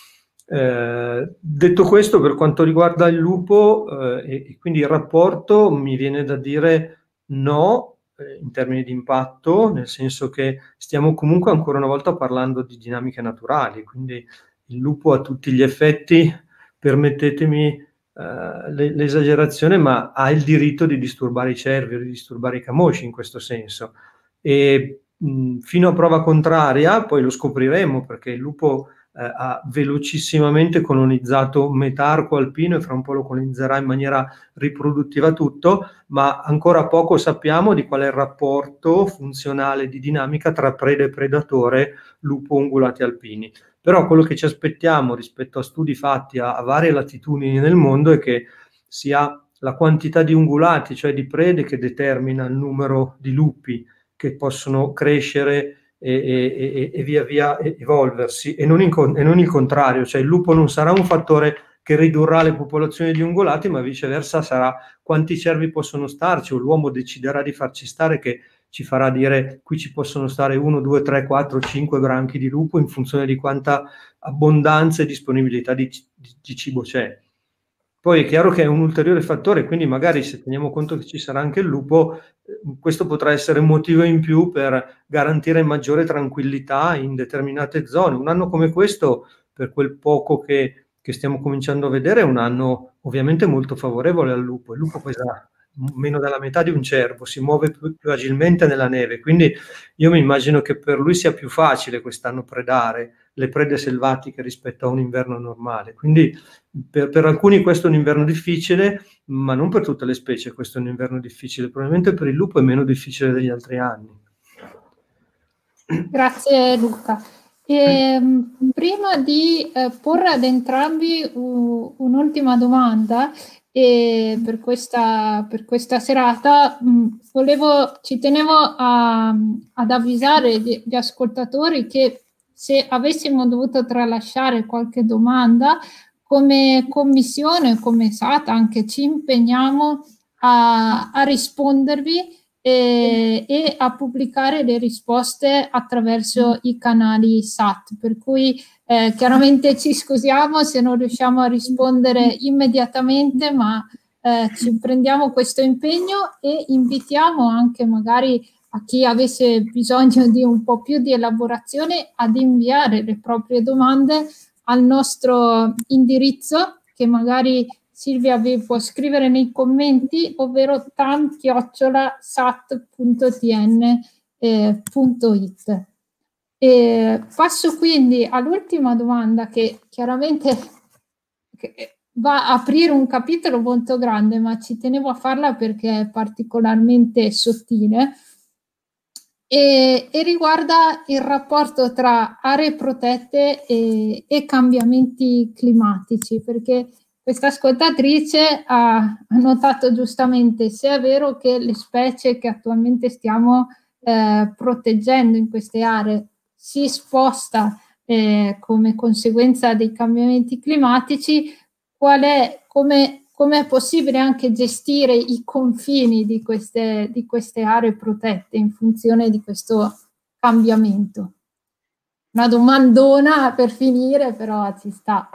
Eh, detto questo, per quanto riguarda il lupo eh, e, e quindi il rapporto, mi viene da dire no eh, in termini di impatto, nel senso che stiamo comunque ancora una volta parlando di dinamiche naturali, quindi il lupo a tutti gli effetti, permettetemi eh, l'esagerazione, ma ha il diritto di disturbare i cervi, di disturbare i camosci in questo senso, e mh, fino a prova contraria, poi lo scopriremo, perché il lupo Eh, ha velocissimamente colonizzato metà arco alpino e fra un po' lo colonizzerà in maniera riproduttiva tutto, ma ancora poco sappiamo di qual è il rapporto funzionale di dinamica tra preda e predatore lupo ungulati alpini. Però quello che ci aspettiamo rispetto a studi fatti a, a varie latitudini nel mondo è che sia la quantità di ungulati, cioè di prede, che determina il numero di lupi che possono crescere e, e, e via via evolversi, e non, in, e non il contrario, cioè il lupo non sarà un fattore che ridurrà le popolazioni di ungulati, ma viceversa sarà quanti cervi possono starci, o l'uomo deciderà di farci stare, che ci farà dire qui ci possono stare uno, due, tre, quattro, cinque branchi di lupo in funzione di quanta abbondanza e disponibilità di, di, di cibo c'è. Poi è chiaro che è un ulteriore fattore, quindi magari se teniamo conto che ci sarà anche il lupo, questo potrà essere un motivo in più per garantire maggiore tranquillità in determinate zone. Un anno come questo, per quel poco che, che stiamo cominciando a vedere, è un anno ovviamente molto favorevole al lupo. Il lupo pesa meno della metà di un cervo, si muove più, più agilmente nella neve, quindi io mi immagino che per lui sia più facile quest'anno predare le prede selvatiche rispetto a un inverno normale. Quindi per, per alcuni questo è un inverno difficile, ma non per tutte le specie questo è un inverno difficile. Probabilmente per il lupo è meno difficile degli altri anni. Grazie Luca. E, prima di eh, porre ad entrambi uh, un'ultima domanda, e per questa, per questa serata mh, volevo, ci tenevo a, ad avvisare gli, gli ascoltatori che se avessimo dovuto tralasciare qualche domanda, come commissione, come S A T, anche ci impegniamo a, a rispondervi e, e a pubblicare le risposte attraverso i canali S A T, per cui eh, chiaramente ci scusiamo se non riusciamo a rispondere immediatamente, ma eh, ci prendiamo questo impegno e invitiamo anche magari a chi avesse bisogno di un po' più di elaborazione ad inviare le proprie domande al nostro indirizzo, che magari Silvia vi può scrivere nei commenti, ovvero tam chiocciola sat punto t n punto i t. E passo quindi all'ultima domanda, che chiaramente va a aprire un capitolo molto grande, ma ci tenevo a farla perché è particolarmente sottile. E, e riguarda il rapporto tra aree protette e, e cambiamenti climatici, perché questa ascoltatrice ha, ha notato giustamente se è vero che le specie che attualmente stiamo eh, proteggendo in queste aree si sposta eh, come conseguenza dei cambiamenti climatici, qual è, come come è possibile anche gestire i confini di queste, di queste aree protette in funzione di questo cambiamento. Una domandona per finire, però ci sta.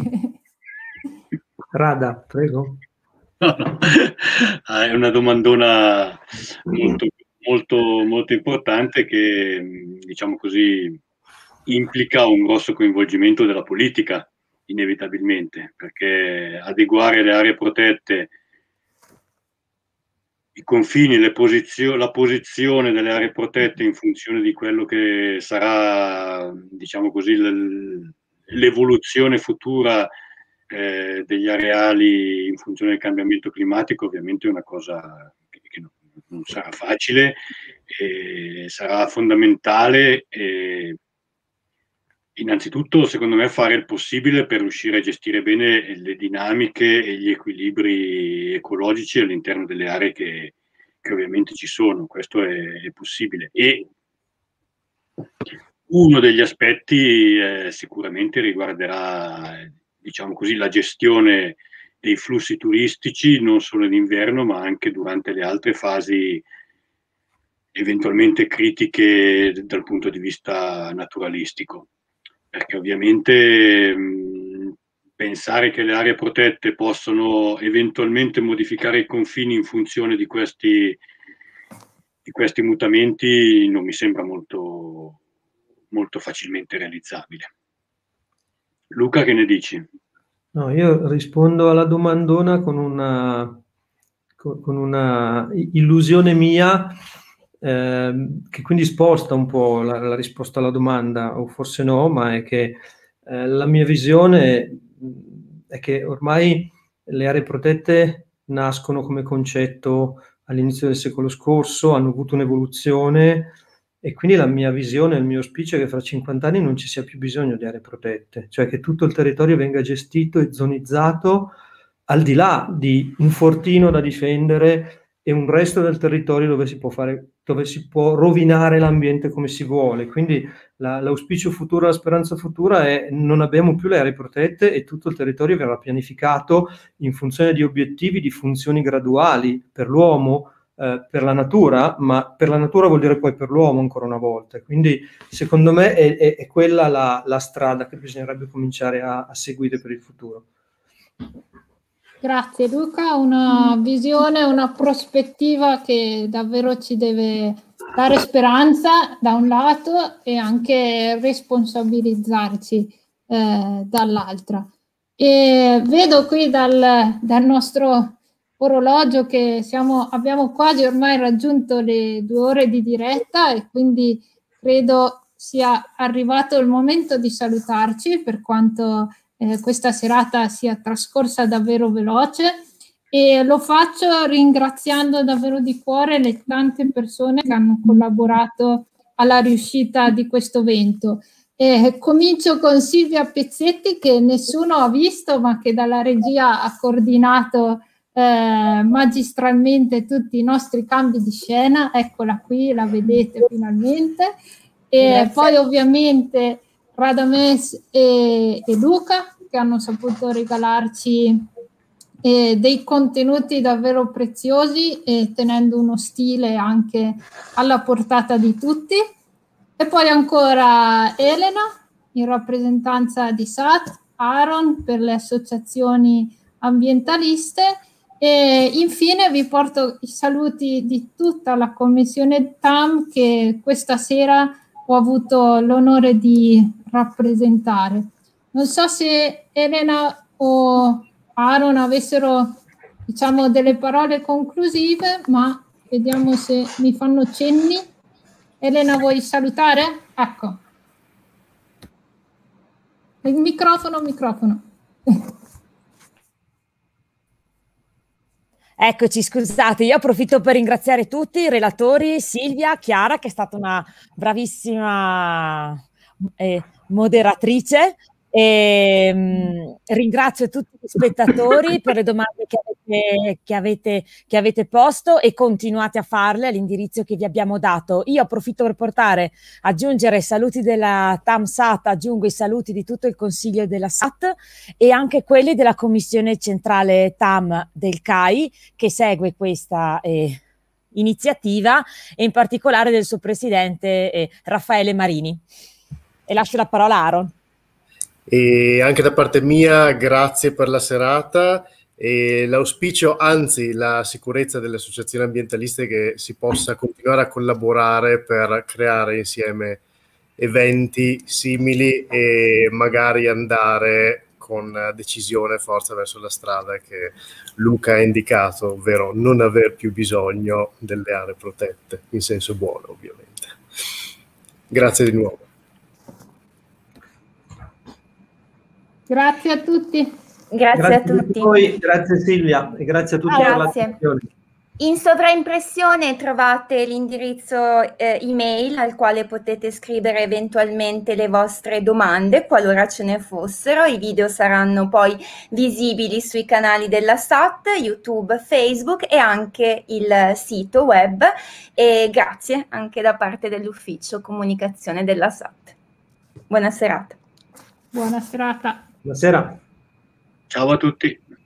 Rada, prego. No, no. È una domandona molto, molto, molto importante che, diciamo così, implica un grosso coinvolgimento della politica, inevitabilmente, perché adeguare le aree protette, i confini, le posizio- la posizione delle aree protette in funzione di quello che sarà, diciamo così, l'evoluzione futura eh, degli areali in funzione del cambiamento climatico, ovviamente è una cosa che, che non, non sarà facile, e sarà fondamentale. E, innanzitutto, secondo me, fare il possibile per riuscire a gestire bene le dinamiche e gli equilibri ecologici all'interno delle aree che, che ovviamente ci sono. Questo è, è possibile. E uno degli aspetti eh, sicuramente riguarderà, diciamo così, la gestione dei flussi turistici, non solo in inverno, ma anche durante le altre fasi eventualmente critiche dal punto di vista naturalistico. Perché ovviamente mh, pensare che le aree protette possono eventualmente modificare i confini in funzione di questi, di questi mutamenti non mi sembra molto, molto facilmente realizzabile. Luca, che ne dici? No, io rispondo alla domandona con una, con una illusione mia, eh, che quindi sposta un po' la, la risposta alla domanda, o forse no, ma è che eh, la mia visione è che ormai le aree protette nascono come concetto all'inizio del secolo scorso, hanno avuto un'evoluzione, e quindi la mia visione, il mio auspicio è che fra cinquanta anni non ci sia più bisogno di aree protette, cioè che tutto il territorio venga gestito e zonizzato al di là di un fortino da difendere e un resto del territorio dove si può fare, dove si può rovinare l'ambiente come si vuole. Quindi la, l'auspicio futuro, la speranza futura è: non abbiamo più le aree protette e tutto il territorio verrà pianificato in funzione di obiettivi, di funzioni graduali per l'uomo, eh, per la natura, ma per la natura vuol dire poi per l'uomo ancora una volta. Quindi secondo me è, è, è quella la, la strada che bisognerebbe cominciare a, a seguire per il futuro. Grazie Luca, una visione, una prospettiva che davvero ci deve dare speranza da un lato e anche responsabilizzarci eh, dall'altra. E vedo qui dal, dal nostro orologio che siamo, abbiamo quasi ormai raggiunto le due ore di diretta e quindi credo sia arrivato il momento di salutarci, per quanto Eh, questa serata sia trascorsa davvero veloce, e lo faccio ringraziando davvero di cuore le tante persone che hanno collaborato alla riuscita di questo evento. Eh, comincio con Silvia Pezzetti, che nessuno ha visto ma che dalla regia ha coordinato eh, magistralmente tutti i nostri cambi di scena. Eccola qui, la vedete finalmente. E poi ovviamente Radames e, e Luca, che hanno saputo regalarci eh, dei contenuti davvero preziosi e tenendo uno stile anche alla portata di tutti. E poi ancora Elena in rappresentanza di S A T, Aaron per le associazioni ambientaliste, e infine vi porto i saluti di tutta la commissione T A M che questa sera ho avuto l'onore di rappresentare. Non so se Elena o Aaron avessero, diciamo, delle parole conclusive, ma vediamo se mi fanno cenni. Elena, vuoi salutare? Ecco. Il microfono, microfono. Eccoci, scusate, io approfitto per ringraziare tutti i relatori, Silvia, Chiara, che è stata una bravissima eh, moderatrice, e mh, ringrazio tutti gli spettatori per le domande che avete, che, avete, che avete posto, e continuate a farle all'indirizzo che vi abbiamo dato. Io approfitto per portare, aggiungere i saluti della T A M S A T, aggiungo i saluti di tutto il Consiglio della S A T e anche quelli della Commissione Centrale T A M del C A I, che segue questa eh, iniziativa, e in particolare del suo presidente eh, Raffaele Marini. E lascio la parola a Aaron. E anche da parte mia, grazie per la serata, e l'auspicio, anzi la sicurezza delle associazioni ambientaliste, che si possa continuare a collaborare per creare insieme eventi simili e magari andare con decisione e forza verso la strada che Luca ha indicato, ovvero non aver più bisogno delle aree protette, in senso buono ovviamente. Grazie di nuovo. Grazie a tutti. Grazie, grazie a tutti. A voi, grazie Silvia, e grazie a tutti ah, per l'attenzione. In sovraimpressione trovate l'indirizzo eh, email al quale potete scrivere eventualmente le vostre domande, qualora ce ne fossero. I video saranno poi visibili sui canali della S A T, YouTube, Facebook e anche il sito web. E grazie anche da parte dell'ufficio comunicazione della S A T. Buona serata. Buona serata. Buonasera. Ciao a tutti.